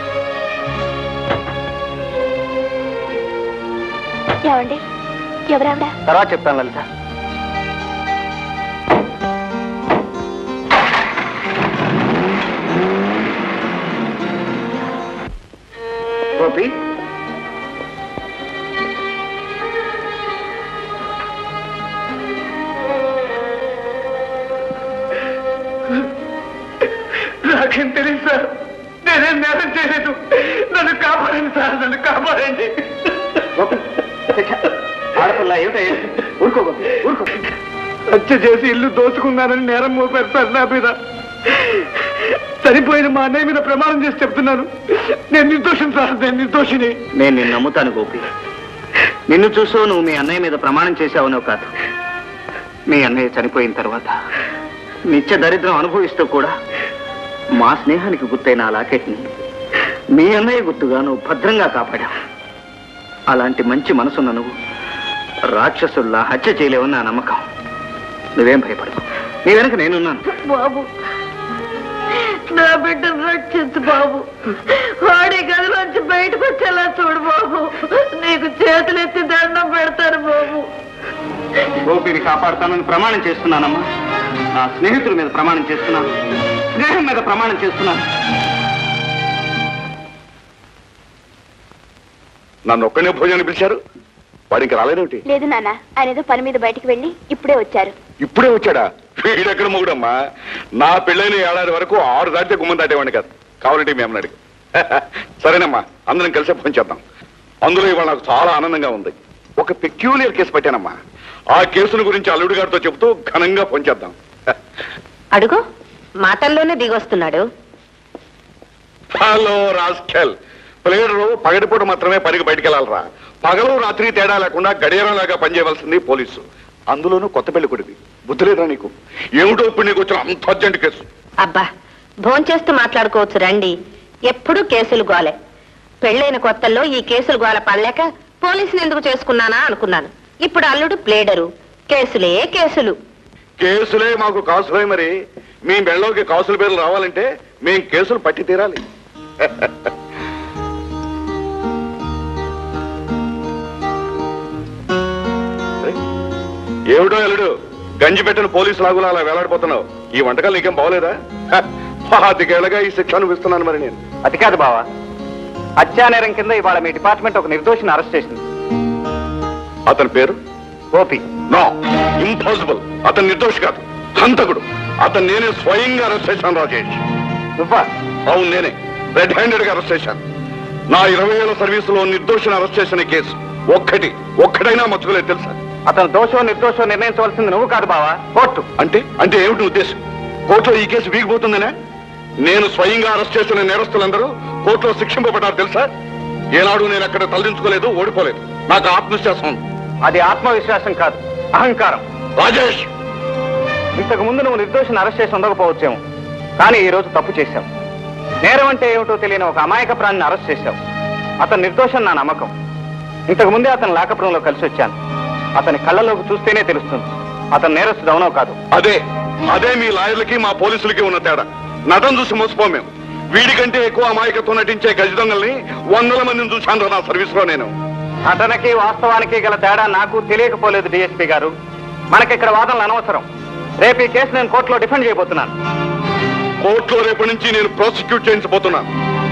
S5: ఏమండి, ఎవరావిడ?
S3: తర్వాత చెప్తాను లలిత. గోపి,
S1: నాకేం తెలియదు సార్, నేనేం నేరం చేయలేదు. నన్ను కాపాడండి సార్, నన్ను కాపాడండి.
S3: ఆడపిల్ల ఏమిటా? ఊరుకో గోపి, ఊరుకో.
S1: హత్య చేసి ఇల్లు దోచుకున్నానని నేరం మోపారు సార్ నా మీద. చనిపోయిన మా అన్నయ్య మీద ప్రమాణం చేసి చెప్తున్నాను, నేను నిర్దోషం సార్, నేను నిర్దోషిని.
S3: నేను నిన్ను నమ్ముతాను గోపి. నిన్ను చూసో నువ్వు మీ అన్నయ్య మీద ప్రమాణం చేశావునో కాదు, మీ అన్నయ్య చనిపోయిన తర్వాత నిత్య దరిద్రం అనుభవిస్తూ కూడా మా స్నేహానికి గుర్తైన ఆ లాకెట్ని మీ అన్నయ్య గుర్తుగా నువ్వు భద్రంగా కాపాడావు. అలాంటి మంచి మనసున్న నువ్వు రాక్షసుల్లా హత్య చేయలేవని నా నమ్మకం. నువ్వేం భయపడవు, నీ వెనక నేనున్నాను.
S12: బాబు, నా బిడ్డను రక్షించు బాబు. వాడి గదిలోంచి బయటకు వచ్చేలా చూడు బాబు. నీకు చేతులెత్తి దండం పెడతారు బాబు.
S3: గోపిని కాపాడుతానని ప్రమాణం చేస్తున్నానమ్మా. నా స్నేహితుల మీద ప్రమాణం చేస్తున్నాను, స్నేహం మీద ప్రమాణం చేస్తున్నాను.
S6: నన్ను ఒక్కనే భోజనం పిలిచారు, వాడికి రాలేదేమిటి?
S5: లేదు నాన్న, ఆయన ఏదో పని మీద బయటికి వెళ్ళి ఇప్పుడే వచ్చారు.
S6: ఇప్పుడే వచ్చాడా? వీడెక్కడ మొగుడమ్మా, నా పెళ్ళైన ఏడాది వరకు ఆరు దాటితే గుమ్మం దాటేవాడిని కాదు. కావాలంటే మేము అడిగి. సరేనమ్మా, అందరం కలిసే ఫోన్ చేద్దాం. అందులో ఇవాళ నాకు చాలా ఆనందంగా ఉంది. ఒక పెక్యూలియర్ కేసు పెట్టానమ్మా. ఆ కేసుల గురించి అల్లుడు గారితో చెబుతూ ఘనంగా ఫోన్ చేద్దాం.
S8: అడుగు, మాటల్లోనే దిగొస్తున్నాడు.
S6: హలో రాస్కెల్, ప్లేయరు పగటిపూట మాత్రమే పనికి బయటికి వెళ్ళాలరా. పగలు రాత్రి తేడా లేకుండా గడియారం లాగా పనిచేయవలసింది పోలీసు. అందులోనూ కొత్త పెళ్లి కొడిది. బుద్ధి లేదురా నీకు? ఏమిటో ఇప్పుడు నీకు వచ్చిన అంత అర్జెంట్ కేసు.
S8: అబ్బా, భోంచేస్తూ మాట్లాడుకోవచ్చు రండి. ఎప్పుడు కేసులు గోలే. పెళ్ళైన కొత్తల్లో ఈ కేసులు గోల పడలేక పోలీసులు ఎందుకు చేసుకున్నానా అనుకున్నాను. ఇప్పుడు అల్లుడు ప్లేడరు, కేసులే కేసులు.
S6: కేసులే మాకు కాసులే. మరి మీ మెళ్ళలోకి కాసుల పేర్లు రావాలంటే మేం కేసులు పట్టి తీరాలి. ఏమిటో అల్లుడు, గంజి పెట్టిన పోలీసు లాగులా అలా వేలాడిపోతున్నావు. ఈ వంటకాలు నీకేం బాగోలేదా? పాతికేళ్లగా ఈ శిక్ష అనుభవిస్తున్నాను మరి నేను.
S3: అది కాదు బావా, హత్యానేరం కింద ఇవాళ మీ డిపార్ట్మెంట్ ఒక నిర్దోషిని అరెస్ట్ చేసింది.
S6: అతని పేరు
S3: గోపి.
S6: No, impossible. అతను నిర్దోషి కాదు, హంతకుడు. అతను నేనే స్వయంగా అరెస్ట్ చేశాను రాజేష్.
S3: నువ్వా?
S6: అవును, నేనే రెడ్ హ్యాండెడ్ గా అరెస్ట్ చేశాను. నా ఇరవై ఏళ్ల సర్వీసులో నిర్దోషిని అరెస్ట్ చేసిన కేసు ఒక్కటి ఒక్కటైనా మర్చుకోలేదు తెలుసా?
S3: అతను దోషో నిర్దోషో నిర్ణయించవలసింది నువ్వు కాదు బావా, కోర్టు.
S6: అంటే అంటే ఏమిటి ఉద్దేశం? కోర్టులో ఈ కేసు వీగిపోతుందనే? నేను స్వయంగా అరెస్ట్ చేసిన నేరస్తులందరూ కోర్టులో శిక్షింపబడ్డారు తెలుసా? ఏనాడు నేను అక్కడ తలదించుకోలేదు, ఓడిపోలేదు. నాకు ఆత్మవిశ్వాసం ఉంది.
S3: అది ఆత్మవిశ్వాసం కాదు, అహంకారం.
S6: రాజేష్,
S3: ఇంతకు ముందు నువ్వు నిర్దోషిని అరెస్ట్ చేసి ఉండకపోవచ్చేమో, కానీ ఈ రోజు తప్పు చేశావు. నేరం అంటే ఏమిటో తెలియని ఒక అమాయక ప్రాణిని అరెస్ట్ చేశావు. అతను నిర్దోషం నా నమ్మకం. ఇంతకు ముందే అతను లాకపురంలో కలిసి వచ్చాను. అతని కళ్ళలోకి చూస్తేనే తెలుస్తుంది అతను నేరస్తుడు అవునో కాదు.
S6: అదే అదే మీ లాయర్లకి మా పోలీసులకి ఉన్న తేడా. నటన చూసి మోసపోం మేము. వీడికంటే ఎక్కువ అమాయకత్వం నటించే గజ దొంగల్ని వందల మందిని చూశాను నా సర్వీస్ లో నేను.
S3: అతనికి వాస్తవానికి గల తేడా నాకు తెలియకపోలేదు డిఎస్పీ గారు. మనకిక్కడ వాదనలు అనవసరం. రేపు ఈ కేసు నేను కోర్టులో డిఫెండ్ చేయబోతున్నాను.
S6: కోర్టులో రేపటి నుంచి నేను ప్రాసిక్యూట్ చేయించబోతున్నాను.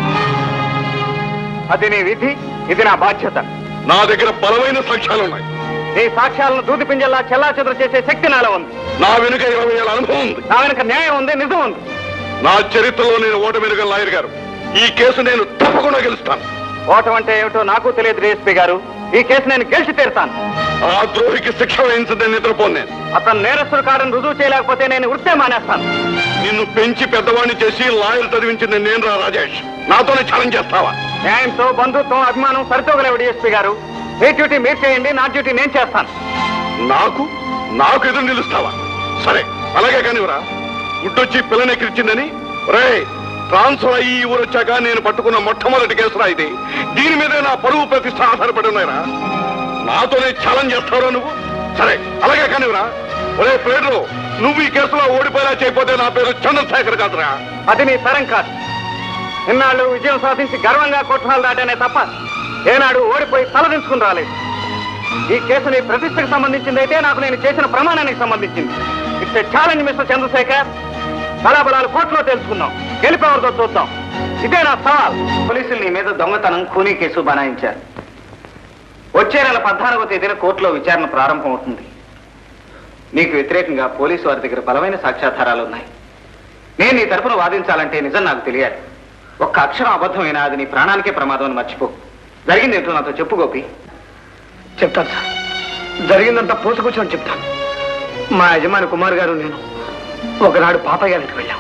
S3: అది నీ విధి, ఇది నా బాధ్యత.
S6: నా దగ్గర బలమైన సాక్ష్యాలున్నాయి.
S3: నీ సాక్ష్యాలను దూది పింజల్లా చెల్లా చెదురు చేసే శక్తి నాలో ఉంది.
S6: నా వెనుక ఇరవై ఏళ్ళ అనుభవం ఉంది.
S3: నా వెనుక న్యాయం ఉంది, నిజం ఉంది.
S6: నా చరిత్రలో నేను ఓటమిరగల లాయర్ గారు. ఈ కేసు నేను తప్పకుండా గెలుస్తాను.
S3: ఓటం అంటే ఏమిటో నాకు తెలియదు డిఎస్పీ గారు. ఈ కేసు నేను గెలిచి తీరుతాను.
S6: ఆ ద్రోహికి శిక్ష వహించదని నిద్రపోను నేను.
S3: అతను నేరస్తుడు కాడని రుజువు చేయలేకపోతే నేను వృత్తే మానేస్తాను.
S6: నిన్ను పెంచి పెద్దవాడిని చేసి లాయర్ చదివించింది నేను రా రాజేష్. నాతోనే ఛాలెంజ్ చేస్తావా?
S3: న్యాయంతో బంధుత్వం అభిమానం సరితోగలేవు డిఎస్పీ గారు. మీ డ్యూటీ మీరు చేయండి, నా డ్యూటీ నేను చేస్తాను.
S6: నాకు నాకు ఎదురు నిలుస్తావా? సరే అలాగే కానివరా. గుడ్డొచ్చి పిల్లనెక్కిరిచిందని రే ట్రాన్స్ఫర్ అయ్యి ఈ ఊరు వచ్చాక నేను పట్టుకున్న మొట్టమొదటి కేసురా ఇది. దీని మీదే నా పరువు ప్రతిష్ట ఆధారపడి ఉన్నాయిరా. నాతోనే ఛాలెంజ్ చేస్తావురా నువ్వు? సరే అలాగే కానివరా. ఒరే ప్లేడరు, నువ్వు ఈ కేసులో ఓడిపోయేలా చేయకపోతే నా పేరు చంద్రశేఖర్ కాదురా.
S3: అది నీ తరం కాదు. ఇన్నాళ్ళు విజయం సాధించి గర్వంగా కోర్టుహాలు దాటానే తప్ప ఏనాడు ఓడిపోయి తలదించుకుని రాలేదు. ఈ కేసు నీ ప్రతిష్టకు సంబంధించింది అయితే నాకు నేను చేసిన ప్రమాణానికి సంబంధించింది. It's a challenge mister Chandrasekhar. బలాబలాలు కోర్టులో తెలుసుకుందాం, గెలిపేవరితో చూద్దాం. ఇదే నా సవాల్. పోలీసులు నీ మీద దొంగతనం ఖూనీ కేసు బనాయించారు. వచ్చే నెల పద్నాలుగో తేదీన కోర్టులో విచారణ ప్రారంభమవుతుంది. నీకు వ్యతిరేకంగా పోలీసు వారి దగ్గర బలమైన సాక్ష్యాధారాలు ఉన్నాయి. నేను నీ తరపున వాదించాలంటే నిజం నాకు తెలియాలి. ఒక్క అక్షరం అబద్ధమైనా అది నీ ప్రాణానికే ప్రమాదం అని మర్చిపో. జరిగింది ఏంటో నాతో చెప్పు గోపి.
S4: చెప్తాను సార్. జరిగిందంతా పూసుకొచ్చాను చెప్తాను. మా యజమాని కుమార్ గారు నేను ఒకనాడు పాపయ్య గారికి వెళ్ళాం.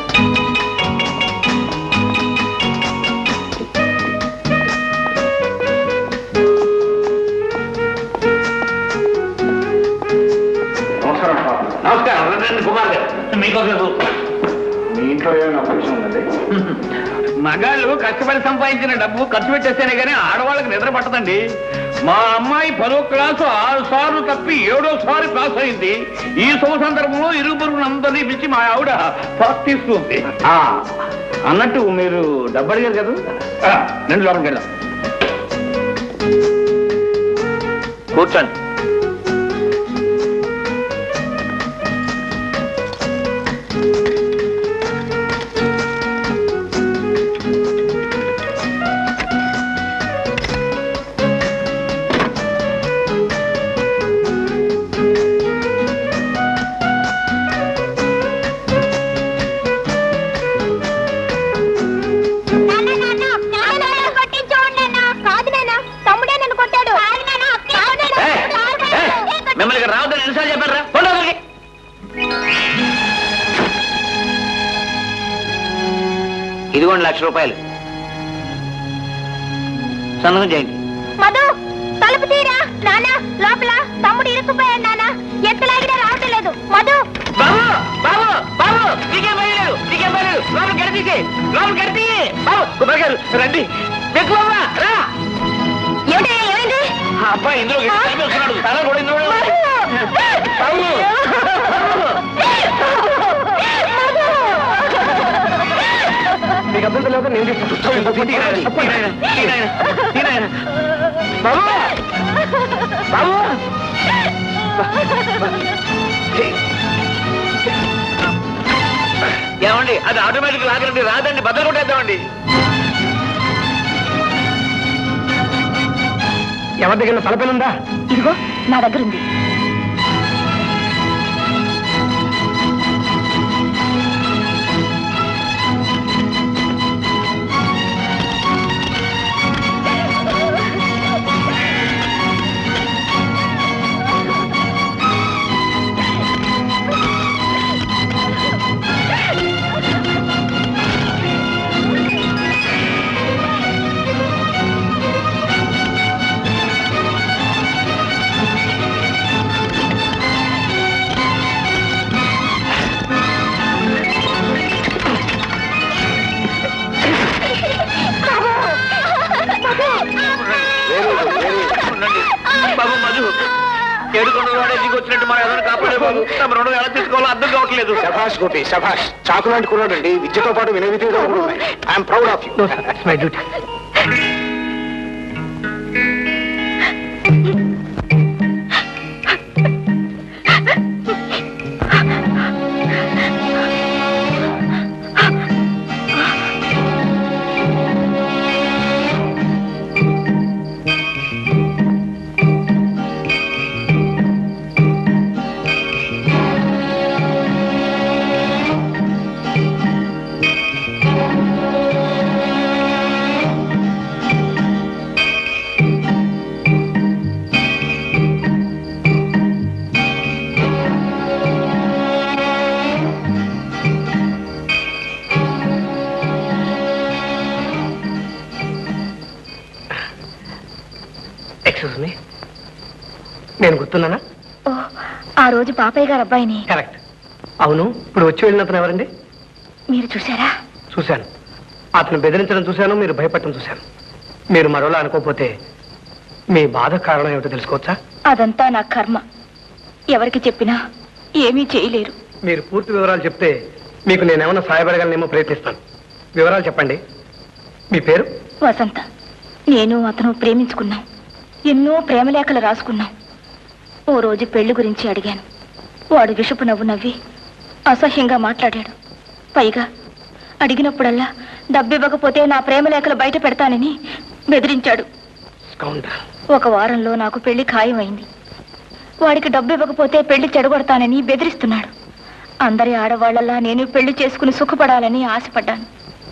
S1: నమస్కారం. కుమార్ గారు మీకోసం
S4: మీ ఇంట్లో ఏమైనా అవకాశం ఉందండి?
S1: మగాళ్ళు కష్టపడి సంపాదించిన డబ్బు ఖర్చు పెట్టేస్తేనే కానీ ఆడవాళ్ళకి నిద్ర పట్టదండి. మా అమ్మాయి పదో క్లాసు ఆరు సార్లు తప్పి ఏడో సారి పాస్ అయింది. ఈ శుభ సందర్భంలో ఇరుగు పొరుగును అందరినీ పిలిచి మా ఆవిడ పాస్ తీస్తుంది. అన్నట్టు మీరు డబ్బు అడిగారు కదా, రెండు లోపలికి వెళ్దాం. కూర్చోండి. మిమ్మల్ని రావద్దని ఎన్నిసార్లు చెప్పారా? ఇదిగోండి లక్ష రూపాయలు. సంతకం చేయండి.
S5: మధు తలుపు తీరా. నాన్న లోపల తమ్ముడు ఇరుక్కుపోయాడు. నాన్న ఎక్కలాగినా రావటం లేదు. మధు
S1: బాబు బాబు బాబు నీకేం భయలేదు, నీకేం భయలేదు. లోపల గడితీసే, లోపల గడితీ. బాబు కుమార్ గారు రండి. పెట్టుకోమ్మా రా.
S5: ఏమిటయ్యా ఏమైంది?
S1: ఆ అబ్బాయి ఇందులో వస్తున్నాడు. తల కూడా ఇందులో. బాబు
S4: మీకు అర్థం తెలియదు నేను తీసుకుంటాను.
S1: బాబు బాబు ఏమండి అది ఆటోమేటిక్ లాగండి, రాదండి, బద్దలు కొట్టేద్దామండి.
S4: ఎవరి దగ్గర తలపనుందా?
S12: ఇదిగో నా దగ్గర ఉంది.
S1: బాబు మధు
S11: ఎదుర్కొన్నవాడే దిగి వచ్చినట్టు మా ఎవరు కాపాడే బాబు తమ రుణం ఎలా తీసుకోవాలో అర్థం కావట్లేదు.
S4: శభాష్ గోపి శభాష్. చాకు లాంటి కున్నాడండి, విద్యతో పాటు వినయ విధేయతలు కూడా ఉన్నాయి. I'm proud of you.
S10: My duty. నేను గుర్తున్నానా?
S12: ఆ రోజు పాపయ్య గారు అబ్బాయిని.
S10: కరెక్ట్. అవును, ఇప్పుడు వచ్చి వెళ్ళిన అతను ఎవరండి?
S12: మీరు చూసారా?
S10: చూశాను. అతను బెదిరించడం చూశాను, మీరు భయపడటం చూశాను. మీరు మరోలా అనుకోకపోతే మీ బాధ కారణం ఏమిటో తెలుసుకోవచ్చా?
S12: అదంతా నా కర్మ. ఎవరికి చెప్పినా ఏమీ చేయలేరు.
S10: మీరు పూర్తి వివరాలు చెప్తే మీకు నేనేమన్నా సహాయపడగలనేమో ప్రయత్నిస్తాను. వివరాలు చెప్పండి. మీ పేరు?
S12: వసంత. నేను అతను ప్రేమించుకున్నాం. ఎన్నో ప్రేమలేఖలు రాసుకున్నాం. ఓ రోజు పెళ్లి గురించి అడిగాను. వాడు విషపు నవ్వు నవ్వి అసహ్యంగా మాట్లాడాడు. పైగా అడిగినప్పుడల్లా డబ్బివ్వకపోతే నా ప్రేమలేఖలు బయట పెడతానని బెదిరించాడు. ఒక వారంలో నాకు పెళ్లి ఖాయమైంది. వాడికి డబ్బు ఇవ్వకపోతే పెళ్లి చెడగొడతానని బెదిరిస్తున్నాడు. అందరి ఆడవాళ్లలా నేను పెళ్లి చేసుకుని సుఖపడాలని ఆశపడ్డాను.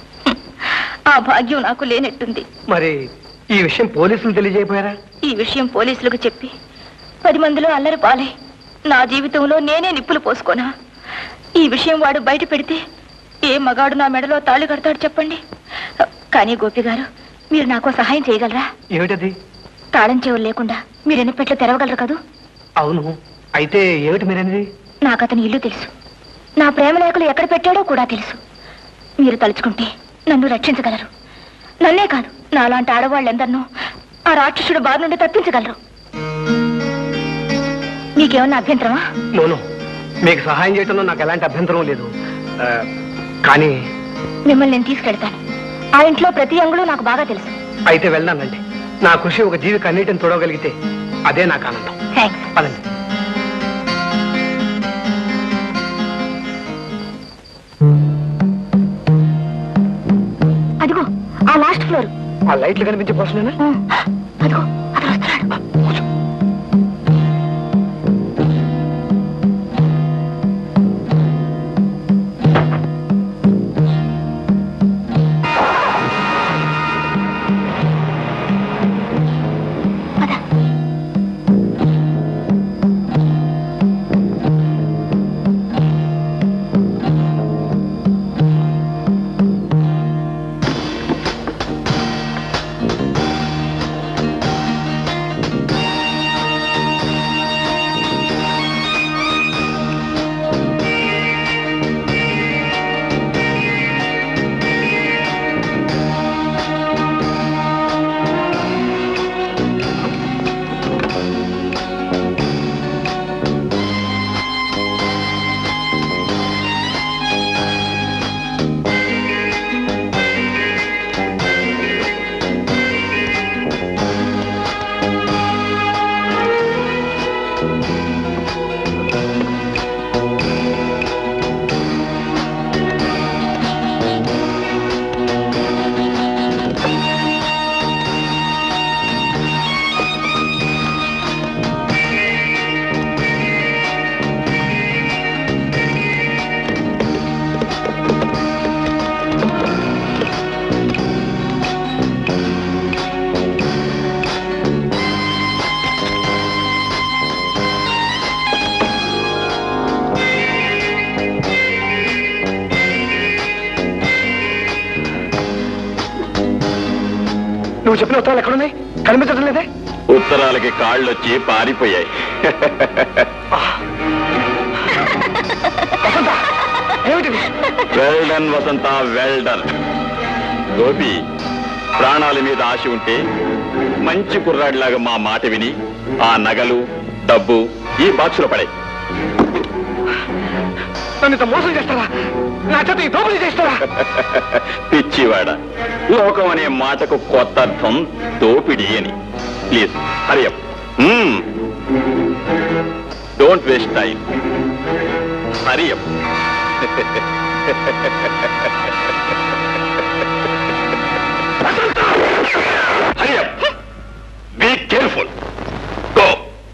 S12: ఆ భాగ్యం నాకు లేనట్టుంది.
S10: మరి ఈ విషయం పోలీసులు తెలియజేయపోయారా?
S12: ఈ విషయం పోలీసులకు చెప్పి పది మందిలో అల్లరి పాలే నా జీవితంలో నేనే నిప్పులు పోసుకోనా? ఈ విషయం వాడు బయట పెడితే ఏ మగాడు నా మెడలో తాళి కడతాడు చెప్పండి. కానీ గోపి గారు, మీరు నాకు సహాయం చేయగలరా?
S10: ఏమిటది?
S12: తాళం చెవులు లేకుండా మీరు ఎన్ని పెట్లు తెరవగలరు కదూ?
S10: అవును. అయితే ఏమిటి మీరనేది?
S12: నాకు అతని ఇల్లు తెలుసు. నా ప్రేమ లేఖలు ఎక్కడ పెట్టాడో కూడా తెలుసు. మీరు తలుచుకుంటే నన్ను రక్షించగలరు. నన్నే కాదు, నాలాంటి ఆడవాళ్ళెందరినో ఆ రాక్షసుడు బాధ నుండి తప్పించగలరు. మీకేమన్నా అభ్యంతరమా?
S10: నోను, మీకు సహాయం చేయటంలో నాకు ఎలాంటి అభ్యంతరం లేదు. కానీ
S12: మిమ్మల్ని నేను తీసుకెళ్తాను. ఆ ఇంట్లో ప్రతి అంగుళం నాకు బాగా తెలుసు.
S10: అయితే వెళ్దానండి. నా కృషి ఒక జీవికి అన్నిటిని తోడగలిగితే అదే నాకు ఆనందం.
S12: థ్యాంక్స్.
S10: పదండి.
S12: అదిగో ఆ లాస్ట్ ఫ్లోర్.
S10: ఆ లైట్లు కనిపించే పోషనేనా?
S12: అదిగో అతను వస్తున్నాడు.
S10: నువ్వు చెప్పిన ఉత్తరాలు ఎక్కడున్నాయి? కనిపించడం లేదే.
S7: ఉత్తరాలకి కాళ్ళొచ్చి పారిపోయాయి. Well done Vasantha, well done. గోపి, ప్రాణాల మీద ఆశ ఉంటే మంచి కుర్రాడిలాగా మా మాట విని ఆ నగలు డబ్బు ఈ బాక్సులో పడే.
S4: నన్ను ఇంత మోసం చేస్తారా? నా చేత ఈ దోపిడీ చేస్తారా?
S7: పిచ్చివాడ, లోకం అనే మాటకు కొత్త అర్థం దోపిడీ అని. Please hurry up. Don't waste time. Hurry up. Hurry up. Be careful. Go.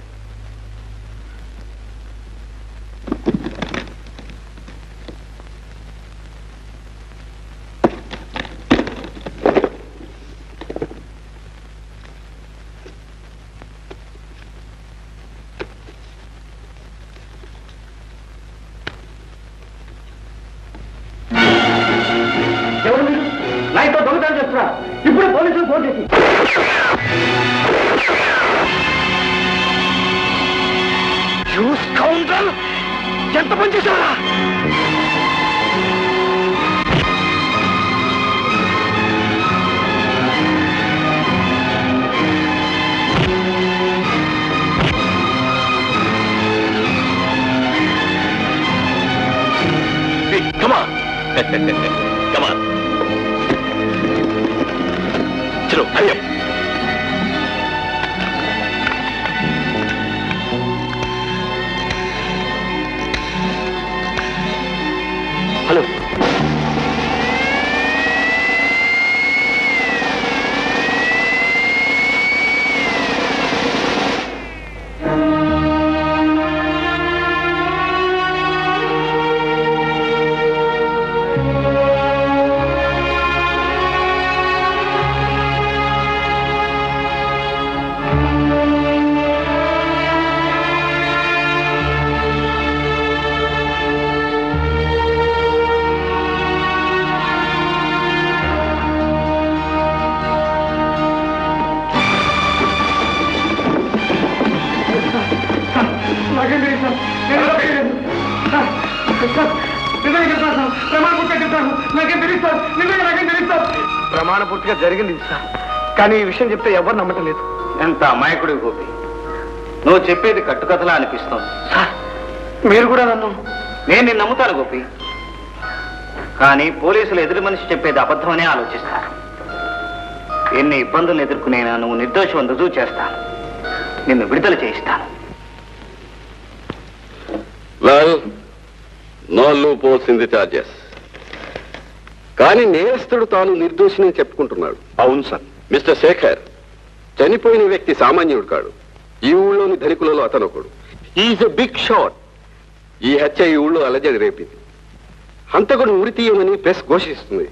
S10: నాయతో దొంగతనం చేస్తున్నా. ఇప్పుడు పోలీసులు ఫోన్ చేసి
S4: ఎంత పని చేశారా?
S7: Come on. Come on. चलो हरी अप. हेलो.
S4: ప్రమాణ పూర్తిగా జరిగింది సార్, కానీ ఈ విషయం చెప్తే ఎవరు నమ్మటం లేదు.
S1: ఎంత అమాయకుడి గోపి, నువ్వు చెప్పేది కట్టుకథలా అనిపిస్తోంది.
S4: సార్ మీరు కూడా నన్ను
S1: నేను నిన్ను నమ్ముతాను గోపి, కానీ పోలీసులు ఎదురు మనిషి చెప్పేది అబద్ధమనే ఆలోచిస్తారు. ఎన్ని ఇబ్బందులు ఎదుర్కొనేనా నువ్వు నిర్దోషం రుజువు చేస్తాను, నిన్ను విడుదల చేయిస్తాను.
S6: Well, no loopholes in the charges. కానీ నేరస్తుడు తాను నిర్దోషిని చెప్పుకుంటున్నాడు.
S3: అవును సార్.
S6: మిస్టర్ శేఖర్, చనిపోయిన వ్యక్తి సామాన్యుడు కాడు. ఈ ఊళ్ళోని ధనికులలో అతను ఒకడు. Is a big shot. ఈ హత్య ఈ ఊళ్ళో అలజడి రేపింది. హంతకుడు ఉరి తీయమని ప్రెస్ ఘోషిస్తుంది.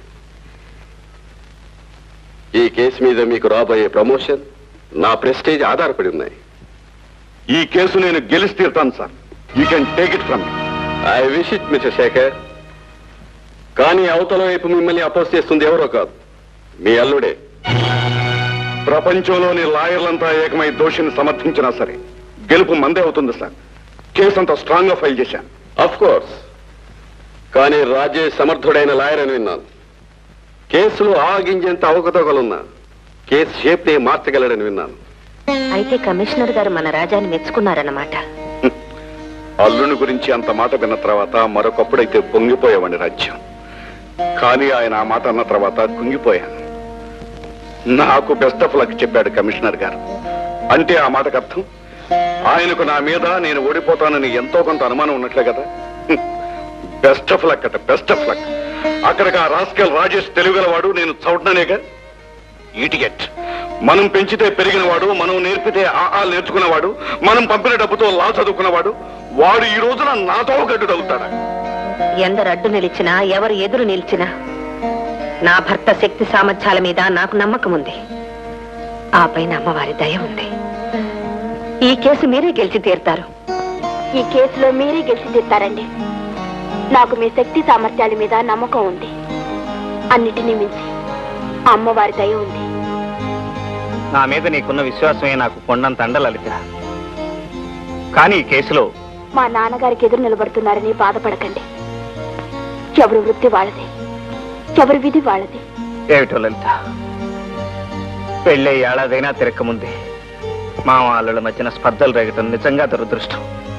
S6: ఈ కేసు మీద మీకు రాబోయే ప్రమోషన్, నా ప్రెస్టేజ్ ఆధారపడి ఉన్నాయి.
S3: ఈ కేసు నేను గెలిచి తీరుతాను sir. You can take it from me.
S6: I wish it mister Shekhar. కానీ అవతల వైపు మిమ్మల్ని అపోజ్ చేస్తుంది ఎవరో కాదు, మీ అల్లుడే.
S3: ప్రపంచంలోని లాయర్లంతా ఏకమై దోషిని సమర్థించినా సరే గెలుపు మందే అవుతుంది సార్. కేసు అంతా స్ట్రాంగ్ గా ఫైల్ చేశాను.
S6: అఫ్ కోర్స్, కానీ రాజేష్ సమర్థుడైన లాయర్ అని విన్నాను. కేసులో ఆగించేంత అవకతవకలున్నా కేసు షేప్ నే మార్చగలడని విన్నాను.
S8: అయితే కమిషనర్ గారు మన రాజాని మెచ్చుకున్నారన్నమాట.
S3: అల్లుని గురించి అంత మాట విన్న తర్వాత మరొకప్పుడైతే పొంగిపోయేవాడి రాజ్యం. కానీ ఆయన ఆ మాట అన్న తర్వాత కుంగిపోయాను. నాకు బెస్ట్ ఆఫ్ లక్ చెప్పాడు కమిషనర్ గారు. అంటే ఆ మాటకు అర్థం ఆయనకు నా మీద నేను ఓడిపోతానని ఎంతో కొంత అనుమానం ఉన్నట్లే కదా. బెస్ట్ ఆఫ్ లక్ అట, బెస్ట్ ఆఫ్ లక్. అక్కడికి ఆ రాస్కెల్ రాజేష్ తెలుగుగలవాడు, నేను చౌటనేగా. ఈటికెట్. మనం పెంచితే పెరిగిన వాడు, మనం నేర్పితే ఆ నేర్చుకున్నవాడు, మనం పంపిన డబ్బుతో లా చదువుకున్నవాడు, వాడు ఈ రోజున నాతో గడ్డుడవుతాడా?
S8: ఎందరు అడ్డు నిలిచినా, ఎవరు ఎదురు నిలిచినా నా భర్త శక్తి సామర్థ్యాల మీద నాకు నమ్మకం ఉంది. ఆ పైన అమ్మవారి దయ ఉంది. ఈ కేసు మీరే గెలిచి తీరుతారు.
S5: ఈ కేసులో మీరే గెలిచి తీరుతారండి. నాకు మీ శక్తి సామర్థ్యాల మీద నమ్మకం ఉంది. అన్నిటినీ మించి అమ్మవారి దయ ఉంది.
S1: నా మీద నీకున్న విశ్వాసమే నాకు కొండంత అండలలిత. కానీ ఈ కేసులో
S5: మా నాన్నగారికి ఎదురు నిలబడుతున్నారని బాధపడకండి. ఎవరి వృత్తి వాళ్ళది, ఎవరి విధి వాళ్ళది.
S1: ఏమిటో లలిత, పెళ్ళే ఏడాదైనా తిరక్కముందే
S3: మా వాళ్ళ మధ్యన స్పర్ధలు రేగటం నిజంగా దురదృష్టం.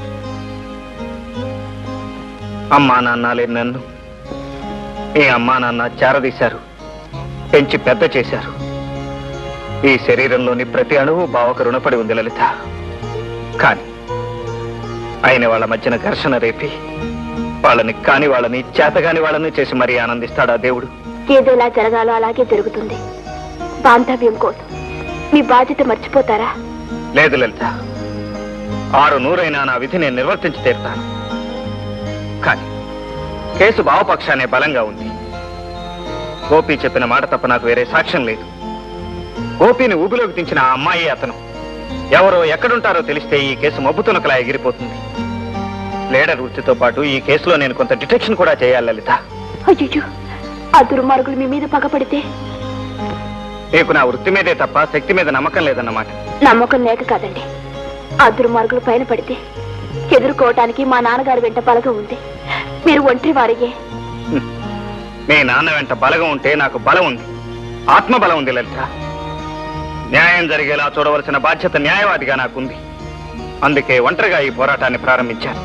S3: అమ్మా నాన్న లేని నన్ను ఈ అమ్మా నాన్న చేరదీశారు, పెంచి పెద్ద చేశారు. ఈ శరీరంలోని ప్రతి అణువు బావకు రుణపడి ఉంది లలిత. కాని ఆయన వాళ్ళ మధ్యన ఘర్షణ రేపి వాళ్ళని కాని వాళ్ళని చేతగాని వాళ్ళని చేసి మరీ ఆనందిస్తాడా దేవుడు?
S12: ఏదోలా జరగాలో అలాగే జరుగుతుంది. బాంధవ్యం కోసం మీ బాధ్యత మర్చిపోతారా?
S3: లేదు లలిత, ఆరు నూరైనా నా విధి నేను నిర్వర్తించి తీరుతాను. కానీ కేసు బావపక్షానే బలంగా ఉంది. గోపి చెప్పిన మాట తప్ప నాకు వేరే సాక్ష్యం లేదు. గోపిని ఊబిలోకి దించిన ఆ అమ్మాయి అతను ఎవరో ఎక్కడుంటారో తెలిస్తే ఈ కేసు మబ్బుతునకలా ఎగిరిపోతుంది. లీడర్ వృత్తితో పాటు ఈ కేసులో నేను కొంత డిటెక్షన్ కూడా చేయాలి లలిత.
S12: అయ్యో, ఆ దుర్మార్గులు మీ మీద పగపడితే?
S3: నీకు నా వృత్తి మీదే తప్ప శక్తి మీద నమ్మకం లేదన్నమాట.
S12: నమ్మకం లేక కాదండి, ఆ దుర్మార్గులు పైన పడితే ఎదుర్కోవటానికి మా నాన్నగారి వెంట బలగం ఉంది. మీరు ఒంటరి వారియే.
S3: మీ నాన్న వెంట బలగం ఉంటే నాకు బలం ఉంది, ఆత్మబలం ఉంది లలిత. న్యాయం జరిగేలా చూడవలసిన బాధ్యత న్యాయవాదిగా నాకుంది. అందుకే ఒంటరిగా ఈ పోరాటాన్ని ప్రారంభించాను.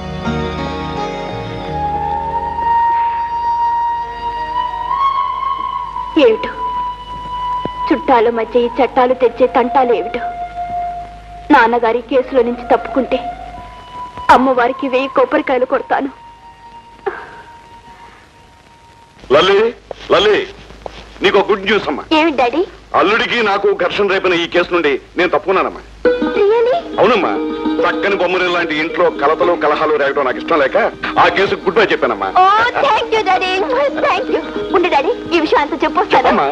S12: ఏమిటో చుట్టాల మధ్య ఈ చట్టాలు తెచ్చే తంటాలు ఏమిటో. నాన్నగారి కేసులో నుంచి తప్పుకుంటే అమ్మవారికి వెయ్యి కొబ్బరికాయలు కొడతాను.
S6: లలి లలి నీకు గుడ్ న్యూస్ అమ్మా.
S12: ఏమిటి డాడీ?
S6: అల్లుడికి నాకు ఘర్షణ రేపిన ఈ కేసు నుండి నేను తప్పుకున్నానమ్మా. అవునమ్మా, చక్కని బొమ్మరి లాంటి ఇంట్లో కలతలు కలహాలు రేగడం నాకు ఇష్టం లేక ఆ కేసు గుడ్ బై చెప్పానమ్మా.
S12: Thank you daddy, thank you. ఉండు డాడీ, ఈ విషయం అంతా చెప్పొస్తానమ్మా.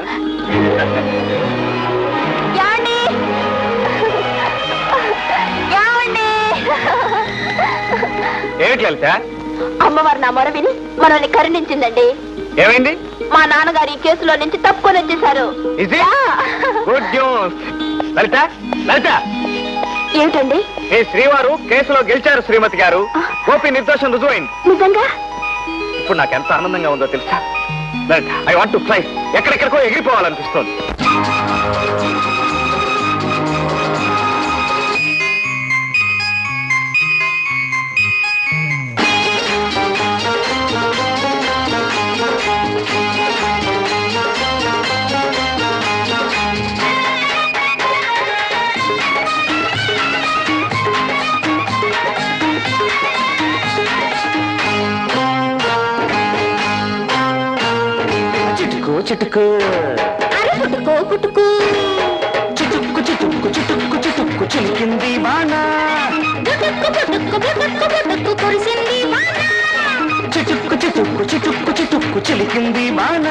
S3: ఏమిటి లలిత?
S12: అమ్మవారు నా మొర విని మనల్ని కరుణించిందండి.
S3: ఏమైంది?
S12: మా నాన్నగారు ఈ కేసులో నుంచి తప్పుకొని వచ్చేసారు.
S3: Good news. లలిత లలిత
S12: ఏమిటండి?
S3: ఈ శ్రీవారు కేసులో గెలిచారు శ్రీమతి గారు. గోపి నిర్దోషం రుజువైంది.
S12: నిజంగా?
S3: ఇప్పుడు నాకు ఎంత ఆనందంగా ఉందో తెలుసా? Lalitha, I want to fly. ఎక్కడెక్కడికో ఎగిరిపోవాలనిపిస్తోంది.
S9: చిటుకు
S12: పుట్టుకో పుట్టుకు
S9: చిటుక్కు చిటుక్కు చిటుక్కు చిటుక్కు చిలికింది వాన. చిటుక్కు చిటుక్కు చిటుక్కు చిటుక్కు చిలికింది వాన.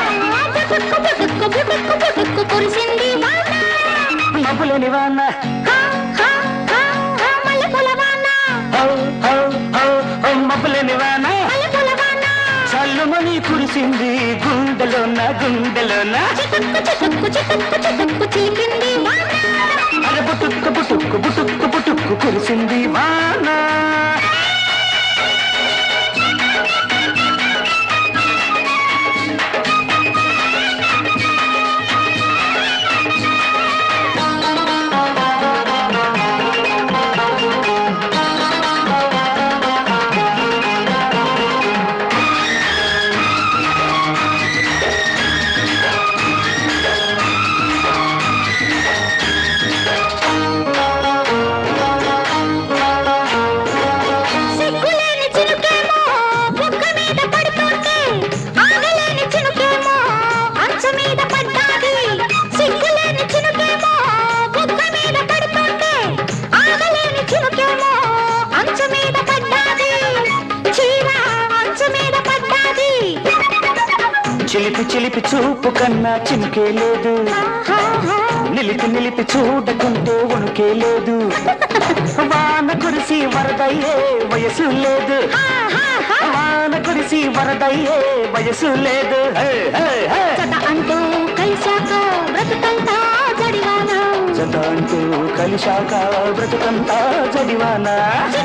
S9: మబ్బులేని వాన, మబ్బులేని వాన చల్లుమని కురిసింది గుండెలోన గుండెలోన. అరే బుటుక్కు బుటుక్కు బుటుక్కు బుటుక్కు కురిసింది వాన. చిలిపి చిలిపి చూపు కన్నా చినుకే లేదు, నిలిపి నిలిపి చూడకుంటే వణుకే లేదు. వాన కురిసి వరదయ్యే వయసు లేదు, వాన కురిసి వరదయ్యే వయసు లేదు.
S5: అంటూ కలిశాక బ్రతుకంతా జడివానా,
S9: జత అంటూ కలిశాక బ్రతుకంతా జడివానా.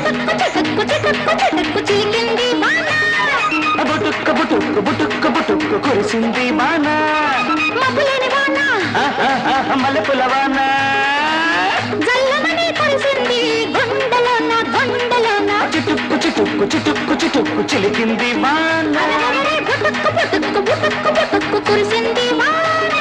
S9: బుటుక్కు బుటుక్కు బుటుక్కు బుటుక్కు కురిసింది వాన. మల్లెపుల వాన
S5: జల్లమని
S9: చిలికింది వాన
S5: బుటుక్కు బుటుక్కు బుటుక్కు బుటుక్కు కురిసింది వాన.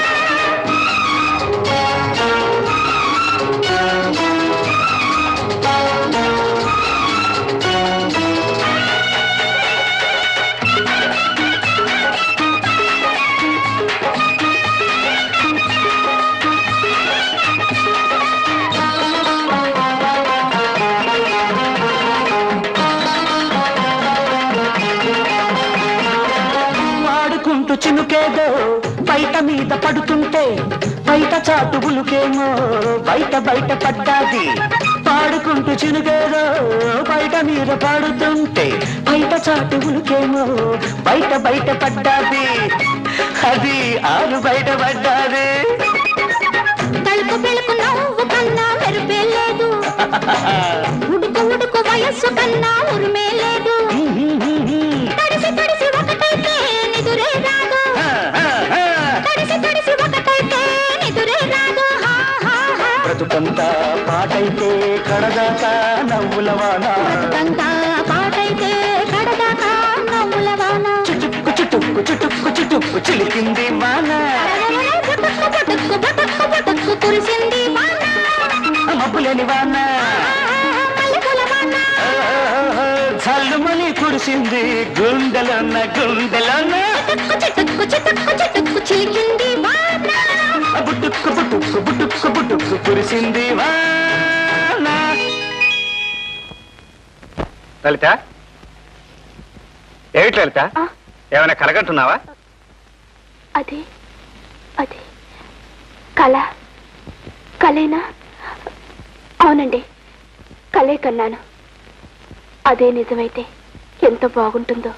S9: చినుకేదో బయట మీద పడుతుంటే బయట చాటు ఉలుకేమో బయట బయట పడ్డాది. పాడుకుంటూ చినుకేదో బయట మీద పడుతుంటే బయట చాటు ఉలుకేమో బయట బయట పడ్డాది. అది ఆరు బయట పడ్డాది.
S5: తలుపు పెళ్ళకు నవ్వు కన్నా మెరుపే లేదు, ఉడుకు ఉడుకు వయస్సు కన్నా ఉరిమే లేదు. తడిసి తడిసి ఒకటైతే నిదురే రాదు, తడిసి తడిసి ఒకటైతే నిదురే రాదు.
S9: బ్రతుకంతా పాటైతే కడదాకా నవ్వుల వాన,
S5: బ్రతుకంతా పాటైతే కడదాకా నవ్వుల వాన.
S9: చుటుక్కు చుటుక్కు చుటుక్కు చుటుక్కు చిలికింది వాన,
S5: బుటుక్కు బుటుక్కు బుటుక్కు బుటుక్కు కురిసింది వాన.
S9: మబ్బులేని వాన
S5: మల్లెపూల వాన
S9: చల్లుమని కురిసింది గుండెలన్న గుండెలన్న.
S5: చిటుక్కు చిటుక్కు చిటుక్కు చిలికింది వాన.
S9: బుట్టుక్కు బుట్టుక్కు బుట్టుక్కు బుట్టుక్కు కురిసింది వాన.
S3: లలిత, ఏమిటి లలిత, ఏమైనా కలగంటున్నావా?
S12: అది అది కళ కలేనా? అవునండి, కలే కన్నాను. అదే నిజమైతే ఎంత బాగుంటుందో.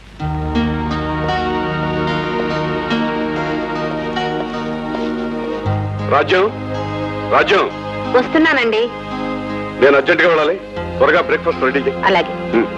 S6: రాజ్యం, రాజ్యం,
S8: వస్తున్నానండి.
S6: నేను అర్జెంట్గా వెళ్ళాలి. త్వరగా బ్రేక్ఫాస్ట్ రెడీ చేయి.
S8: అలాగే.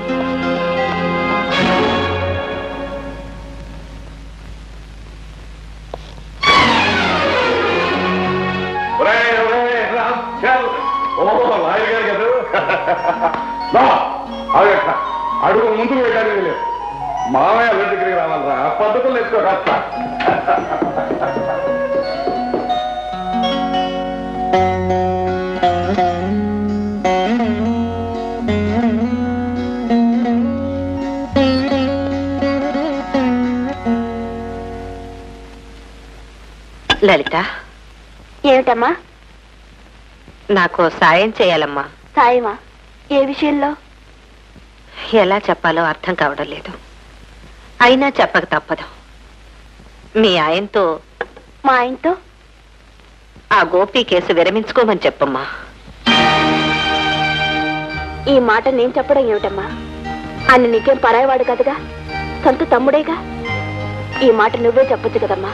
S6: అడుగు ముందుకు వేయడానికి లేదు. మామయ్య అల్లుడి దగ్గరికి రావాలరా, ఆ పద్ధతులు నేర్చుకో కాస్త.
S8: లలిత,
S12: ఏమిటమ్మా?
S8: నాకు సాయం చేయాలమ్మా.
S12: సాయమా? ఏ విషయంలో?
S8: ఎలా చెప్పాలో అర్థం కావడం లేదు. అయినా చెప్పక తప్పదు. మీ ఆయనతో
S12: మా ఆయనతో
S8: ఆ గోపి కేసు విరమించుకోమని చెప్పమ్మా.
S12: ఈ మాట నేను చెప్పడం ఏమిటమ్మా? ఆయన నీకేం పరాయవాడు కదగా, సొంత తమ్ముడేగా. ఈ మాట నువ్వే చెప్పొచ్చు కదమ్మా.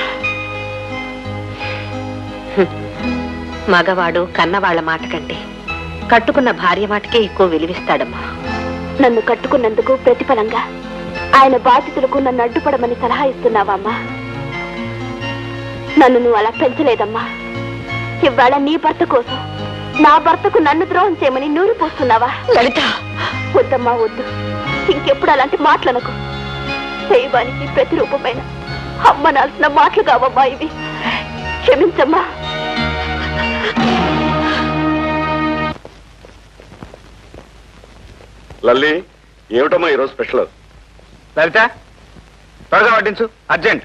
S8: మగవాడు కన్నవాళ్ల మాట కంటే కట్టుకున్న భార్య మాటకే ఎక్కువ విలువిస్తాడమ్మా.
S12: నన్ను కట్టుకున్నందుకు ప్రతిఫలంగా ఆయన బాధితులకు నన్ను అడ్డుపడమని సలహా ఇస్తున్నావా అమ్మా? నన్ను నువ్వు అలా పెంచలేదమ్మా. ఇవాళ నీ భర్త కోసం నా భర్తకు నన్ను ద్రోహం చేయమని నూరి పోస్తున్నావా?
S8: లలిత,
S12: వద్దమ్మా వద్దు. ఇంకెప్పుడు అలాంటి మాటలనకు. దైవానికి ప్రతిరూపమైన అమ్మనాల్సిన మాటలు కావమ్మా ఇవి. క్షమించమ్మా.
S6: లల్లి, ఏమిటమ్మా ఈరోజు స్పెషల్?
S3: లలిత, త్వరగా వడ్డించు, అర్జెంట్.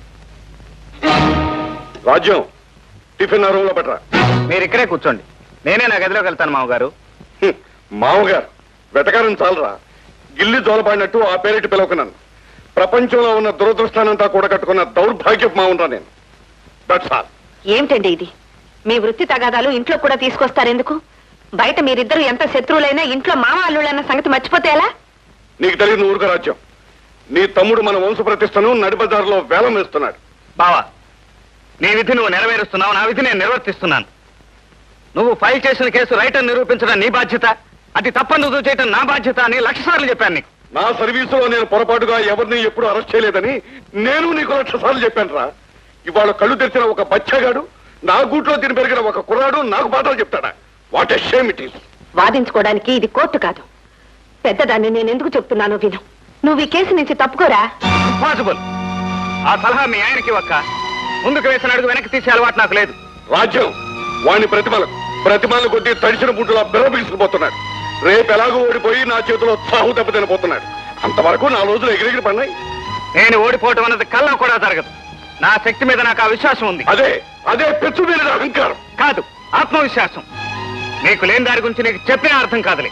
S6: రాజ్యం, టిఫిన్ రూమ్ లో పెట్టరా.
S3: మీరు ఇక్కడే కూర్చోండి, నేనే నా గదిలోకి వెళ్తాను మామగారు.
S6: మామగారు వెటకారం చాలరా. గిల్లి జోలపాడినట్టు ఆ పేరిటి పిలవకున్నాను. ప్రపంచంలో ఉన్న దురదృష్టానంతా కూడా కట్టుకున్న దౌర్భాగ్యపు మావుంటా నేను. That's all.
S8: ఏమిటండి ఇది? మీ వృత్తి తగాదాలు ఇంట్లో కూడా తీసుకొస్తారెందుకు? బయట మీరిద్దరు ఎంత శత్రువులైనా ఇంట్లో మామ అల్లుళ్ళన్న సంగతి మర్చిపోతే ఎలా?
S6: నీకు తెలియదు ఊరుక రాజ్యం. నీ తమ్ముడు మన వంశ ప్రతిష్టను నడిబజారులో వేలం వేస్తున్నాడు.
S3: బావా, నీ విధి నువ్వు నెరవేరుస్తున్నావు, నా విధి నేను నిర్వర్తిస్తున్నాను. నువ్వు ఫైల్ చేసిన కేసు రైట్ అని నిరూపించడం నీ బాధ్యత, అది తప్పని రుజువు చేయడం నా బాధ్యత అని లక్ష సార్లు చెప్పాను నీకు.
S6: నా సర్వీసులో నేను పొరపాటుగా ఎవరిని ఎప్పుడు అరెస్ట్ చేయలేదని నేను నీకు లక్ష సార్లు చెప్పాను రా. ఇవాళ కళ్ళు తెరిచిన ఒక బచ్చగాడు, నా గూట్లో తిని పెరిగిన ఒక కుర్రాడు నాకు పాఠాలు చెప్తాడా? What a shame it is.
S8: వాదించుకోవడానికి ఇది కోర్టు కాదు. పెద్దదాన్ని నేను ఎందుకు చెప్తున్నానో విను. నువ్వు ఈ కేసు నుంచి తప్పుకోరా.
S3: ఇంపాసిబుల్. ఆ సలహా మీ ఆయనకి ఒక్క ముందుకు వేసిన అడుగు వెనక్కి తీసే అలవాటు నాకు లేదు.
S6: రాజ్యం వాడిని ప్రతిమలం ప్రతిమలను కొద్ది తడిసిన బుట్టులా బిర్ర బిగుసుకుపోతున్నాడు. రేపు ఎలాగో ఓడిపోయి నా చేతిలో చావు దెబ్బ తినపోతున్నాడు. అంతవరకు నా రోజులు ఎగిరెగిరి పడినాయి.
S3: నేను ఓడిపోవటం అన్నది కళ్ళ కూడా జరగదు. నా శక్తి మీద నాకు ఆ విశ్వాసం ఉంది.
S6: అదే అదే పెచ్చు మీద అహంకారం
S3: కాదు, ఆత్మవిశ్వాసం. నీకు లేని దాని గురించి నీకు చెప్పిన అర్థం కాదులే.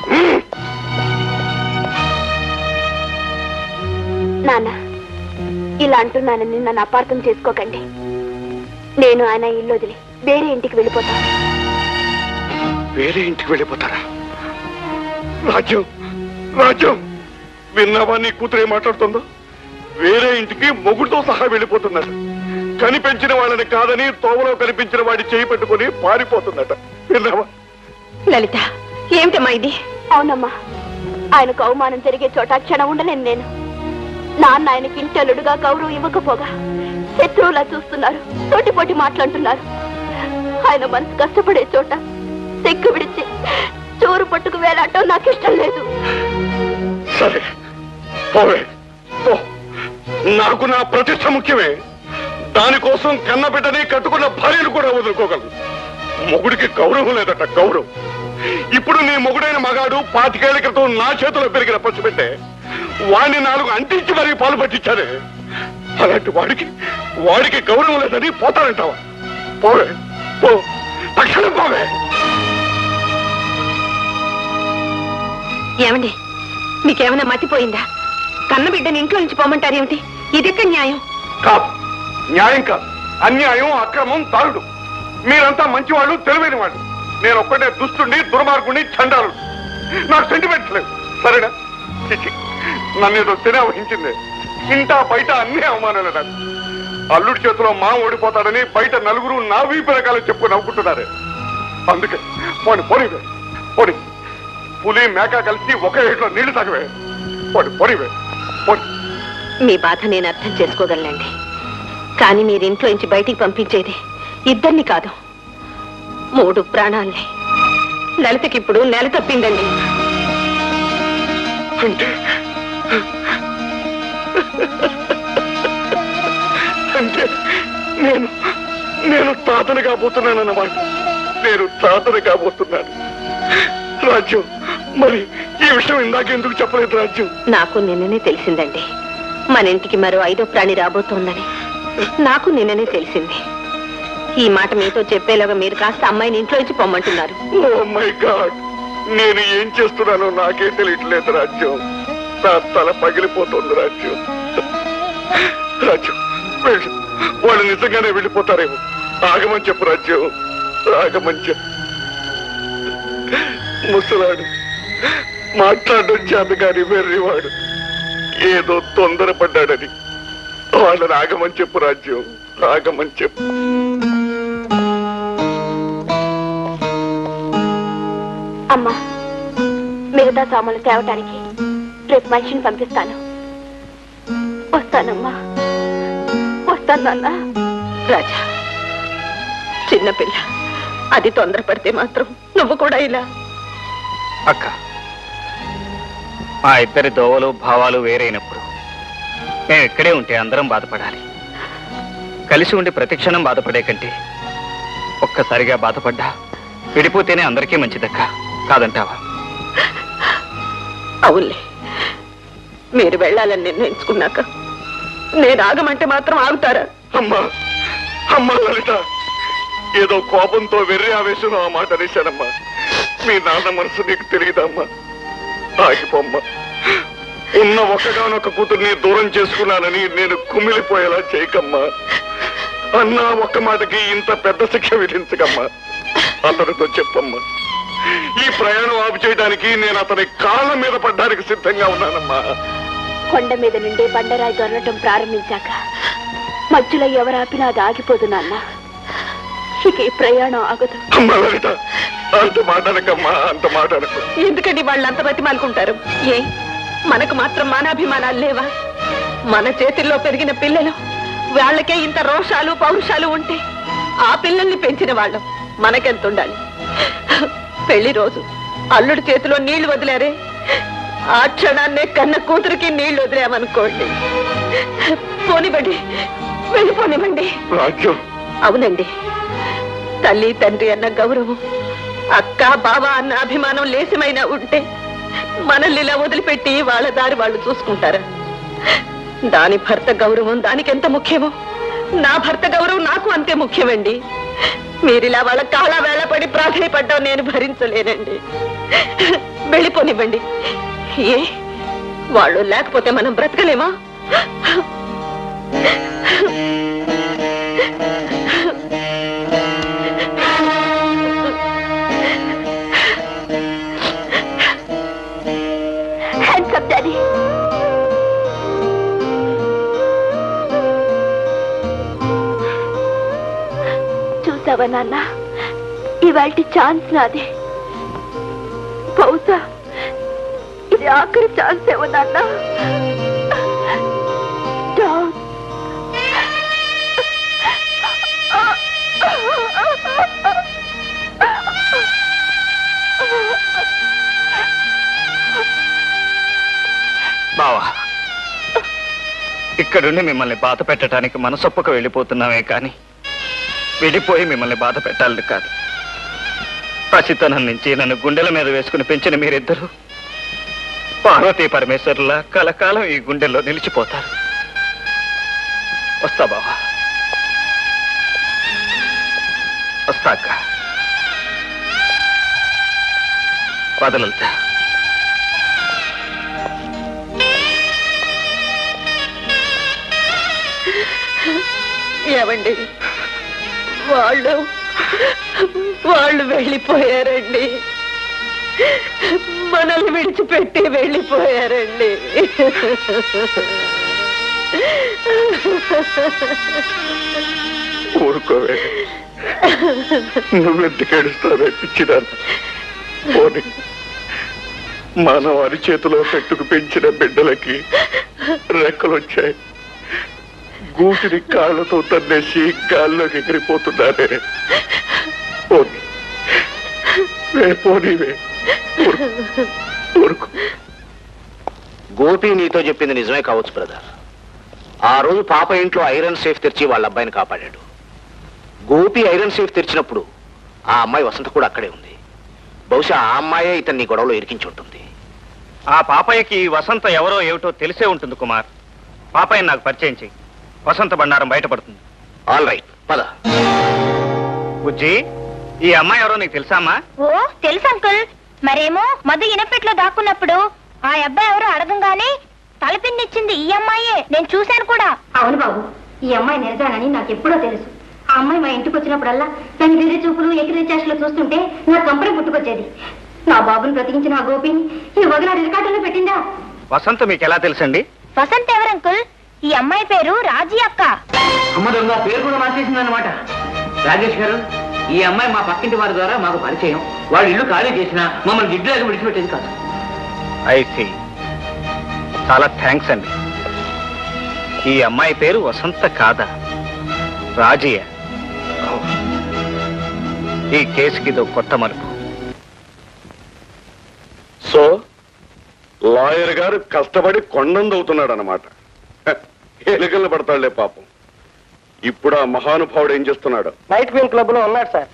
S5: నాన్న, ఇలా అంటున్నానని నన్ను అపార్థం చేసుకోకండి. నేను ఆయన ఇల్లు వదిలి వేరే ఇంటికి వెళ్ళిపోతాను.
S6: వేరే ఇంటికి వెళ్ళిపోతారా? రాజ్యం రాజ్యం విన్నావా నీ కూతురు ఏం మాట్లాడుతుందో? వేరే ఇంటికి మొగుడుతో సహా వెళ్ళిపోతున్నట. కనిపించిన వాళ్ళని కాదని తోవలో కనిపించిన వాడి చేయి పెట్టుకుని పారిపోతుందట. విన్నావా?
S8: లలిత, ఏమిటమ్మా ఇది?
S5: అవునమ్మా, ఆయనకు అవమానం జరిగే చోట క్షణం ఉండలేను నేను. నాన్న ఆయనకి ఇంటలుడుగా గౌరవం ఇవ్వకపోగా శత్రువులా చూస్తున్నారు, తోటిపోటి మాట్లాడుతున్నారు. ఆయన మనసు కష్టపడే చోట తెక్కు విడిచి చోరు పట్టుకు వేలాడటం నాకు ఇష్టం లేదు.
S6: సరే పోవే పో. నాకు నా ప్రతిష్ట ముఖ్యమే. దానికోసం కన్నబిడ్డని కట్టుకున్న భార్యను కూడా వదులుకోగలను. మొగుడికి గౌరవం లేదట, గౌరవం. ఇప్పుడు నీ మొగుడైన మగాడు పాతికేళ్ల క్రితం నా చేతిలో పెరిగిన పసిబిడ్డే. వాడిని నాలుగు అంటించి మరీ పాలు పట్టించానే. అలాంటి వాడికి వాడికి గౌరవం లేదని పోతానంటావా? పోవే పో, తక్షణం పోవే.
S8: ఏమండి, మీకేమైనా మతిపోయిందా? కన్నబిడ్డని ఇంట్లో నుంచి పోమంటారేమిటి? ఇదెక్కడ న్యాయం?
S6: కాదు, న్యాయం కాదు, అన్యాయం, అక్రమం, తారుడు. మీరంతా మంచివాళ్ళు, తెలివైన వాళ్ళు. నేను ఒక్కటే దుష్టుని, దుర్మార్గుని, చండాలు. నాకు సెంటిమెంట్స్ లేవు. సరేనా? చిచి, నన్ను ఏదో తినే వహించింది. ఇంటా బయట అన్ని అవమానాలు. నాకు అల్లుడి చేతిలో మా ఓడిపోతాడని బయట నలుగురు నా వీపు రకాలు చెప్పుకొని నవ్వుకుంటున్నారు. అందుకే పోని పొడివే పొడి. పులి మేక కలిసి ఒకే ఇంట్లో నీళ్లు తాగవే. పొడి పొడివే పొడి.
S8: మీ బాధ నేను అర్థం చేసుకోగలనండి. కానీ మీరు ఇంట్లో నుంచి బయటికి పంపించేది ఇద్దరిని కాదు, మూడు ప్రాణాల్ని. లలితకి ఇప్పుడు నెల తప్పిందండి.
S6: అంటే అంటే నేను నేను తాతను కాబోతున్నానన్నమాట. నేను తాతను కాబోతున్నాను. రాజ్యం, మరి ఈ విషయం ఇందాక ఎందుకు చెప్పలేదు రాజ్యం?
S8: నాకు నిన్ననే తెలిసిందండి, మన ఇంటికి మరో ఐదో ప్రాణి రాబోతోందని. నాకు నిన్ననే తెలిసింది. ఈ మాట మీతో చెప్పేలాగా మీరు కాస్త అమ్మాయిని ఇంట్లో నుంచి పొమ్మంటున్నారు.
S6: ఓ మై గాడ్, నేను ఏం చేస్తున్నానో నాకే తెలియట్లేదు రాజ్యం. నా తల పగిలిపోతుంది రాజ్యం. రాజ్యం వెళ్ళు, వాళ్ళు నిజంగానే వెళ్ళిపోతారేమో. ఆగమని చెప్పు రాజ్యం, ఆగమని చెప్పు. ముసలాడు మాట్లాడడం చేత కాని వెర్రివాడు ఏదో తొందరపడ్డాడని వాళ్ళని ఆగమని చెప్పు రాజ్యం, ఆగమని చెప్పు.
S5: అమ్మా, మిగతా సామాన్లు తేవటానికి రేపు మనిషిని పంపిస్తాను. వస్తానమ్మా, వస్తాను నాన్న.
S8: రాజా, చిన్నపిల్ల, అది తొందరపడితే మాత్రం నువ్వు కూడా ఇలా.
S3: అక్క, మా ఇద్దరి దోవలు భావాలు వేరైనప్పుడు నేను ఇక్కడే ఉంటే అందరం బాధపడాలి. కలిసి ఉండి ప్రతిక్షణం బాధపడే కంటే ఒక్కసారిగా బాధపడ్డా విడిపోతేనే అందరికీ మంచిదక్క, కాదంటావా?
S8: అవునులే, మీరు వెళ్ళాలని నిర్ణయించుకున్నాక నేను ఆగమంటే మాత్రం ఆగుతారా?
S6: అమ్మా అమ్మా లలిత, ఏదో కోపంతో వెర్రి ఆవేశంలో ఆ మాట అనేశానమ్మా. మీ నాన్న మనసు నీకు తెలియదమ్మా. ఆగిపోమ్మా. ఉన్న ఒక్కగానొక్క కూతుర్ని దూరం చేసుకున్నానని నేను కుమిలిపోయేలా చేయకమ్మా. అన్నా ఒక్క మాటకి ఇంత పెద్ద శిక్ష విధించకమ్మా. అతనితో చెప్పమ్మా, ఈ ప్రయాణం ఆపు చేయడానికి నేను అతని కాళ్ళ మీద పడ్డానికి సిద్ధంగా ఉన్నానమ్మా.
S5: కొండ మీద నుండి బండరాయి దొరలటం ప్రారంభించాక మధ్యలో ఎవరు ఆపినా అది ఆగిపోదు నాన్న. ఇక ఈ ప్రయాణం ఆగదు.
S6: అమ్మా లలిత, అంత మాటనకమ్మా, అంత మాటనకు.
S8: ఎందుకండి వాళ్ళు అంత బతిమాలుకుంటారు? ఏ మనకు మాత్రం మానాభిమానాలు లేవా? మన చేతుల్లో పెరిగిన పిల్లలు, వాళ్ళకే ఇంత రోషాలు పౌరుషాలు ఉంటే ఆ పిల్లల్ని పెంచిన వాళ్ళం మనకెంత ఉండాలి? పెళ్లి రోజు అల్లుడి చేతిలో నీళ్లు వదిలారే,
S14: ఆ క్షణాన్నే కన్న కూతురికి నీళ్లు వదిలేమనుకోండి. పోనివ్వండి, వెళ్ళిపోనివ్వండి. అవునండి, తల్లి తండ్రి అన్న గౌరవం, అక్క బావ అన్న అభిమానం లేశమైనా ఉంటే మనల్ని ఇలా వదిలిపెట్టి వాళ్ళ దారి వాళ్ళు చూసుకుంటారా? దాని భర్త గౌరవం దానికి ఎంత ముఖ్యమో నా భర్త గౌరవం నాకు అంతే ముఖ్యమండి. మీరిలా వాళ్ళ కాళ్ళ వేళ పడి ప్రాధాయపడ్డావు నేను భరించలేనండి. వెళ్ళిపోనివ్వండి. ఏ వాళ్ళు లేకపోతే మనం బ్రతకలేమా?
S5: Hands up daddy. చూసావా నాన్న, ఇవాల్టి ఛాన్స్ నాది. బహుశా ఇది ఆఖరి ఛాన్స్ ఏమో నాన్న.
S3: బావా, ఇక్కడుండి మిమ్మల్ని బాధ పెట్టడానికి మనసొప్పక వెళ్ళిపోతున్నామే కానీ వెళ్ళిపోయి మిమ్మల్ని బాధ పెట్టాలని కాదు. పసితనం నుంచి నన్ను గుండెల మీద వేసుకుని పెంచిన మీరిద్దరూ పార్వతీ పరమేశ్వరులా కలకాలం ఈ గుండెల్లో నిలిచిపోతారు. వస్తా బావా, వస్తా అక్క. వదలతా.
S14: ఏమండి, వాళ్ళు వాళ్ళు వెళ్ళిపోయారండి. మనల్ని విడిచిపెట్టి వెళ్ళిపోయారండి.
S6: ఊరుకోవే, నువ్వెందుకు ఏడుస్తావే పిచ్చిదాన్ని? పోనీ, మనం అరిచేతిలో పెట్టుకు పెంచిన బిడ్డలకి రెక్కలు వచ్చాయి, గూటిని కాళ్ళతో తన్నేసి గాల్లోకి ఎగిరిపోతున్నారే. పోనీ పోనీవే, ఊరుకో.
S11: గోపి నీతో చెప్పింది నిజమే కావచ్చు బ్రదర్. ఆ రోజు పాప ఇంట్లో ఐరన్ సేఫ్ తెరిచి వాళ్ళ అబ్బాయిని కాపాడాడు. గోపి ఐరన్ సేఫ్ తెరిచినప్పుడు ఆ అమ్మాయి వసంత కూడా అక్కడే ఉంది. బహుశా ఆ అమ్మాయే ఇతన్ని గొడవలో ఇరికించి ఉంటుంది.
S3: ఆ పాపయ్యకి వసంత ఎవరో ఏమిటో తెలిసే ఉంటుంది కుమార్. పాపయ్య నాకు పరిచయం చెయ్యి, వసంత బండారం బయటపడుతుంది.
S11: ఆల్ రైట్, పద.
S3: బుజ్జి, ఈ అమ్మాయి ఎవరో నీకు తెలుసా అమ్మా?
S15: ఓ తెలుసు అంకుల్. మరేమో మధు ఇనపెట్లో దాక్కున్నప్పుడు ఆ అబ్బాయి ఎవరో అడగంగానే తలపిండిచ్చింది ఈ అమ్మాయే. నేను చూశాను కూడా.
S8: అవును బాబు, ఈ అమ్మాయి నిరజానని నాకు ఎప్పుడో తెలుసు. ఆ అమ్మాయి మా ఇంటికి వచ్చినప్పుడల్లా దాని వేరే చూపులు ఎగిరి చేష్టలు చూస్తుంటే నా కంపని పుట్టుకొచ్చేది. నా బాబుని బ్రతికించిన ఆ గోపిని ఈ వగల రికార్డులో పెట్టిందా?
S3: వసంత మీకు ఎలా తెలుసండి?
S15: వసంత్ ఎవరు అంకుల్? ఈ అమ్మాయి పేరు రాజీ అక్క.
S1: అమ్మ దొంగ పేరు కూడా మార్చేసింది అనమాట. రాజేష్ గారు, ఈ అమ్మాయి మా పక్కింటి వారి ద్వారా మాకు పరిచయం. వాళ్ళు ఇల్లు ఖాళీ చేసినా మమ్మల్ని గిడ్డలాగా విడిచిపెట్టేది కాదు.
S3: అయితే చాలా థ్యాంక్స్ అండి. ఈ అమ్మాయి పేరు వసంత కాదా, రాజీయ. ఈ కేసుకి ఇదో కొత్త మలుపు.
S6: సో లాయర్ గారు కష్టపడి కొండందవుతున్నాడు అనమాట. ఎలుకలు పడతాడులే పాపం. ఇప్పుడు ఆ మహానుభావుడు ఏం చేస్తున్నాడు?
S10: నైట్ క్వీన్ క్లబ్ లో ఉన్నాడు సార్.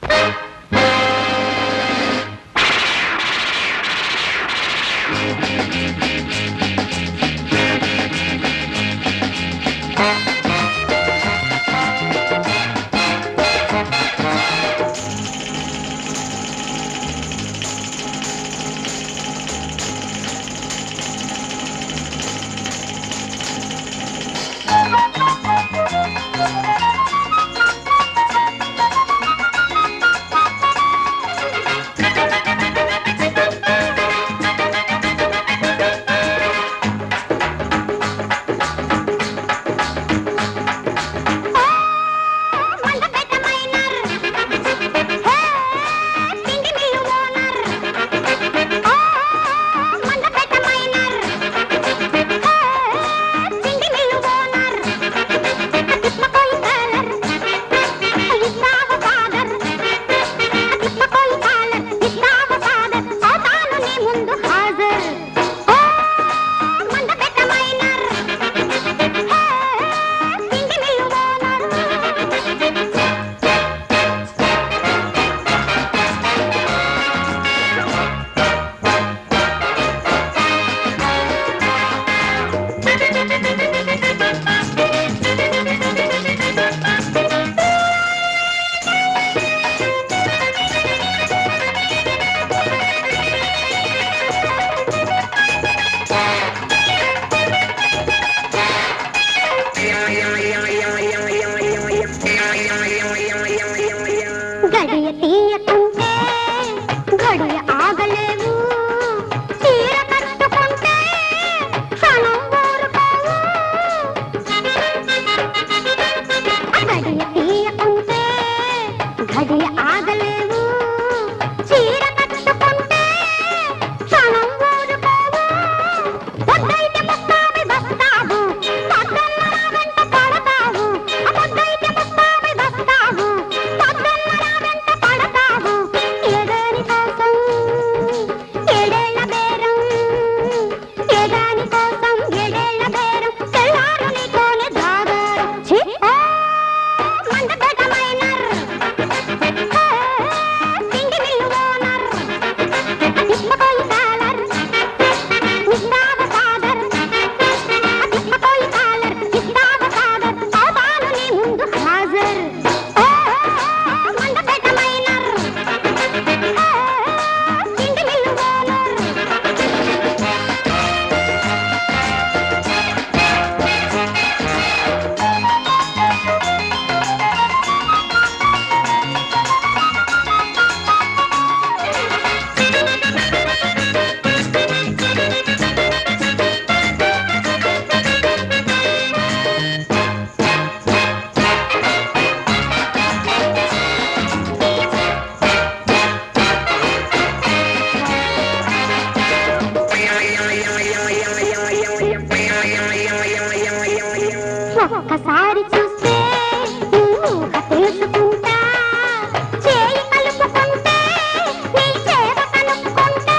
S15: ఒక్కసారి చూస్తే ఊహ తెలుసుకుంటా చేయి కలుపుకుంటే నీ చేత కనుక్కుంటా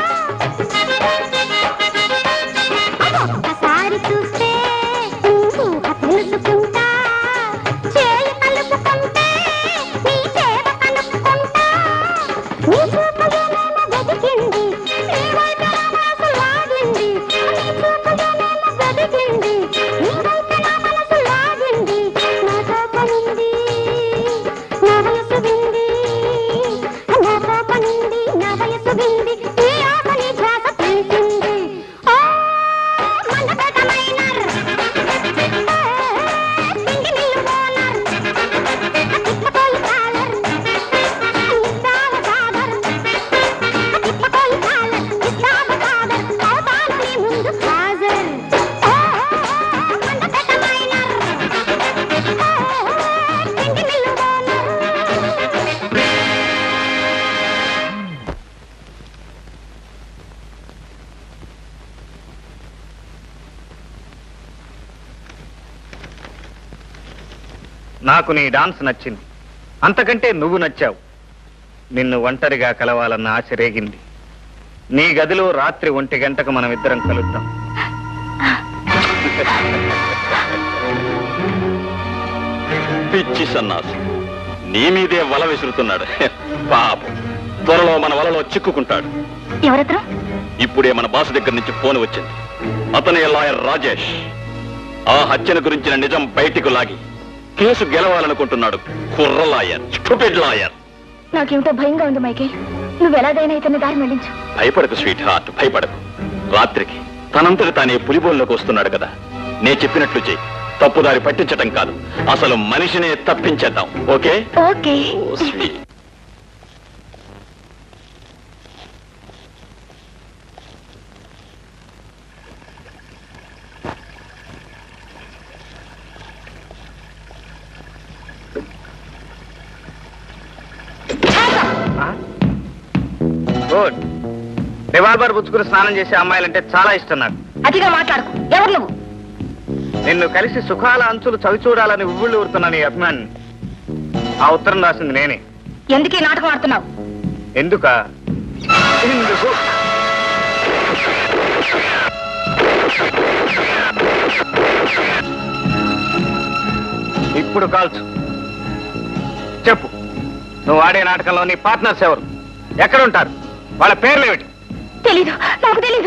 S15: ఒక్కసారి చూస్తే ఊహ తెలుసుకుంటా చేయి కలుపుకుంటే నీ చేత కనుక్కుంటా నీ చూపు ఏమైనా వెతికింది నీ వైపు నా మనసు లాగింది నీ చూపు ఏమైనా వెతికింది నీ వైపు నా మనసు లాగింది నాతో పనింది నా వయసు వింది నాతో పనింది నా వయసు వింది నీ ఆకలి శ్వాస తెలిసింది ఓ మందపేట మైనర్ సింగి మిల్లు ఓనర్ తిప్పకోలు కాలర్ ఇస్తావ కాదర్ తిప్పకోలు కాలర్ ఇస్తావ కాదర్ అవుతాను నీ ముందు హాజర్ ఓ మందపేట మైనర్ సింగి మిల్లు ఓనర్
S3: నాకు నీ డాన్స్ నచ్చింది, అంతకంటే నువ్వు నచ్చావు. నిన్ను ఒంటరిగా కలవాలన్న ఆశ రేగింది. నీ గదిలో రాత్రి ఒంటి గంటకు మనం ఇద్దరం కలుద్దాం.
S7: పిచ్చి సన్నాసి నీ మీదే వల విసురుతున్నాడు. పాపం త్వరలో మన వలలో చిక్కుకుంటాడు.
S15: ఎవరతను?
S7: ఇప్పుడే మన బాస్ దగ్గర నుంచి ఫోన్ వచ్చింది. అతనే లాయర్ రాజేష్. ఆ హత్యను గురించిన నిజం బయటికి లాగి కేసు గెలవాలనుకుంటున్నాడు. కుర్ర లాయర్, స్టూపిడ్ లాయర్.
S15: నాకేమిటో భయంగా ఉంది మైకేల్. నువ్వు ఎలాగైనా ఇతన్ని దారి మళ్లించు.
S7: భయపడకు స్వీట్ హార్ట్, భయపడకు. రాత్రికి తనంతటి తానే పులిబోల్లోకి వస్తున్నాడు కదా, నే చెప్పినట్లు చెయ్యి. తప్పుదారి పట్టించటం కాదు, అసలు మనిషినే తప్పించేద్దాం. Okay
S15: okay.
S7: Sweet.
S3: Good. Revolver పుచ్చుకుని స్నానం చేసే అమ్మాయిలంటే చాలా ఇష్టం నాకు.
S15: అతిగా మాట్లాడుకు. ఎవరు నువ్వు?
S3: నిన్ను కలిసి సుఖాల అంచులు చవి చూడాలని ఉవ్వుళ్ళు ఊరుతున్నా నీ అభిమాని. ఆ ఉత్తరం రాసింది నేనే.
S15: ఎందుకు ఈ నాటకం ఆడుతున్నావు?
S3: ఎందుక ఎందుకు ఇప్పుడు కాల్చు. చెప్పు, నువ్వు ఆడే నాటకంలో నీ పార్ట్నర్స్ ఎవరు? ఎక్కడుంటారు? వాళ్ళ పేర్లు ఏమిటి?
S15: తెలీదు, నాకు తెలీదు.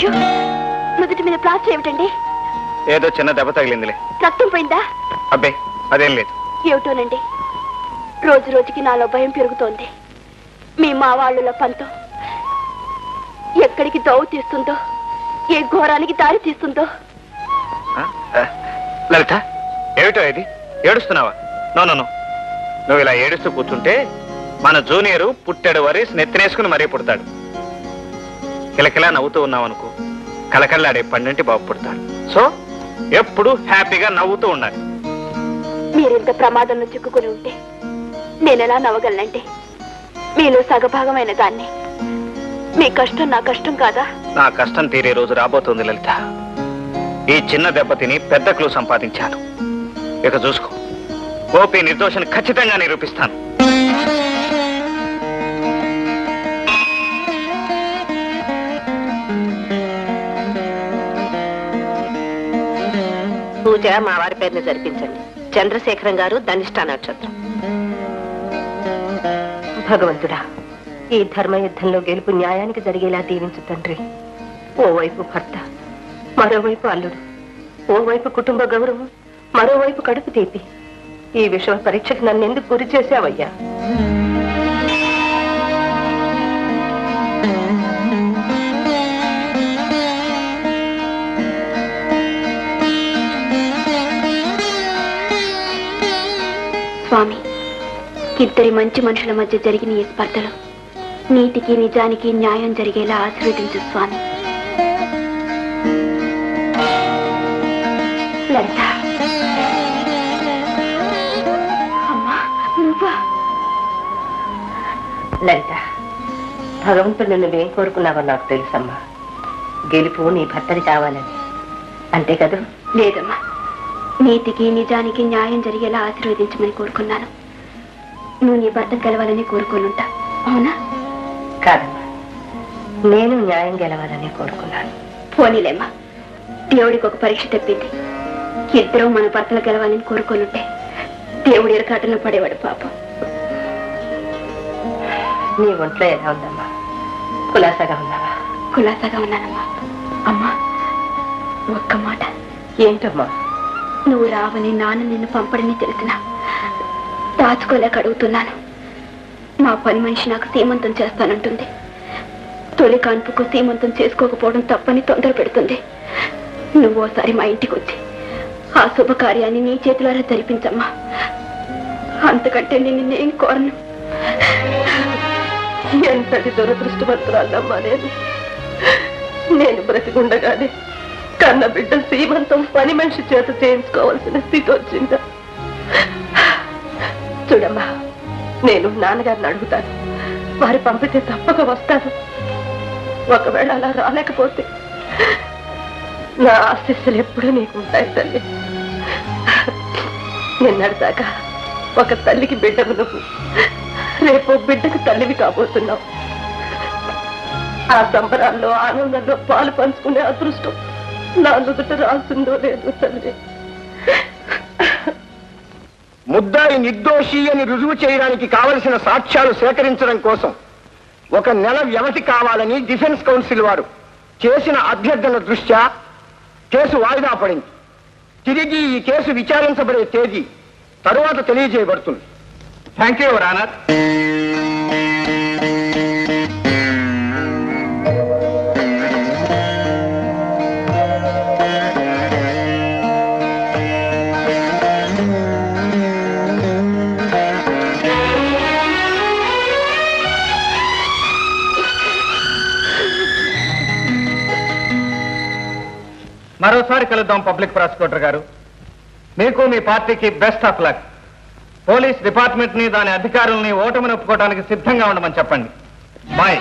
S5: అయ్యో, నుదుటి మీద ప్లాస్టర్ ఏమిటండి?
S3: ఏదో చిన్న దెబ్బ తగిలిందిలే.
S5: రక్తం పోయిందా?
S3: అబ్బే అదేం లేదు.
S5: ఏమిటోనండి, రోజు రోజుకి నాలో భయం పెరుగుతోంది. మీ మా వాళ్ళ పంతం ఎక్కడికి దోవ తీస్తుందో, ఏ ఘోరానికి దారి తీస్తుందో.
S3: లలిత, ఏమిటో ఇది? ఏడుస్తున్నావా? నో నో నో నువ్వు ఇలా ఏడుస్తూ కూర్చుంటే మన జూనియరు పుట్టాడు వరీస్ నెత్తినేసుకుని మరీ పుడతాడు. కిలకిలా నవ్వుతూ ఉన్నావు అనుకో, కలకల్లాడే పండింటి బాబు పుడతాడు. సో ఎప్పుడు హ్యాపీగా నవ్వుతూ ఉండాలి.
S5: మీరింత ప్రమాదంలో చిక్కుకుని ఉంటే నేనెలా నవ్వగలనంటే? మీలో సగభాగమైన దాన్ని. మీ కష్టం నా కష్టం కాదా?
S3: నా కష్టం తీరే రోజు రాబోతుంది లలిత. ఈ చిన్న దెబ్బ తిని పెద్ద క్లూ సంపాదించాను. ఇక చూసుకో, గోపి నిర్దోషాన్ని ఖచ్చితంగా నిరూపిస్తాను.
S14: పూజ మా వారి పేరుని జరిపించండి. చంద్రశేఖరం గారు ధనిష్ట నక్షత్రం.
S8: భగవంతుడా, ఈ ధర్మయుద్ధంలో గెలుపు న్యాయానికి జరిగేలా దీవించు తండ్రి. ఓవైపు భర్త, మరోవైపు అల్లుడు, ఓవైపు కుటుంబ గౌరవం, మరోవైపు కడుపు తీపి. ఈ విషయ పరీక్షకు నన్ను ఎందుకు గురి చేశావయ్యా?
S5: స్వామి, ఇద్దరి మంచి మనుషుల మధ్య జరిగిన ఈ స్పర్ధలో నీతికి నిజానికి న్యాయం జరిగేలా ఆశీర్వదించు స్వామి. లలిత, అమ్మా నువ్వా?
S8: లలిత, భగవంతుడు నువ్వేం కోరుకున్నావో నాకు తెలుసమ్మా. గెలుపు నీ భర్తని కావాలని, అంతే కదా?
S5: లేదమ్మా, నీతికి నిజానికి న్యాయం జరిగేలా ఆశీర్వదించమని కోరుకున్నాను. నువ్వు నీ భర్త గెలవాలని కోరుకోనుంటా, అవునా?
S8: కాదమ్మా, నేను న్యాయం గెలవాలని కోరుకున్నాను.
S5: పోనీలేమ్మా, దేవుడికి ఒక పరీక్ష తెప్పింది. ఇద్దరం మన భర్తలు గెలవాలని కోరుకోనుంటే దేవుడి ఎరకాటంలో పడేవాడు పాపం.
S8: నీ ఒంట్లో ఎలా ఉందమ్మా? కులాసాగా ఉన్నావా?
S5: కులాసాగా ఉన్నానమ్మా. అమ్మా, ఒక్క మాట.
S8: ఏంటమ్మా?
S5: నువ్వు రావని నాన్న నిన్ను పంపడని తెలిసినా దాచుకోలేక అడుగుతున్నాను. మా పని మనిషి నాకు సీమంతం చేస్తానంటుంది. తొలి కాన్పుకు సీమంతం చేసుకోకపోవడం తప్పని తొందర పెడుతుంది. నువ్వు ఓసారి మా ఇంటికి వచ్చి ఆ శుభకార్యాన్ని నీ చేతులారా జరిపించమ్మా. అంతకంటే నేను నేనేం కోరను.
S8: ఎంతటి దురదృష్టవంతురాలమ్మా నేను. నేను బ్రతికుండగానే కన్న బిడ్డ సీమంతం పని మనిషి చేత చేయించుకోవాల్సిన స్థితి వచ్చిందా? చూడమ్మా, నేను నాన్నగారిని అడుగుతాను. వారు పంపితే తప్పక వస్తాను. ఒకవేళ అలా రాలేకపోతే నా ఆశీస్సులు ఎప్పుడూ నీకు ఉంటాయి తల్లి. నిన్నటిదాకా ఒక తల్లికి బిడ్డకు నువ్వు, రేపు బిడ్డకు తల్లివి కాబోతున్నావు. ఆ సంబరాల్లో ఆనందంలో పాలు పంచుకునే అదృష్టం నా నుదుట రాసిందో లేదో తల్లి.
S4: ముద్దాయి నిర్దోషి అని రుజువు చేయడానికి కావలసిన సాక్ష్యాలు సేకరించడం కోసం ఒక నెల వ్యవధి కావాలని డిఫెన్స్ కౌన్సిల్ వారు చేసిన అభ్యర్థన దృష్ట్యా కేసు వాయిదా పడింది. తిరిగి ఈ కేసు విచారించబడే తేదీ తరువాత తెలియజేయబడుతుంది.
S3: Thank you your honour. మరోసారి కలుద్దాం పబ్లిక్ ప్రాసిక్యూటర్ గారు. మీకు మీ పార్టీకి best of luck. Police department ని దాని అధికారుల్ని ఓటమిని ఒప్పుకోవడానికి సిద్ధంగా ఉండమని చెప్పండి. బాయ్.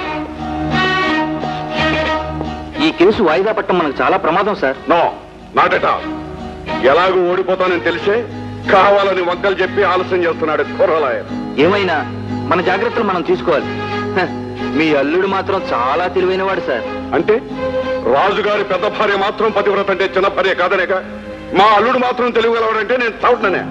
S11: ఈ కేసు వాయిదా పట్టడం మనకు చాలా ప్రమాదం sir.
S6: No, not at all. ఎలాగూ ఓడిపోతానని తెలిసే కావాలని వంకలు చెప్పి ఆలస్యం చేస్తున్నాడు కుర్రలాయర్.
S11: ఏమైనా మన జాగ్రత్తలు మనం తీసుకోవాలి. హ, మీ అల్లుడు మాత్రం చాలా తెలివైనవాడు సార్.
S6: అంటే రాజుగారి పెద్ద భార్య మాత్రం పతివ్రత అంటే చిన్న భార్య కాదనేక మా అల్లుడు మాత్రం తెలియగలవాడంటే నేను తౌట్ననే.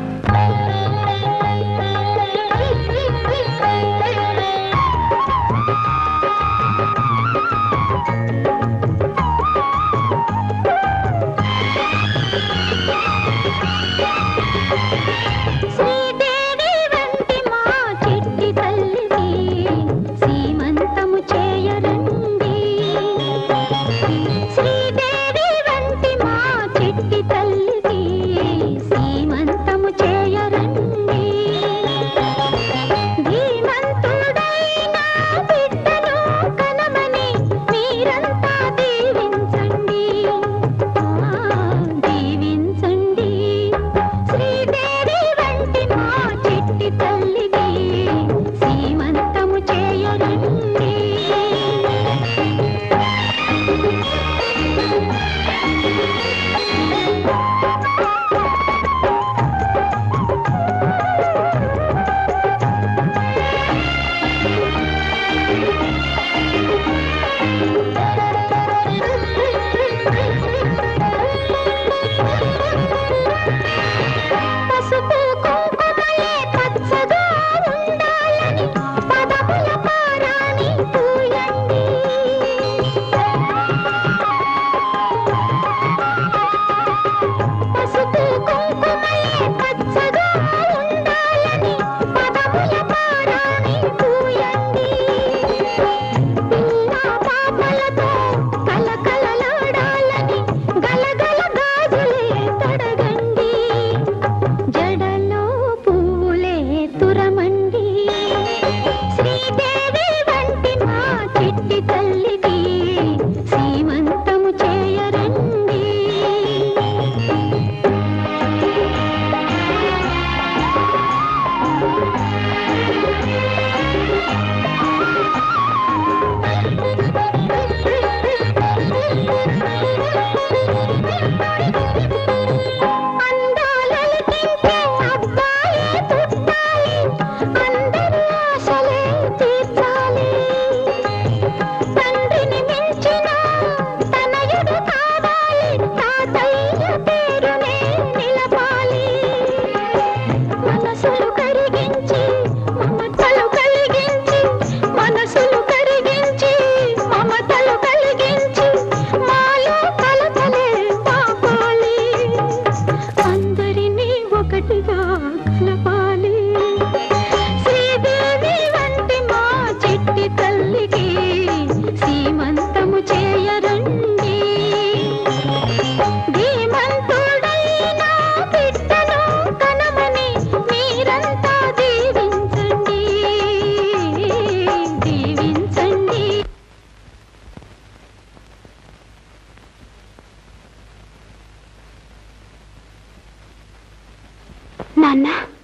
S5: నాన్న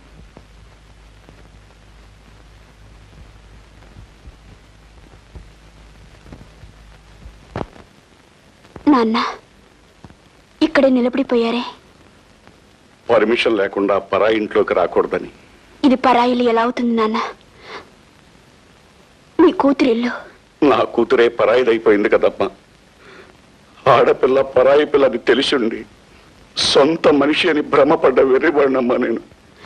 S5: నాన్న ఇక్కడే నిలబడిపోయారే.
S6: పర్మిషన్ లేకుండా పరా ఇంట్లోకి రాకూడదని.
S5: ఇది పరాయిలు ఎలా అవుతుంది నాన్న? మీ కూతురిల్లు.
S6: నా కూతురే పరాయిదైపోయింది కదమ్మా. ఆడపిల్ల పరాయి పిల్లని తెలిసిండి సొంత మనిషి అని భ్రమపడ్డ వెర్రిబడినమ్మా నేను.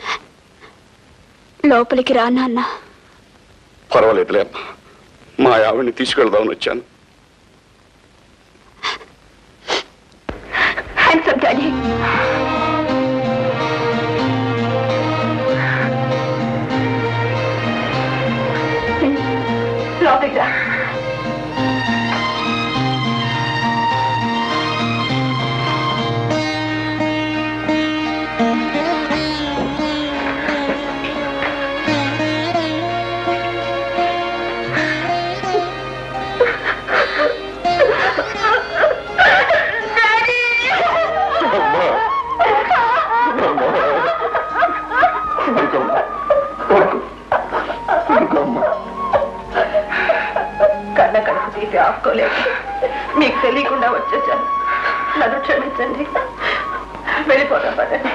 S5: లోపలికి రా నాన్న.
S6: పర్వాలేదులే అమ్మా, మా ఆవిడ్ని తీసుకెళ్దామని వచ్చాను.
S5: లోపలికి రా.
S14: కన్న కడుపు తీసి ఆపుకోలేదు. మీకు తెలియకుండా వచ్చేసాను. నన్ను క్షమించండి. వెళ్ళిపోతాం పదండి.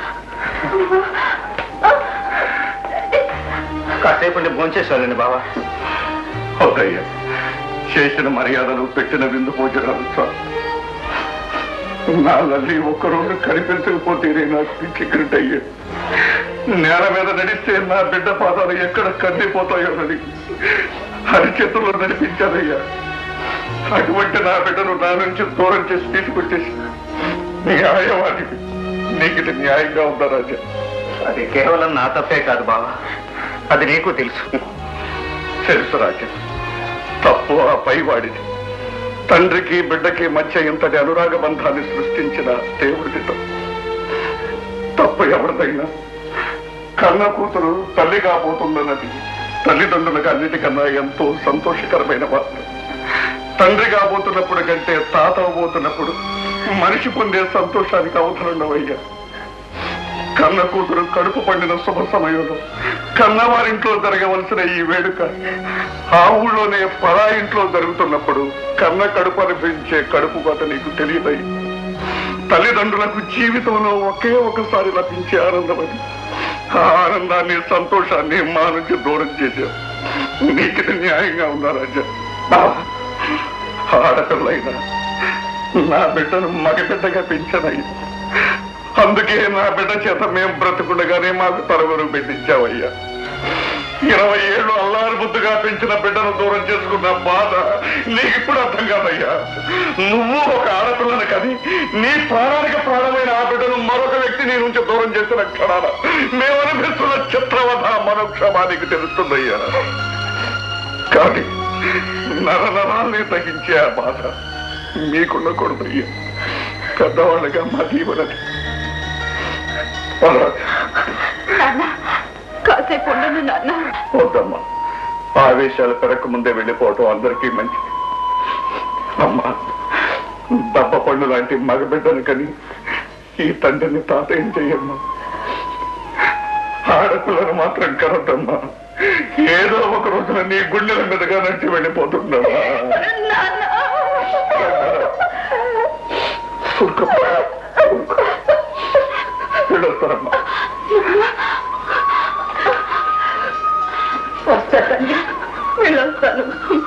S3: కాసేపండి భోంచేశారండి బావా.
S6: అవునయ్యా, చేసిన మర్యాదలు పెట్టిన విందు భోజనాలు చాలు. నా లల్లి ఒక్కరోజు కనిపించకపోతే నాకు పిచ్చిక్రెట్ అయ్యా. నేల మీద నడిస్తే నా బిడ్డ పాదాలు ఎక్కడ కందిపోతాయోనని అరిచేతుల్లో నడిపించానయ్యా. అటువంటి నా బిడ్డను నా నుంచి దూరం చేసి తీసుకొచ్చేసి న్యాయవాదికి నీకు ఇది న్యాయంగా ఉందా రాజా?
S3: అది కేవలం నా తప్పే కాదు బావా, అది నీకు తెలుసు.
S6: తెలుసు రాజా, తప్పు ఆ పైవాడిది. తండ్రికి బిడ్డకి మధ్య ఇంతటి అనురాగ బంధాన్ని సృష్టించిన దేవుడిది తప్పు. తప్పు ఎవరిదైనా కన్న కూతురు తల్లి కాబోతుందన్నది తల్లిదండ్రులకు అన్నిటికన్నా ఎంతో సంతోషకరమైన వార్త. తండ్రి కాబోతున్నప్పుడు కంటే తాత అవబోతున్నప్పుడు మనిషి పొందే సంతోషానికి అవసరమయ్యా. కన్న కూతురు కడుపు పండిన శుభ సమయంలో కన్నవారింట్లో జరగవలసిన ఈ వేడుక ఆ ఊళ్ళోనే పరా ఇంట్లో జరుగుతున్నప్పుడు కన్న కడుపు అనిపించే కడుపు కోత నీకు తెలియదయ్యి. తల్లిదండ్రులకు జీవితంలో ఒకే ఒకసారి లభించే ఆనందం అది. ఆ ఆనందాన్ని సంతోషాన్ని మా నుంచి దూరం చేశావు. నీకు న్యాయంగా ఉందా రాజా? ఆడపిల్లైనా నా బిడ్డను మగబిడ్డగా పెంచానయ్యా. అందుకే నా బిడ్డ చేత మేము బ్రతుకుండగానే మాకు తరవరు పెట్టించావయ్యా. ఇరవై ఏళ్ళు అల్లారు బుద్దుగా పెంచిన బిడ్డను దూరం చేసుకున్న బాధ నీకు ఇప్పుడు అర్థం కాదయ్యా. నువ్వు ఒక ఆడపిల్లను కది నీ ప్రాణానికి ప్రాణమైన ఆ బిడ్డను మరొక వ్యక్తి నీ నుంచి దూరం చేసిన క్షణాన మేము అనిపిస్తున్న చిత్రవధ మనోక్షమానికి తెలుస్తుందయ్యా. కానీ నర నరాల్ని తగ్గించే ఆ బాధ మీకుండకూడదయ్యా. పెద్దవాళ్ళగా మా దీవెనది.
S14: కాసేపు ఉండను నాన్న.
S6: వద్దమ్మా, ఆవేశాలు పెరగక ముందే వెళ్ళిపోవటం అందరికీ మంచిది. అమ్మా, దప్ప పండు లాంటి మగబిడ్డను కని ఈ తండ్రిని తాత ఏం చెయ్యమ్మా. ఆడపిల్లను మాత్రం కరద్దమ్మా. ఏదో ఒక రోజున నీ గుండెల మీదుగా నడిచి వెళ్ళిపోతున్నావా? వెళ్ళొస్తారమ్మా.
S14: వస్తానండి, వెళ్ళొస్తాను.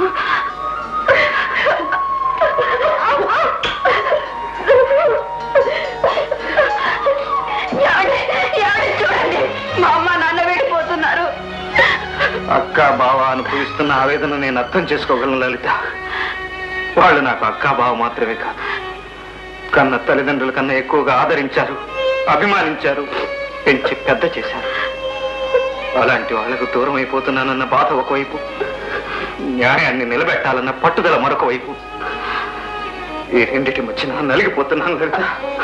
S14: చూడండి, మా అమ్మ నాన్న వెళ్ళిపోతున్నారు.
S3: అక్క బావ అనుభవిస్తున్న ఆవేదన నేను అర్థం చేసుకోగలను లలిత. వాళ్ళు నాకు అక్క బావ మాత్రమే కాదు, కన్న తల్లిదండ్రుల కన్నా ఎక్కువగా ఆదరించారు, అభిమానించారు, పెంచి పెద్ద చేశారు. అలాంటి వాళ్లకు దూరం అయిపోతున్నానన్న బాధ ఒకవైపు, న్యాయాన్ని నిలబెట్టాలన్న పట్టుదల మరొక వైపు. ఈ రెండిటి మధ్యన నలిగిపోతున్నాను Lalitha.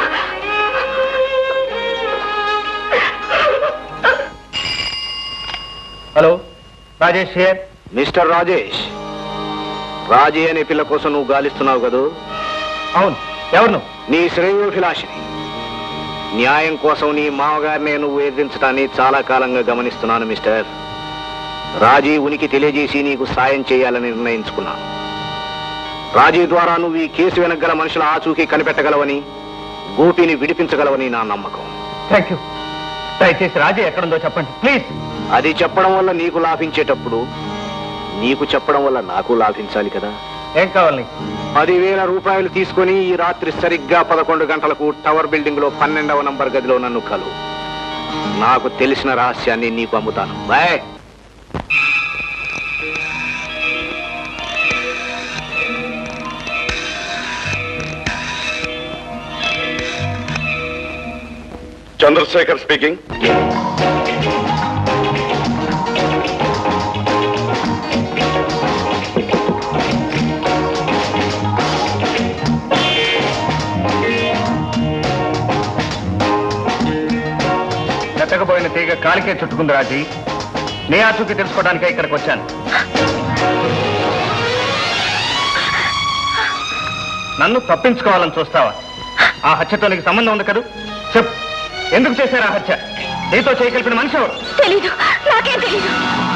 S11: Hello, Rajesh here. Mister Rajesh, Raji అనే పిల్ల కోసం నువ్వు గాలిస్తున్నావు కదూ?
S10: అవును. ఎవరు?
S11: నీ శ్రేయోభిలాషిని. న్యాయం కోసం నీ మామగారినే నువ్వు ఎదిరించడాన్ని చాలా కాలంగా గమనిస్తున్నాను మిస్టర్. రాజీ ఉనికి తెలియజేసి నీకు సాయం చేయాలని నిర్ణయించుకున్నాను. రాజీ ద్వారా నువ్వు ఈ కేసు వెనకగల మనుషుల ఆచూకీ కనిపెట్టగలవని, గోపిని విడిపించగలవని నా నమ్మకం.
S1: Thank you. దయచేసి రాజీ ఎక్కడుందో చెప్పండి ప్లీజ్.
S11: అది చెప్పడం వల్ల నీకు లాభించేటప్పుడు నీకు చెప్పడం వల్ల నాకు లాభించాలి కదా.
S1: ఏం కావాలి?
S11: పదివేల రూపాయలు తీసుకొని ఈ రాత్రి సరిగ్గా పదకొండు గంటలకు టవర్ బిల్డింగ్ లో పన్నెండవ నంబర్ గదిలో నన్ను కలు. నాకు తెలిసిన రహస్యాన్ని నీకు అమ్ముతాను. బాయ్.
S6: చంద్రశేఖర్ స్పీకింగ్.
S1: ఎత్తకపోయిన తీగ కాలికే చుట్టుకుంది రాజీ. నీ ఆచూకీ తెలుసుకోవడానికే ఇక్కడికి వచ్చాను. నన్ను తప్పించుకోవాలని చూస్తావా? ఆ హత్యతో నీకు సంబంధం ఉంది కదూ? చెప్పు, ఎందుకు చేశారు ఆ హత్య? నీతో చేయగలిపిన మనిషి ఎవరు?
S15: తెలీదు, నాకేం తెలీదు.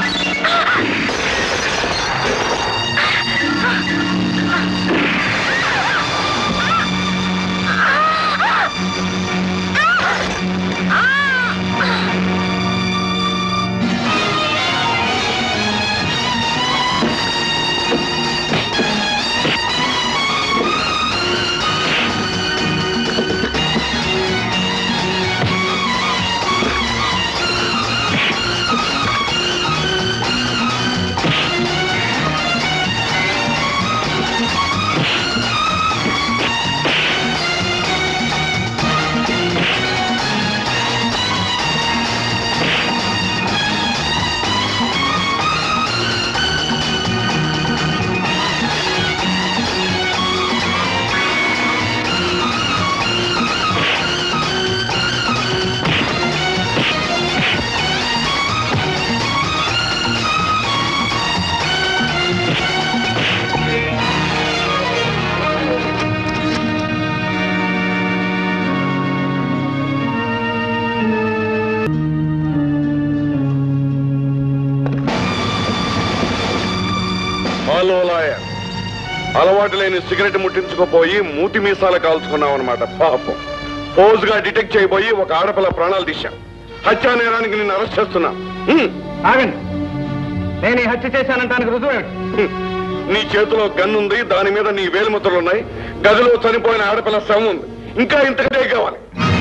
S6: అలవాటు లేని సిగరెట్ ముట్టించుకోపోయి మూతి మీసాలు కాల్చుకున్నావు అనమాట. పాపం పోజుగా డిటెక్ట్ చేయబోయి ఒక ఆడపిల్ల ప్రాణాలు తీశాం. హత్యా నేరానికి నిన్ను అరెస్ట్ చేస్తున్నా.
S1: ఆగండి, నేను ఈ హత్య చేశానంటానికి రుజువు ఏమిటి?
S6: నీ చేతిలో గన్ ఉంది, దాని మీద నీ వేలిముద్రలు ఉన్నాయి, గదిలో చనిపోయిన ఆడపిల్ల శవం ఉంది. ఇంకా ఇంతకంటే కావాలి?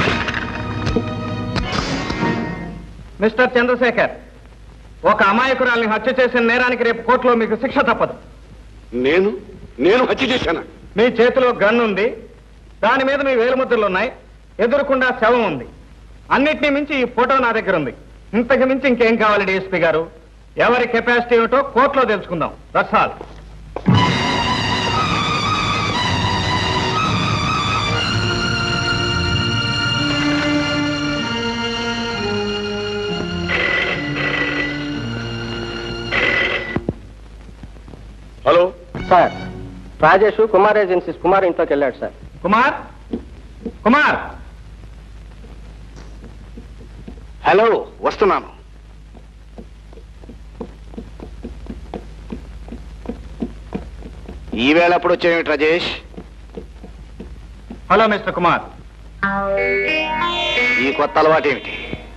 S1: మిస్టర్ చంద్రశేఖర్, ఒక అమాయకురాల్ని హత్య చేసిన నేరానికి రేపు కోర్టులో మీకు శిక్ష తప్పదు.
S6: నేను నేను హత్య చేశానా?
S1: మీ చేతిలో గన్ ఉంది, దాని మీద మీ వేలిముద్రలు ఉన్నాయి, ఎదురుకుండా శవం ఉంది. అన్నిటినీ మించి ఈ ఫోటో నా దగ్గర ఉంది. ఇంతకు మించి ఇంకేం కావాలి డిఎస్పీ గారు? ఎవరి కెపాసిటీ ఏమిటో కోర్టులో తెలుసుకుందాం. That's all.
S6: Hello
S10: sir, Rajesh Kumar agencies Kumar ఇంట్లోకి వెళ్ళాడు సార్.
S1: కుమార్ కుమార్
S11: హలో, వస్తున్నాను. ఈవేళ ఎప్పుడు వచ్చావేమిటి రాజేష్?
S1: Hello mister Kumar.
S11: ఈ కొత్త అలవాటు ఏమిటి?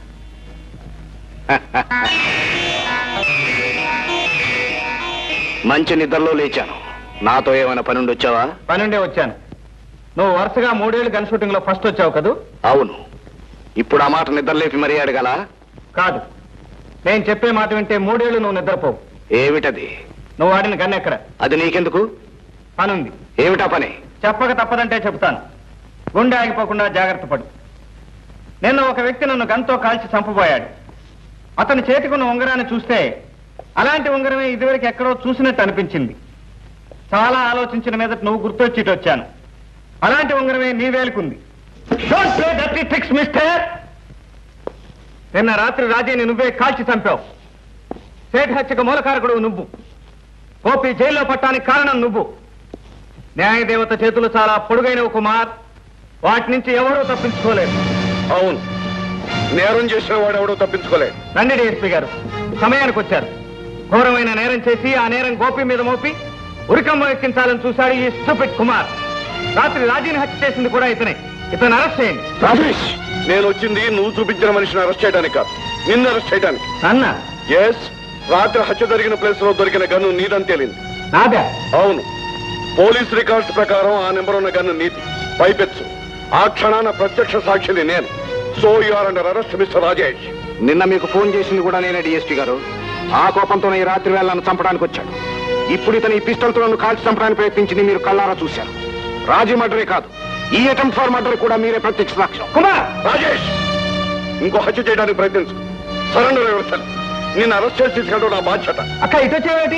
S11: మంచి నిద్రలో లేచాను. నాతో ఏమైనా పనుండి వచ్చావా?
S1: పనుండే వచ్చాను. నువ్వు వరుసగా మూడేళ్లు గన్ షూటింగ్ లో ఫస్ట్ వచ్చావు కదూ?
S11: అవును. ఇప్పుడు ఆ మాట నిద్రలేపి మరీ అడగాల?
S1: కాదు, నేను చెప్పే మాట వింటే మూడేళ్లు నువ్వు నిద్రపోవు.
S11: ఏమిటది?
S1: నువ్వు వాడిన గన్ ఎక్కడ?
S11: అది నీకెందుకు?
S1: పనుంది.
S11: ఏమిటా పని?
S1: చెప్పక తప్పదంటే చెప్తాను. గుండె ఆగిపోకుండా జాగ్రత్త పడు. నిన్న ఒక వ్యక్తి నన్ను గన్తో కాల్చి చంపబోయాడు. అతని చేతికున్న ఉంగరాన్ని చూస్తే అలాంటి ఉంగరమే ఇదివరకు ఎక్కడో చూసినట్టు అనిపించింది. చాలా ఆలోచించిన మీద నువ్వు గుర్తొచ్చిட்டு వచ్చాను. అలాంటి ఉంగరమే నీ వేలుకుంది. Don't play dirty tricks mister. నిన్న రాత్రి రాజీని నువ్వే కాల్చి చంపావు. సేఠ్ హత్యకు మూలకారకుడు నువ్వు. గోపి జైల్లో పట్టానికి కారణం నువ్వు. న్యాయదేవత చేతులు చాలా పొడుగైనవి కుమార్. వాటి నుంచి ఎవరూ తప్పించుకోలేరు.
S6: అవును, నేరం చేసిన వాడు ఎవడో తప్పించుకోలేదు.
S3: రండి డిఎస్పీ గారు, సమయానికి వచ్చారు. ఘోరమైన నేరం చేసి ఆ నేరం గోపి మీద మోపి ఉరికంబం ఎక్కించాలని చూశాడు ఈ స్టూపిడ్ కుమార్. రాత్రి రాజీని హత్య చేసింది కూడా ఇతనే. ఇతను అరెస్ట్ చేయండి.
S6: రాజేష్, నేను వచ్చింది నువ్వు చూపించిన మనిషిని అరెస్ట్ చేయడానికి కాదు, నిన్ను అరెస్ట్ చేయడానికి.
S3: అన్న
S6: ఎస్, రాత్రి హత్య జరిగిన ప్లేస్ లో దొరికిన గన్ను నీదని తేలింది.
S3: నాదా?
S6: అవును, పోలీస్ రికార్డ్స్ ప్రకారం ఆ నెంబర్ ఉన్న గన్ను నీది. పైపెచ్చు ఆ క్షణాన ప్రత్యక్ష సాక్షిని నేను. So you are under arrest mister Rajesh.
S11: నిన్న మీకు ఫోన్ చేసింది కూడా నేనే డిఎస్పీ గారు. ఆ కోపంతోనే ఈ రాత్రి వేళ నన్ను చంపడానికి వచ్చాడు. ఇప్పుడు ఇతను ఈ పిస్టల్తో నన్ను కాల్చి చంపడానికి ప్రయత్నించింది మీరు కళ్ళారా చూశారు. రాజీ మర్డరే కాదు, ఈ అటెంప్ట్ ఫర్ మర్డర్ కూడా మీరే ప్రత్యక్ష సాక్ష్యం.
S6: కుమార్, రాజేష్, ఇంకో హత్య చేయడానికి ప్రయత్నించు. సరెండర్ వ్యవస్థలు నిన్ను అరెస్ట్ చేసి తీసుకెళ్ళడం నా బాధ్యత.
S3: అక్క ఇటు వచ్చేవేటి?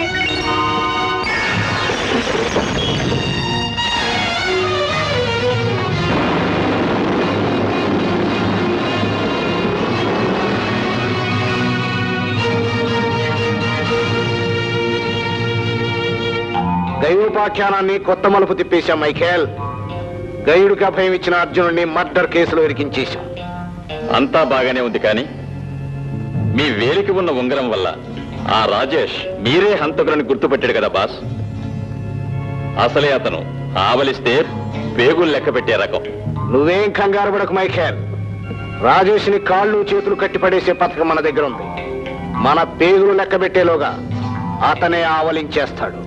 S11: గైడుపాఖ్యానాన్ని కొత్త మలుపు తిప్పేశాం మైఖేల్. గైడుకి అభయం ఇచ్చిన అర్జునుడిని మర్డర్ కేసులో ఇరికించేశాం.
S7: అంతా బాగానే ఉంది, కానీ మీ వేలికి ఉన్న ఉంగరం వల్ల ఆ రాజేష్ మీరే హంతకులని గుర్తుపెట్టాడు కదా బాస్. అసలే అతను ఆవలిస్తే పేగులు లెక్క పెట్టే రకం.
S11: నువ్వేం కంగారు పడకు మైఖేల్. రాజేష్ ని కాళ్ళు చేతులు కట్టిపడేసే పథకం మన దగ్గర ఉంది. మన పేగులు లెక్క పెట్టేలోగా అతనే ఆవలించేస్తాడు.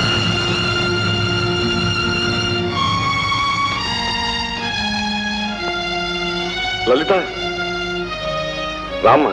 S6: లలిత, రామ్మ.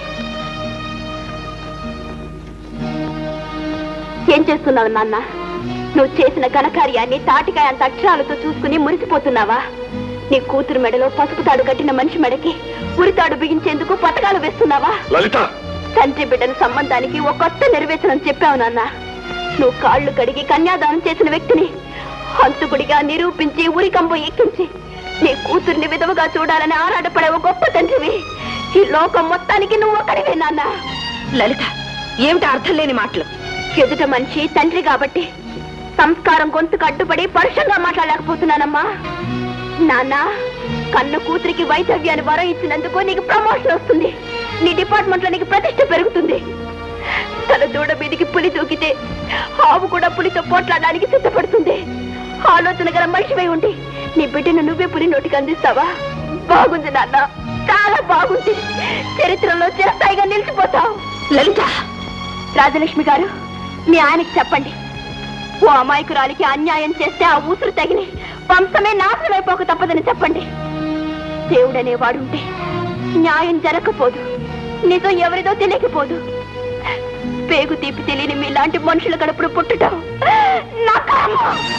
S5: ఏం చేస్తున్నావు నాన్న? నువ్వు చేసిన ఘనకార్యాన్ని తాటికాయ అంత అక్షరాలతో చూసుకుని మురిసిపోతున్నావా? నీ కూతురు మెడలో పసుపు తాడు కట్టిన మనిషి మెడకి ఉరితాడు బిగించేందుకు పథకాలు వేస్తున్నావా?
S6: లలిత,
S5: తండ్రి బిడ్డల సంబంధానికి ఒక కొత్త నిర్వేచనం చెప్పావు నాన్న. నువ్వు కాళ్ళు కడిగి కన్యాదానం చేసిన వ్యక్తిని హంతకుడిగా నిరూపించి ఉరికంబం ఎక్కించి నీ కూతుర్ని విధవగా చూడాలని ఆరాటపడే ఒక గొప్ప తండ్రివి. ఈ లోకం మొత్తానికి నువ్వు ఒక్కడివే నాన్న.
S14: లలిత, ఏమిటి అర్థం లేని మాటలు?
S5: ఎదుట మనిషి తండ్రి కాబట్టి సంస్కారం గొంతుకు అడ్డుపడి పరుషంగా మాట్లాడలేకపోతున్నానమ్మా. నాన్న, కన్న కూతురికి వైద్యవ్యాన్ని వరం ఇచ్చినందుకు నీకు ప్రమోషన్ వస్తుంది. నీ డిపార్ట్మెంట్ లో నీకు ప్రతిష్ట పెరుగుతుంది. తన దూడ మీదికి పులి దూకితే ఆవు కూడా పులితో పోట్లాడడానికి సిద్ధపడుతుంది. ఆలోచన గల మనిషివై ఉండి నీ బిడ్డను నువ్వే పులి నోటికి అందిస్తావా? బాగుంది నాన్న, చాలా బాగుంది. చరిత్రలో చిరస్థాయిగా నిలిచిపోతావు.
S14: లలిత,
S5: రాజలక్ష్మి గారు, మీ ఆయనకి చెప్పండి, ఓ అమాయకురాలికి అన్యాయం చేస్తే ఆ ఊసురు తగిలి వంశమే నాశనమైపోక తప్పదని చెప్పండి. దేవుడనే వాడుంటే న్యాయం జరగకపోదు, నిజం ఎవరిదో తెలియకపోదు. పేగు తీపి తెలియని మీలాంటి మనుషుల గడుపుడు పుట్టడం నా కర్మ.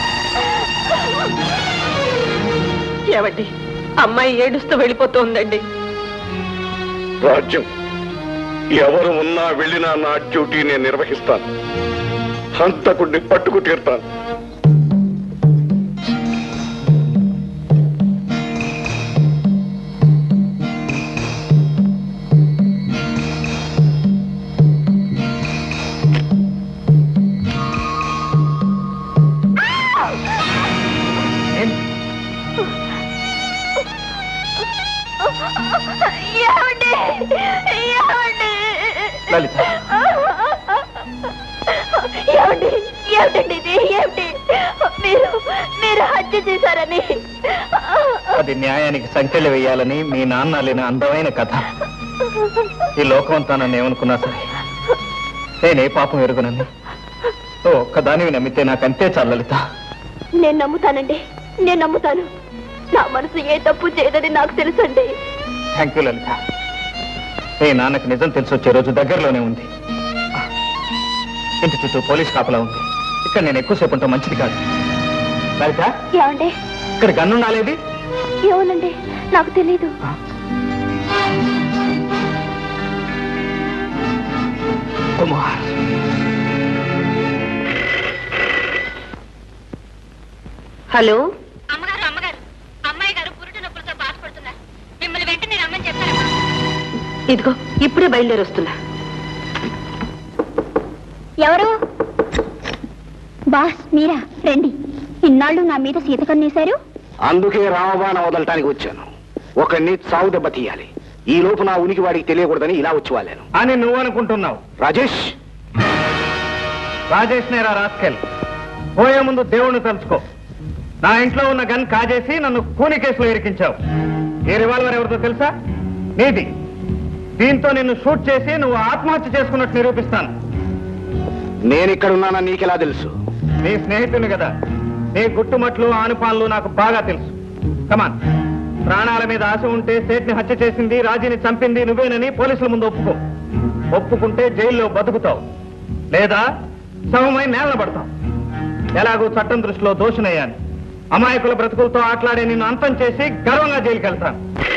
S14: ఏవండి, అమ్మాయి ఏడుస్తూ వెళ్ళిపోతోందండి.
S6: రాజ్యం ఎవరు ఉన్నా వెళ్ళినా నా డ్యూటీ నేను నిర్వహిస్తాను. హంతకుడిని పట్టుకు తీరుతాను.
S3: లలిత,
S5: ఏమిటి ఏమిటండి ఇది? ఏమిటి మీరు మీరు హత్య చేశారని?
S3: అది న్యాయానికి సంఖ్యలు వేయాలని మీ నాన్న లేని అందమైన కథ. ఈ లోకం అంతా నన్ను ఏమనుకున్నా సరే నేనే పాపం ఎరుగునని ఒక్కదానివి నమ్మితే నాకంతే చాలు లలిత.
S5: నేను నమ్ముతానండి, నేను నమ్ముతాను. నా మనసు ఏ తప్పు చేయదని నాకు తెలుసండి.
S3: థ్యాంక్ యూ లలిత. మీ నాన్నకి నిజం తెలిసి వచ్చే రోజు దగ్గరలోనే ఉంది. ఇంటి చుట్టూ పోలీస్ కాపలా ఉంది. ఇక్కడ నేను ఎక్కువసేపు ఉంటా మంచిది కాదు. లలిత,
S5: ఏమండి
S3: ఇక్కడ గన్ను నాలేది?
S5: ఏమోనండి, నాకు తెలీదు.
S3: కుమార్,
S14: హలో.
S15: అమ్మగారు అమ్మగారు అమ్మాయి గారు పురుటి నొప్పులతో బాధపడుతున్నారు. మిమ్మల్ని వెంటనే రమ్మని చెప్పారమ్మా.
S14: ఇదిగో ఇప్పుడే బయలుదేరి వస్తున్నా.
S15: ఎవరు? బాస్ మీరా? రండి. ఇన్నాళ్ళు నా మీద సీత కన్నేశారు.
S11: అందుకే రామబాణ వదలటానికి వచ్చాను.
S13: ఒకరిని చావు దెబ్బ తీయాలి. ఈ లోపు నా ఉనికి వాడికి తెలియకూడదని ఇలా వచ్చి వాళ్ళాను
S3: అని నువ్వు అనుకుంటున్నావు.
S13: రాజేష్
S3: రాజేష్ నేరా రాస్కెల్, పోయే ముందు దేవుణ్ణి తలుచుకో. నా ఇంట్లో ఉన్న గన్ కాజేసి నన్ను కూని కేసులో ఇరికించావు. ఈ రివాల్వర్ ఎవరితో తెలుసా? నీది. దీంతో నిన్ను షూట్ చేసి నువ్వు ఆత్మహత్య చేసుకున్నట్టు నిరూపిస్తాను.
S13: నేను ఇక్కడ ఉన్నానని నీకెలా తెలుసు?
S3: నీ స్నేహితుని కదా. నీ గుట్టుమట్లు ఆనుపాన్లు నాకు బాగా తెలుసు. కమాన్, ప్రాణాల మీద ఆశ ఉంటే సేట్ని హత్య చేసింది, రాజీని చంపింది నువ్వేనని పోలీసుల ముందు ఒప్పుకో. ఒప్పుకుంటే జైల్లో బతుకుతావు, లేదా శవమై నేలన పడతావు. ఎలాగో చట్టం దృష్టిలో దోషునయ్యాను. అమాయకుల బ్రతుకులతో ఆటలాడే నిన్ను అంతం చేసి గర్వంగా జైలుకి వెళ్తాను.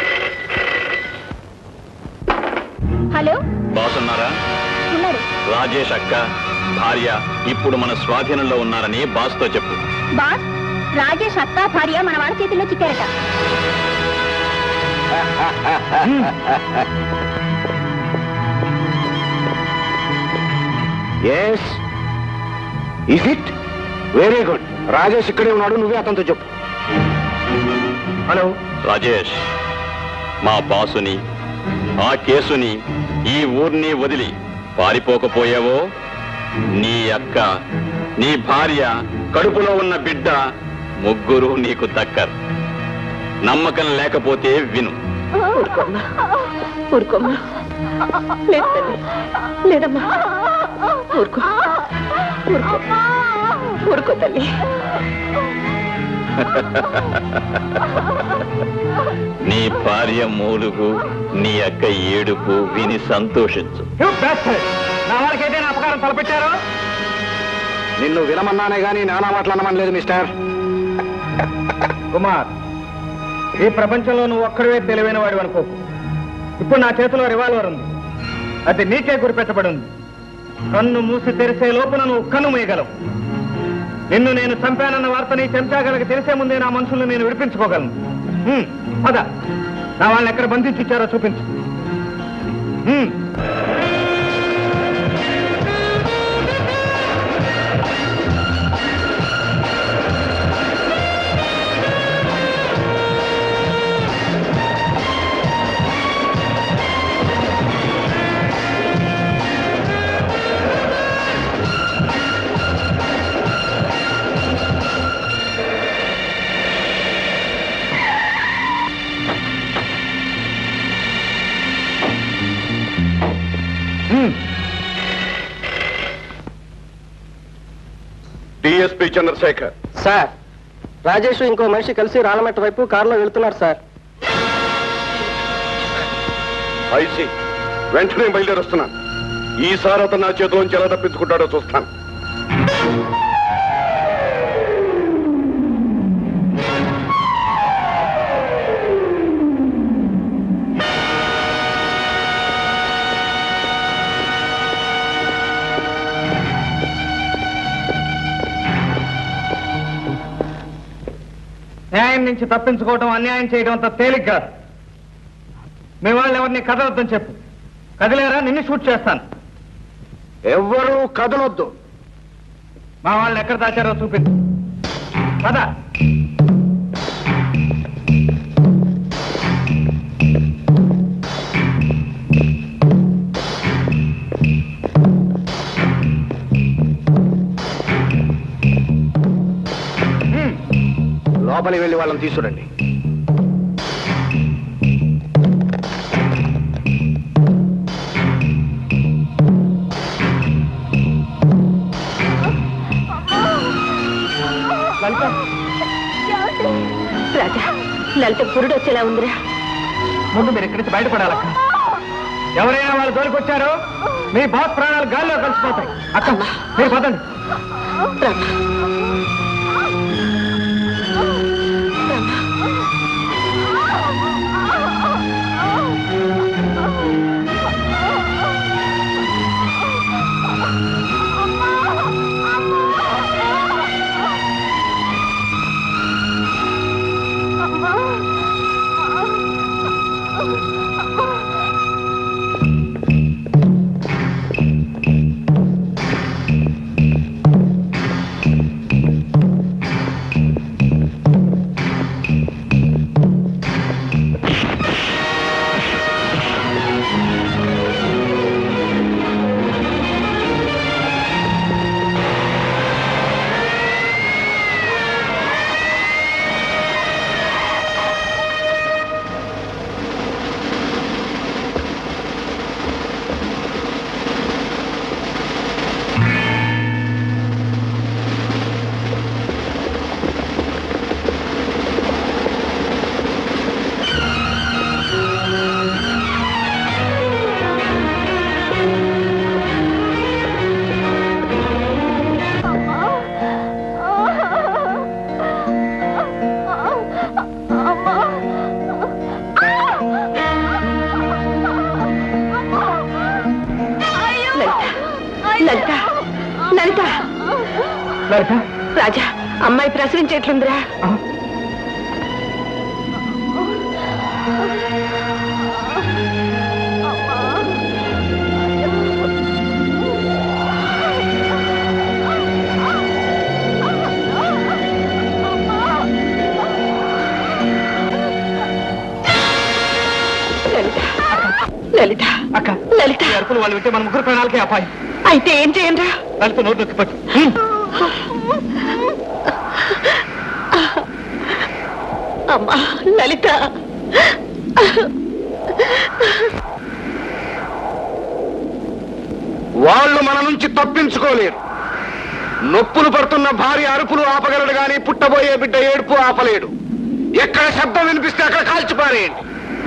S15: హలో,
S7: బాసున్నారా?
S15: ఉన్నారు.
S7: రాజేష్ అక్క భార్య ఇప్పుడు మన స్వాధీనంలో ఉన్నారని బాస్తో చెప్పు.
S15: బాస్, రాజేష్ అక్క భార్య మన వాళ్ళ చేతిలో చిక్కారట.
S13: Yes, is it? Very good. Rajesh ఇక్కడే ఉన్నాడు, నువ్వే అతనితో చెప్పు.
S3: హలో
S7: రాజేష్, మా బాసుని ఆ కేసుని ఈ ఊర్ని వదిలి పారిపోకపోయావో నీ అక్క, నీ భార్య, కడుపులో ఉన్న బిడ్డ ముగ్గురు నీకు దక్కర్. నమ్మకం లేకపోతే విను.
S14: ఊరుకోమ్మా, ఊరుకోమ్మా. లేదు తల్లి, లేదమ్మా. ఊరుకో, ఊరుకో, ఊరుకో తల్లి.
S7: నీ భార్య మూలుగు, నీ అక్క ఏడుపు విని సంతోషించు.
S3: నా వాళ్ళకైతే నా అపకారం తలపెట్టారు.
S13: నిన్ను వినమన్నానే గాని నానా మాట్లాడమని లేదు మిస్టర్
S3: కుమార్. ఈ ప్రపంచంలో నువ్వు ఒక్కడివే తెలివైన వాడు అనుకోకు. ఇప్పుడు నా చేతిలో రివాల్వర్ ఉంది, అది నీకే గురిపెట్టబడి ఉంది. కన్ను మూసి తెరిసే లోపున నువ్వు కన్ను మూయగలవు. నిన్ను నేను చంపానన్న వార్త నీ చెంచాగలకి తెలిసే ముందే నా మనుషుల్ని నేను విడిపించుకోగలను. హ్మ్, పద. నా వాళ్ళని ఎక్కడ బంధించిచ్చారో చూపించు. హ్మ్.
S6: డిఎస్పీ చంద్రశేఖర్.
S10: సార్, రాజేష్ ఇంకో మనిషి కలిసి రాళ్ళమెట్ట వైపు కారులో వెళ్తున్నారు సార్.
S6: ఐసి, వెంటనే బయలుదేరి వస్తున్నాను. ఈసారి అతను నా చేతిలోంచి ఎలా తప్పించుకుంటాడో చూస్తాను.
S3: న్యాయం నుంచి తప్పించుకోవడం, అన్యాయం చేయడం అంత తేలిక కాదు. మీ వాళ్ళు ఎవరిని కదలొద్దని చెప్పు. కదిలేరా నిన్ను షూట్ చేస్తాను.
S13: ఎవ్వరూ కదలొద్దు.
S3: మా వాళ్ళని ఎక్కడ దాచారో చూపించు. పద.
S13: లోపలికి వెళ్ళి వాళ్ళని తీసుకురండి.
S14: రాజా, లలిత పురుడు వచ్చేలా ఉందిరా.
S3: ముందు మీరు ఇక్కడి నుంచి బయటపడాలక్క. ఎవరైనా వాళ్ళు తోలుకొచ్చారో మీ బాస్ ప్రాణాలు గాల్లో కలిసిపోతాయి. అక్క, మీరు పదండి.
S14: లలిత లలిత
S10: లలిత
S14: రాజా అమ్మాయి ప్రసవించేట్లుందిరా. లలిత
S10: అక్క
S14: లలిత
S10: అరుపులు వాళ్ళు వింటే మన ముగ్గురు ప్రాణాలకే అపాయం.
S14: అయితే ఏం చేయండి?
S10: లలిత నోరు నొక్కి పట్టు.
S14: అమ్మా లలిత
S3: వాళ్ళు మన నుంచి తప్పించుకోలేరు. నొప్పులు పడుతున్న భార్య అరుపులు ఆపగలడు గాని పుట్టబోయే బిడ్డ ఏడుపు ఆపలేడు. ఎక్కడ శబ్దం వినిపిస్తే అక్కడ కాల్చిపారేయండి.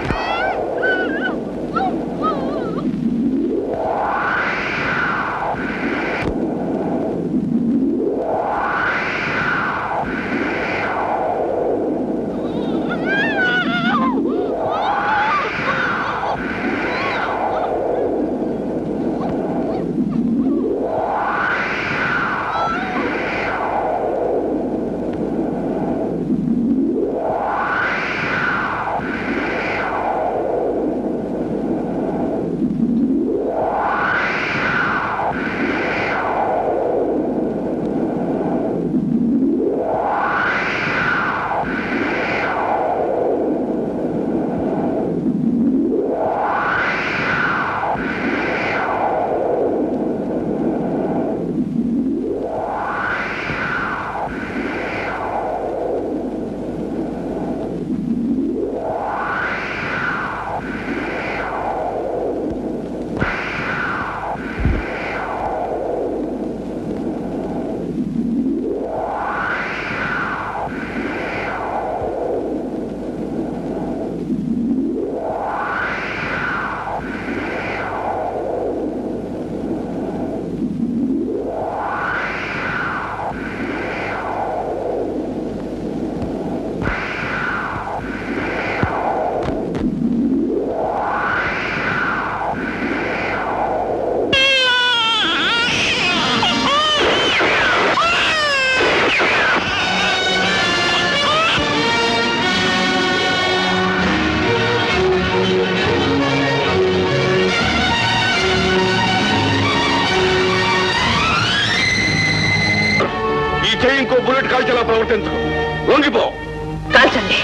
S3: ఇంకో బుల్లెట్ కాల్చేలా ప్రవర్తించు. లొంగిపో.
S14: కాల్చండి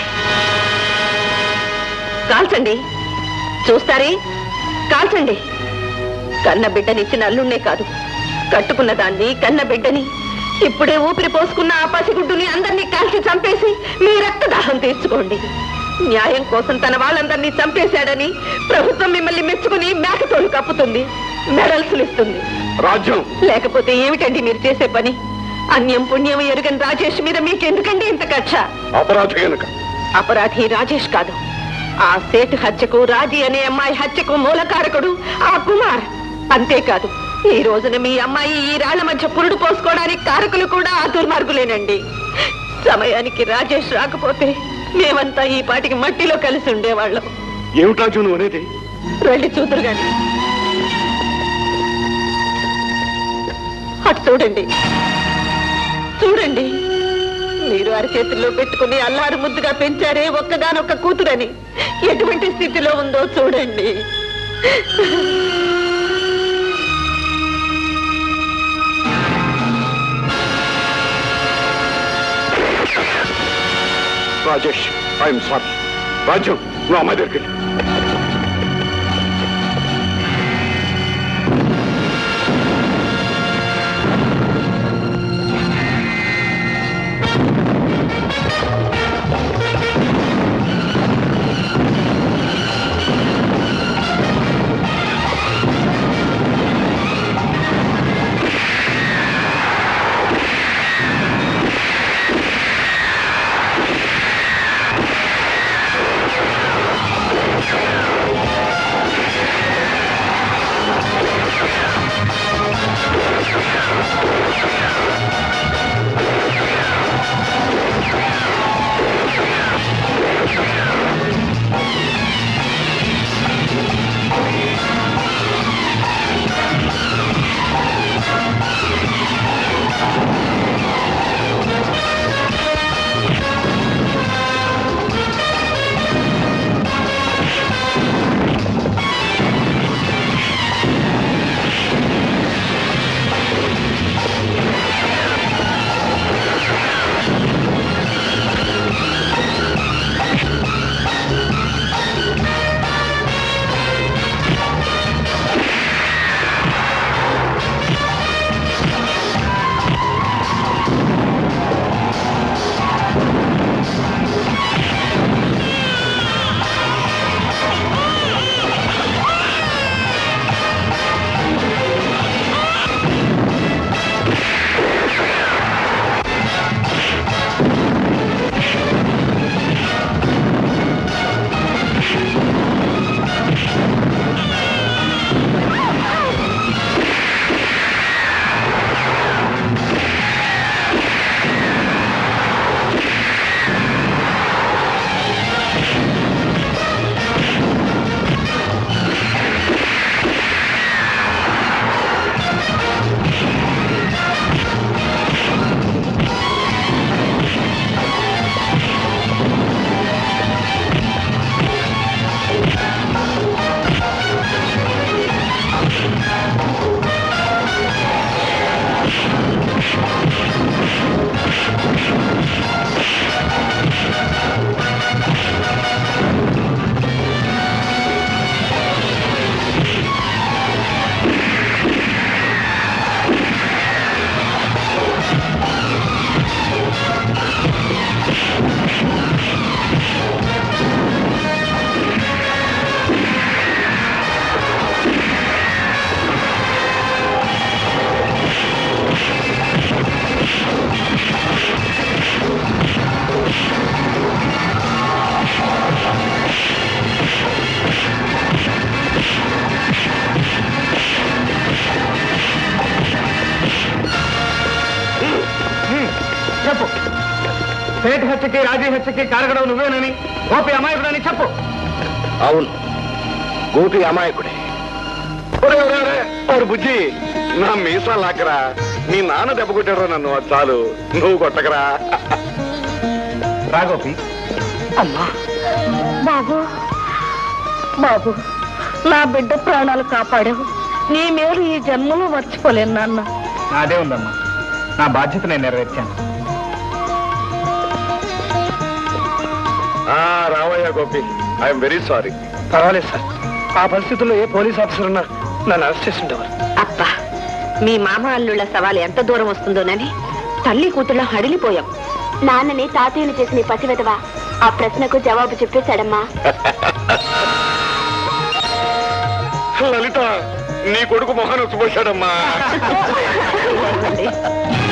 S14: కాల్చండి చూస్తారే కాల్చండి. కన్న బిడ్డనిచ్చిన అల్లుణ్ణే కాదు, కట్టుకున్న దాన్ని కన్న బిడ్డని ఇప్పుడే ఊపిరి పోసుకున్న ఆ పసిగుడ్డుని అందరినీ కాల్చి చంపేసి మీ రక్తదాహం తీర్చుకోండి. న్యాయం కోసం తన వాళ్ళందరినీ చంపేశాడని ప్రభుత్వం మిమ్మల్ని మెచ్చుకుని మేకతోలు కప్పుతుంది, మెడల్స్లు ఇస్తుంది.
S3: రాజ్యం
S14: లేకపోతే ఏమిటండి మీరు చేసే పని? అన్యం పుణ్యం ఎరుగని రాజేష్ మీద మీకెందుకండి ఇంత కక్ష?
S3: అపరాధి కనుక.
S14: అపరాధి రాజేష్ కాదు, ఆ సేటు హత్యకు, రాజీ అనే అమ్మాయి హత్యకు మూలకారకుడు ఆ కుమార్. అంతేకాదు ఈ రోజున మీ అమ్మాయి ఈ రాళ్ల మధ్య పురుడు పోసుకోవడానికి కారకులు కూడా ఆ దుర్మార్గులేనండి. సమయానికి రాజేష్ రాకపోతే మేమంతా ఈ పాటికి మట్టిలో కలిసి ఉండేవాళ్ళం.
S3: ఏమిటి రాజు నువ్వు అనేది?
S14: రండి చూతురు గాని. అటు చూడండి చూడండి, మీరు అరచేతుల్లో పెట్టుకుని అల్లారు ముద్దుగా పెంచారే ఒక్కగానొక్క కూతురని, ఎటువంటి స్థితిలో ఉందో చూడండి.
S3: Rajesh I'm sorry. రాజ్యం నువ్వు అమ్మాయి దగ్గరికి వెళ్ళు. సేట్ హత్యకి రాజీ హత్యకి కారగడవు నువ్వేనని గోపి అమాయకుడని చెప్పు.
S11: అవును, గోపి అమాయకుడే.
S6: బుజ్జి, నా మీసా లాకరా. మీ నాన్న దెబ్బ కొట్టారా నన్ను, అది చాలు, నువ్వు కొట్టకరా.
S3: రా గోపి.
S12: అమ్మా బాబు, బాబు నా బిడ్డ ప్రాణాలు కాపాడావు. నీ మేలు ఈ జన్మలో మర్చిపోలేను నాన్న.
S3: నాదే ఉందమ్మా, నా బాధ్యత నేను నెరవేర్చాను.
S6: రావయ్యా గోపి, ఐఎమ్ వెరీ సారీ.
S3: పర్వాలేదు సార్, ఆ పరిస్థితుల్లో ఏ పోలీస్ ఆఫీసర్ ఉన్నా నన్ను అరెస్ట్ చేసి ఉండేవారు.
S14: అబ్బా, మీ మామ అల్లుళ్ళ సవాలు ఎంత దూరం వస్తుందోనని తల్లి కూతుళ్ళ హడిలిపోయాం.
S5: నాన్నని తాతయ్యను చేసిన ఈ పసివెదవా ఆ ప్రశ్నకు జవాబు చెప్పేశాడమ్మా.
S6: లలిత, నీ కొడుకు మొహాన్ని ఉచ్చిపోశాడమ్మా.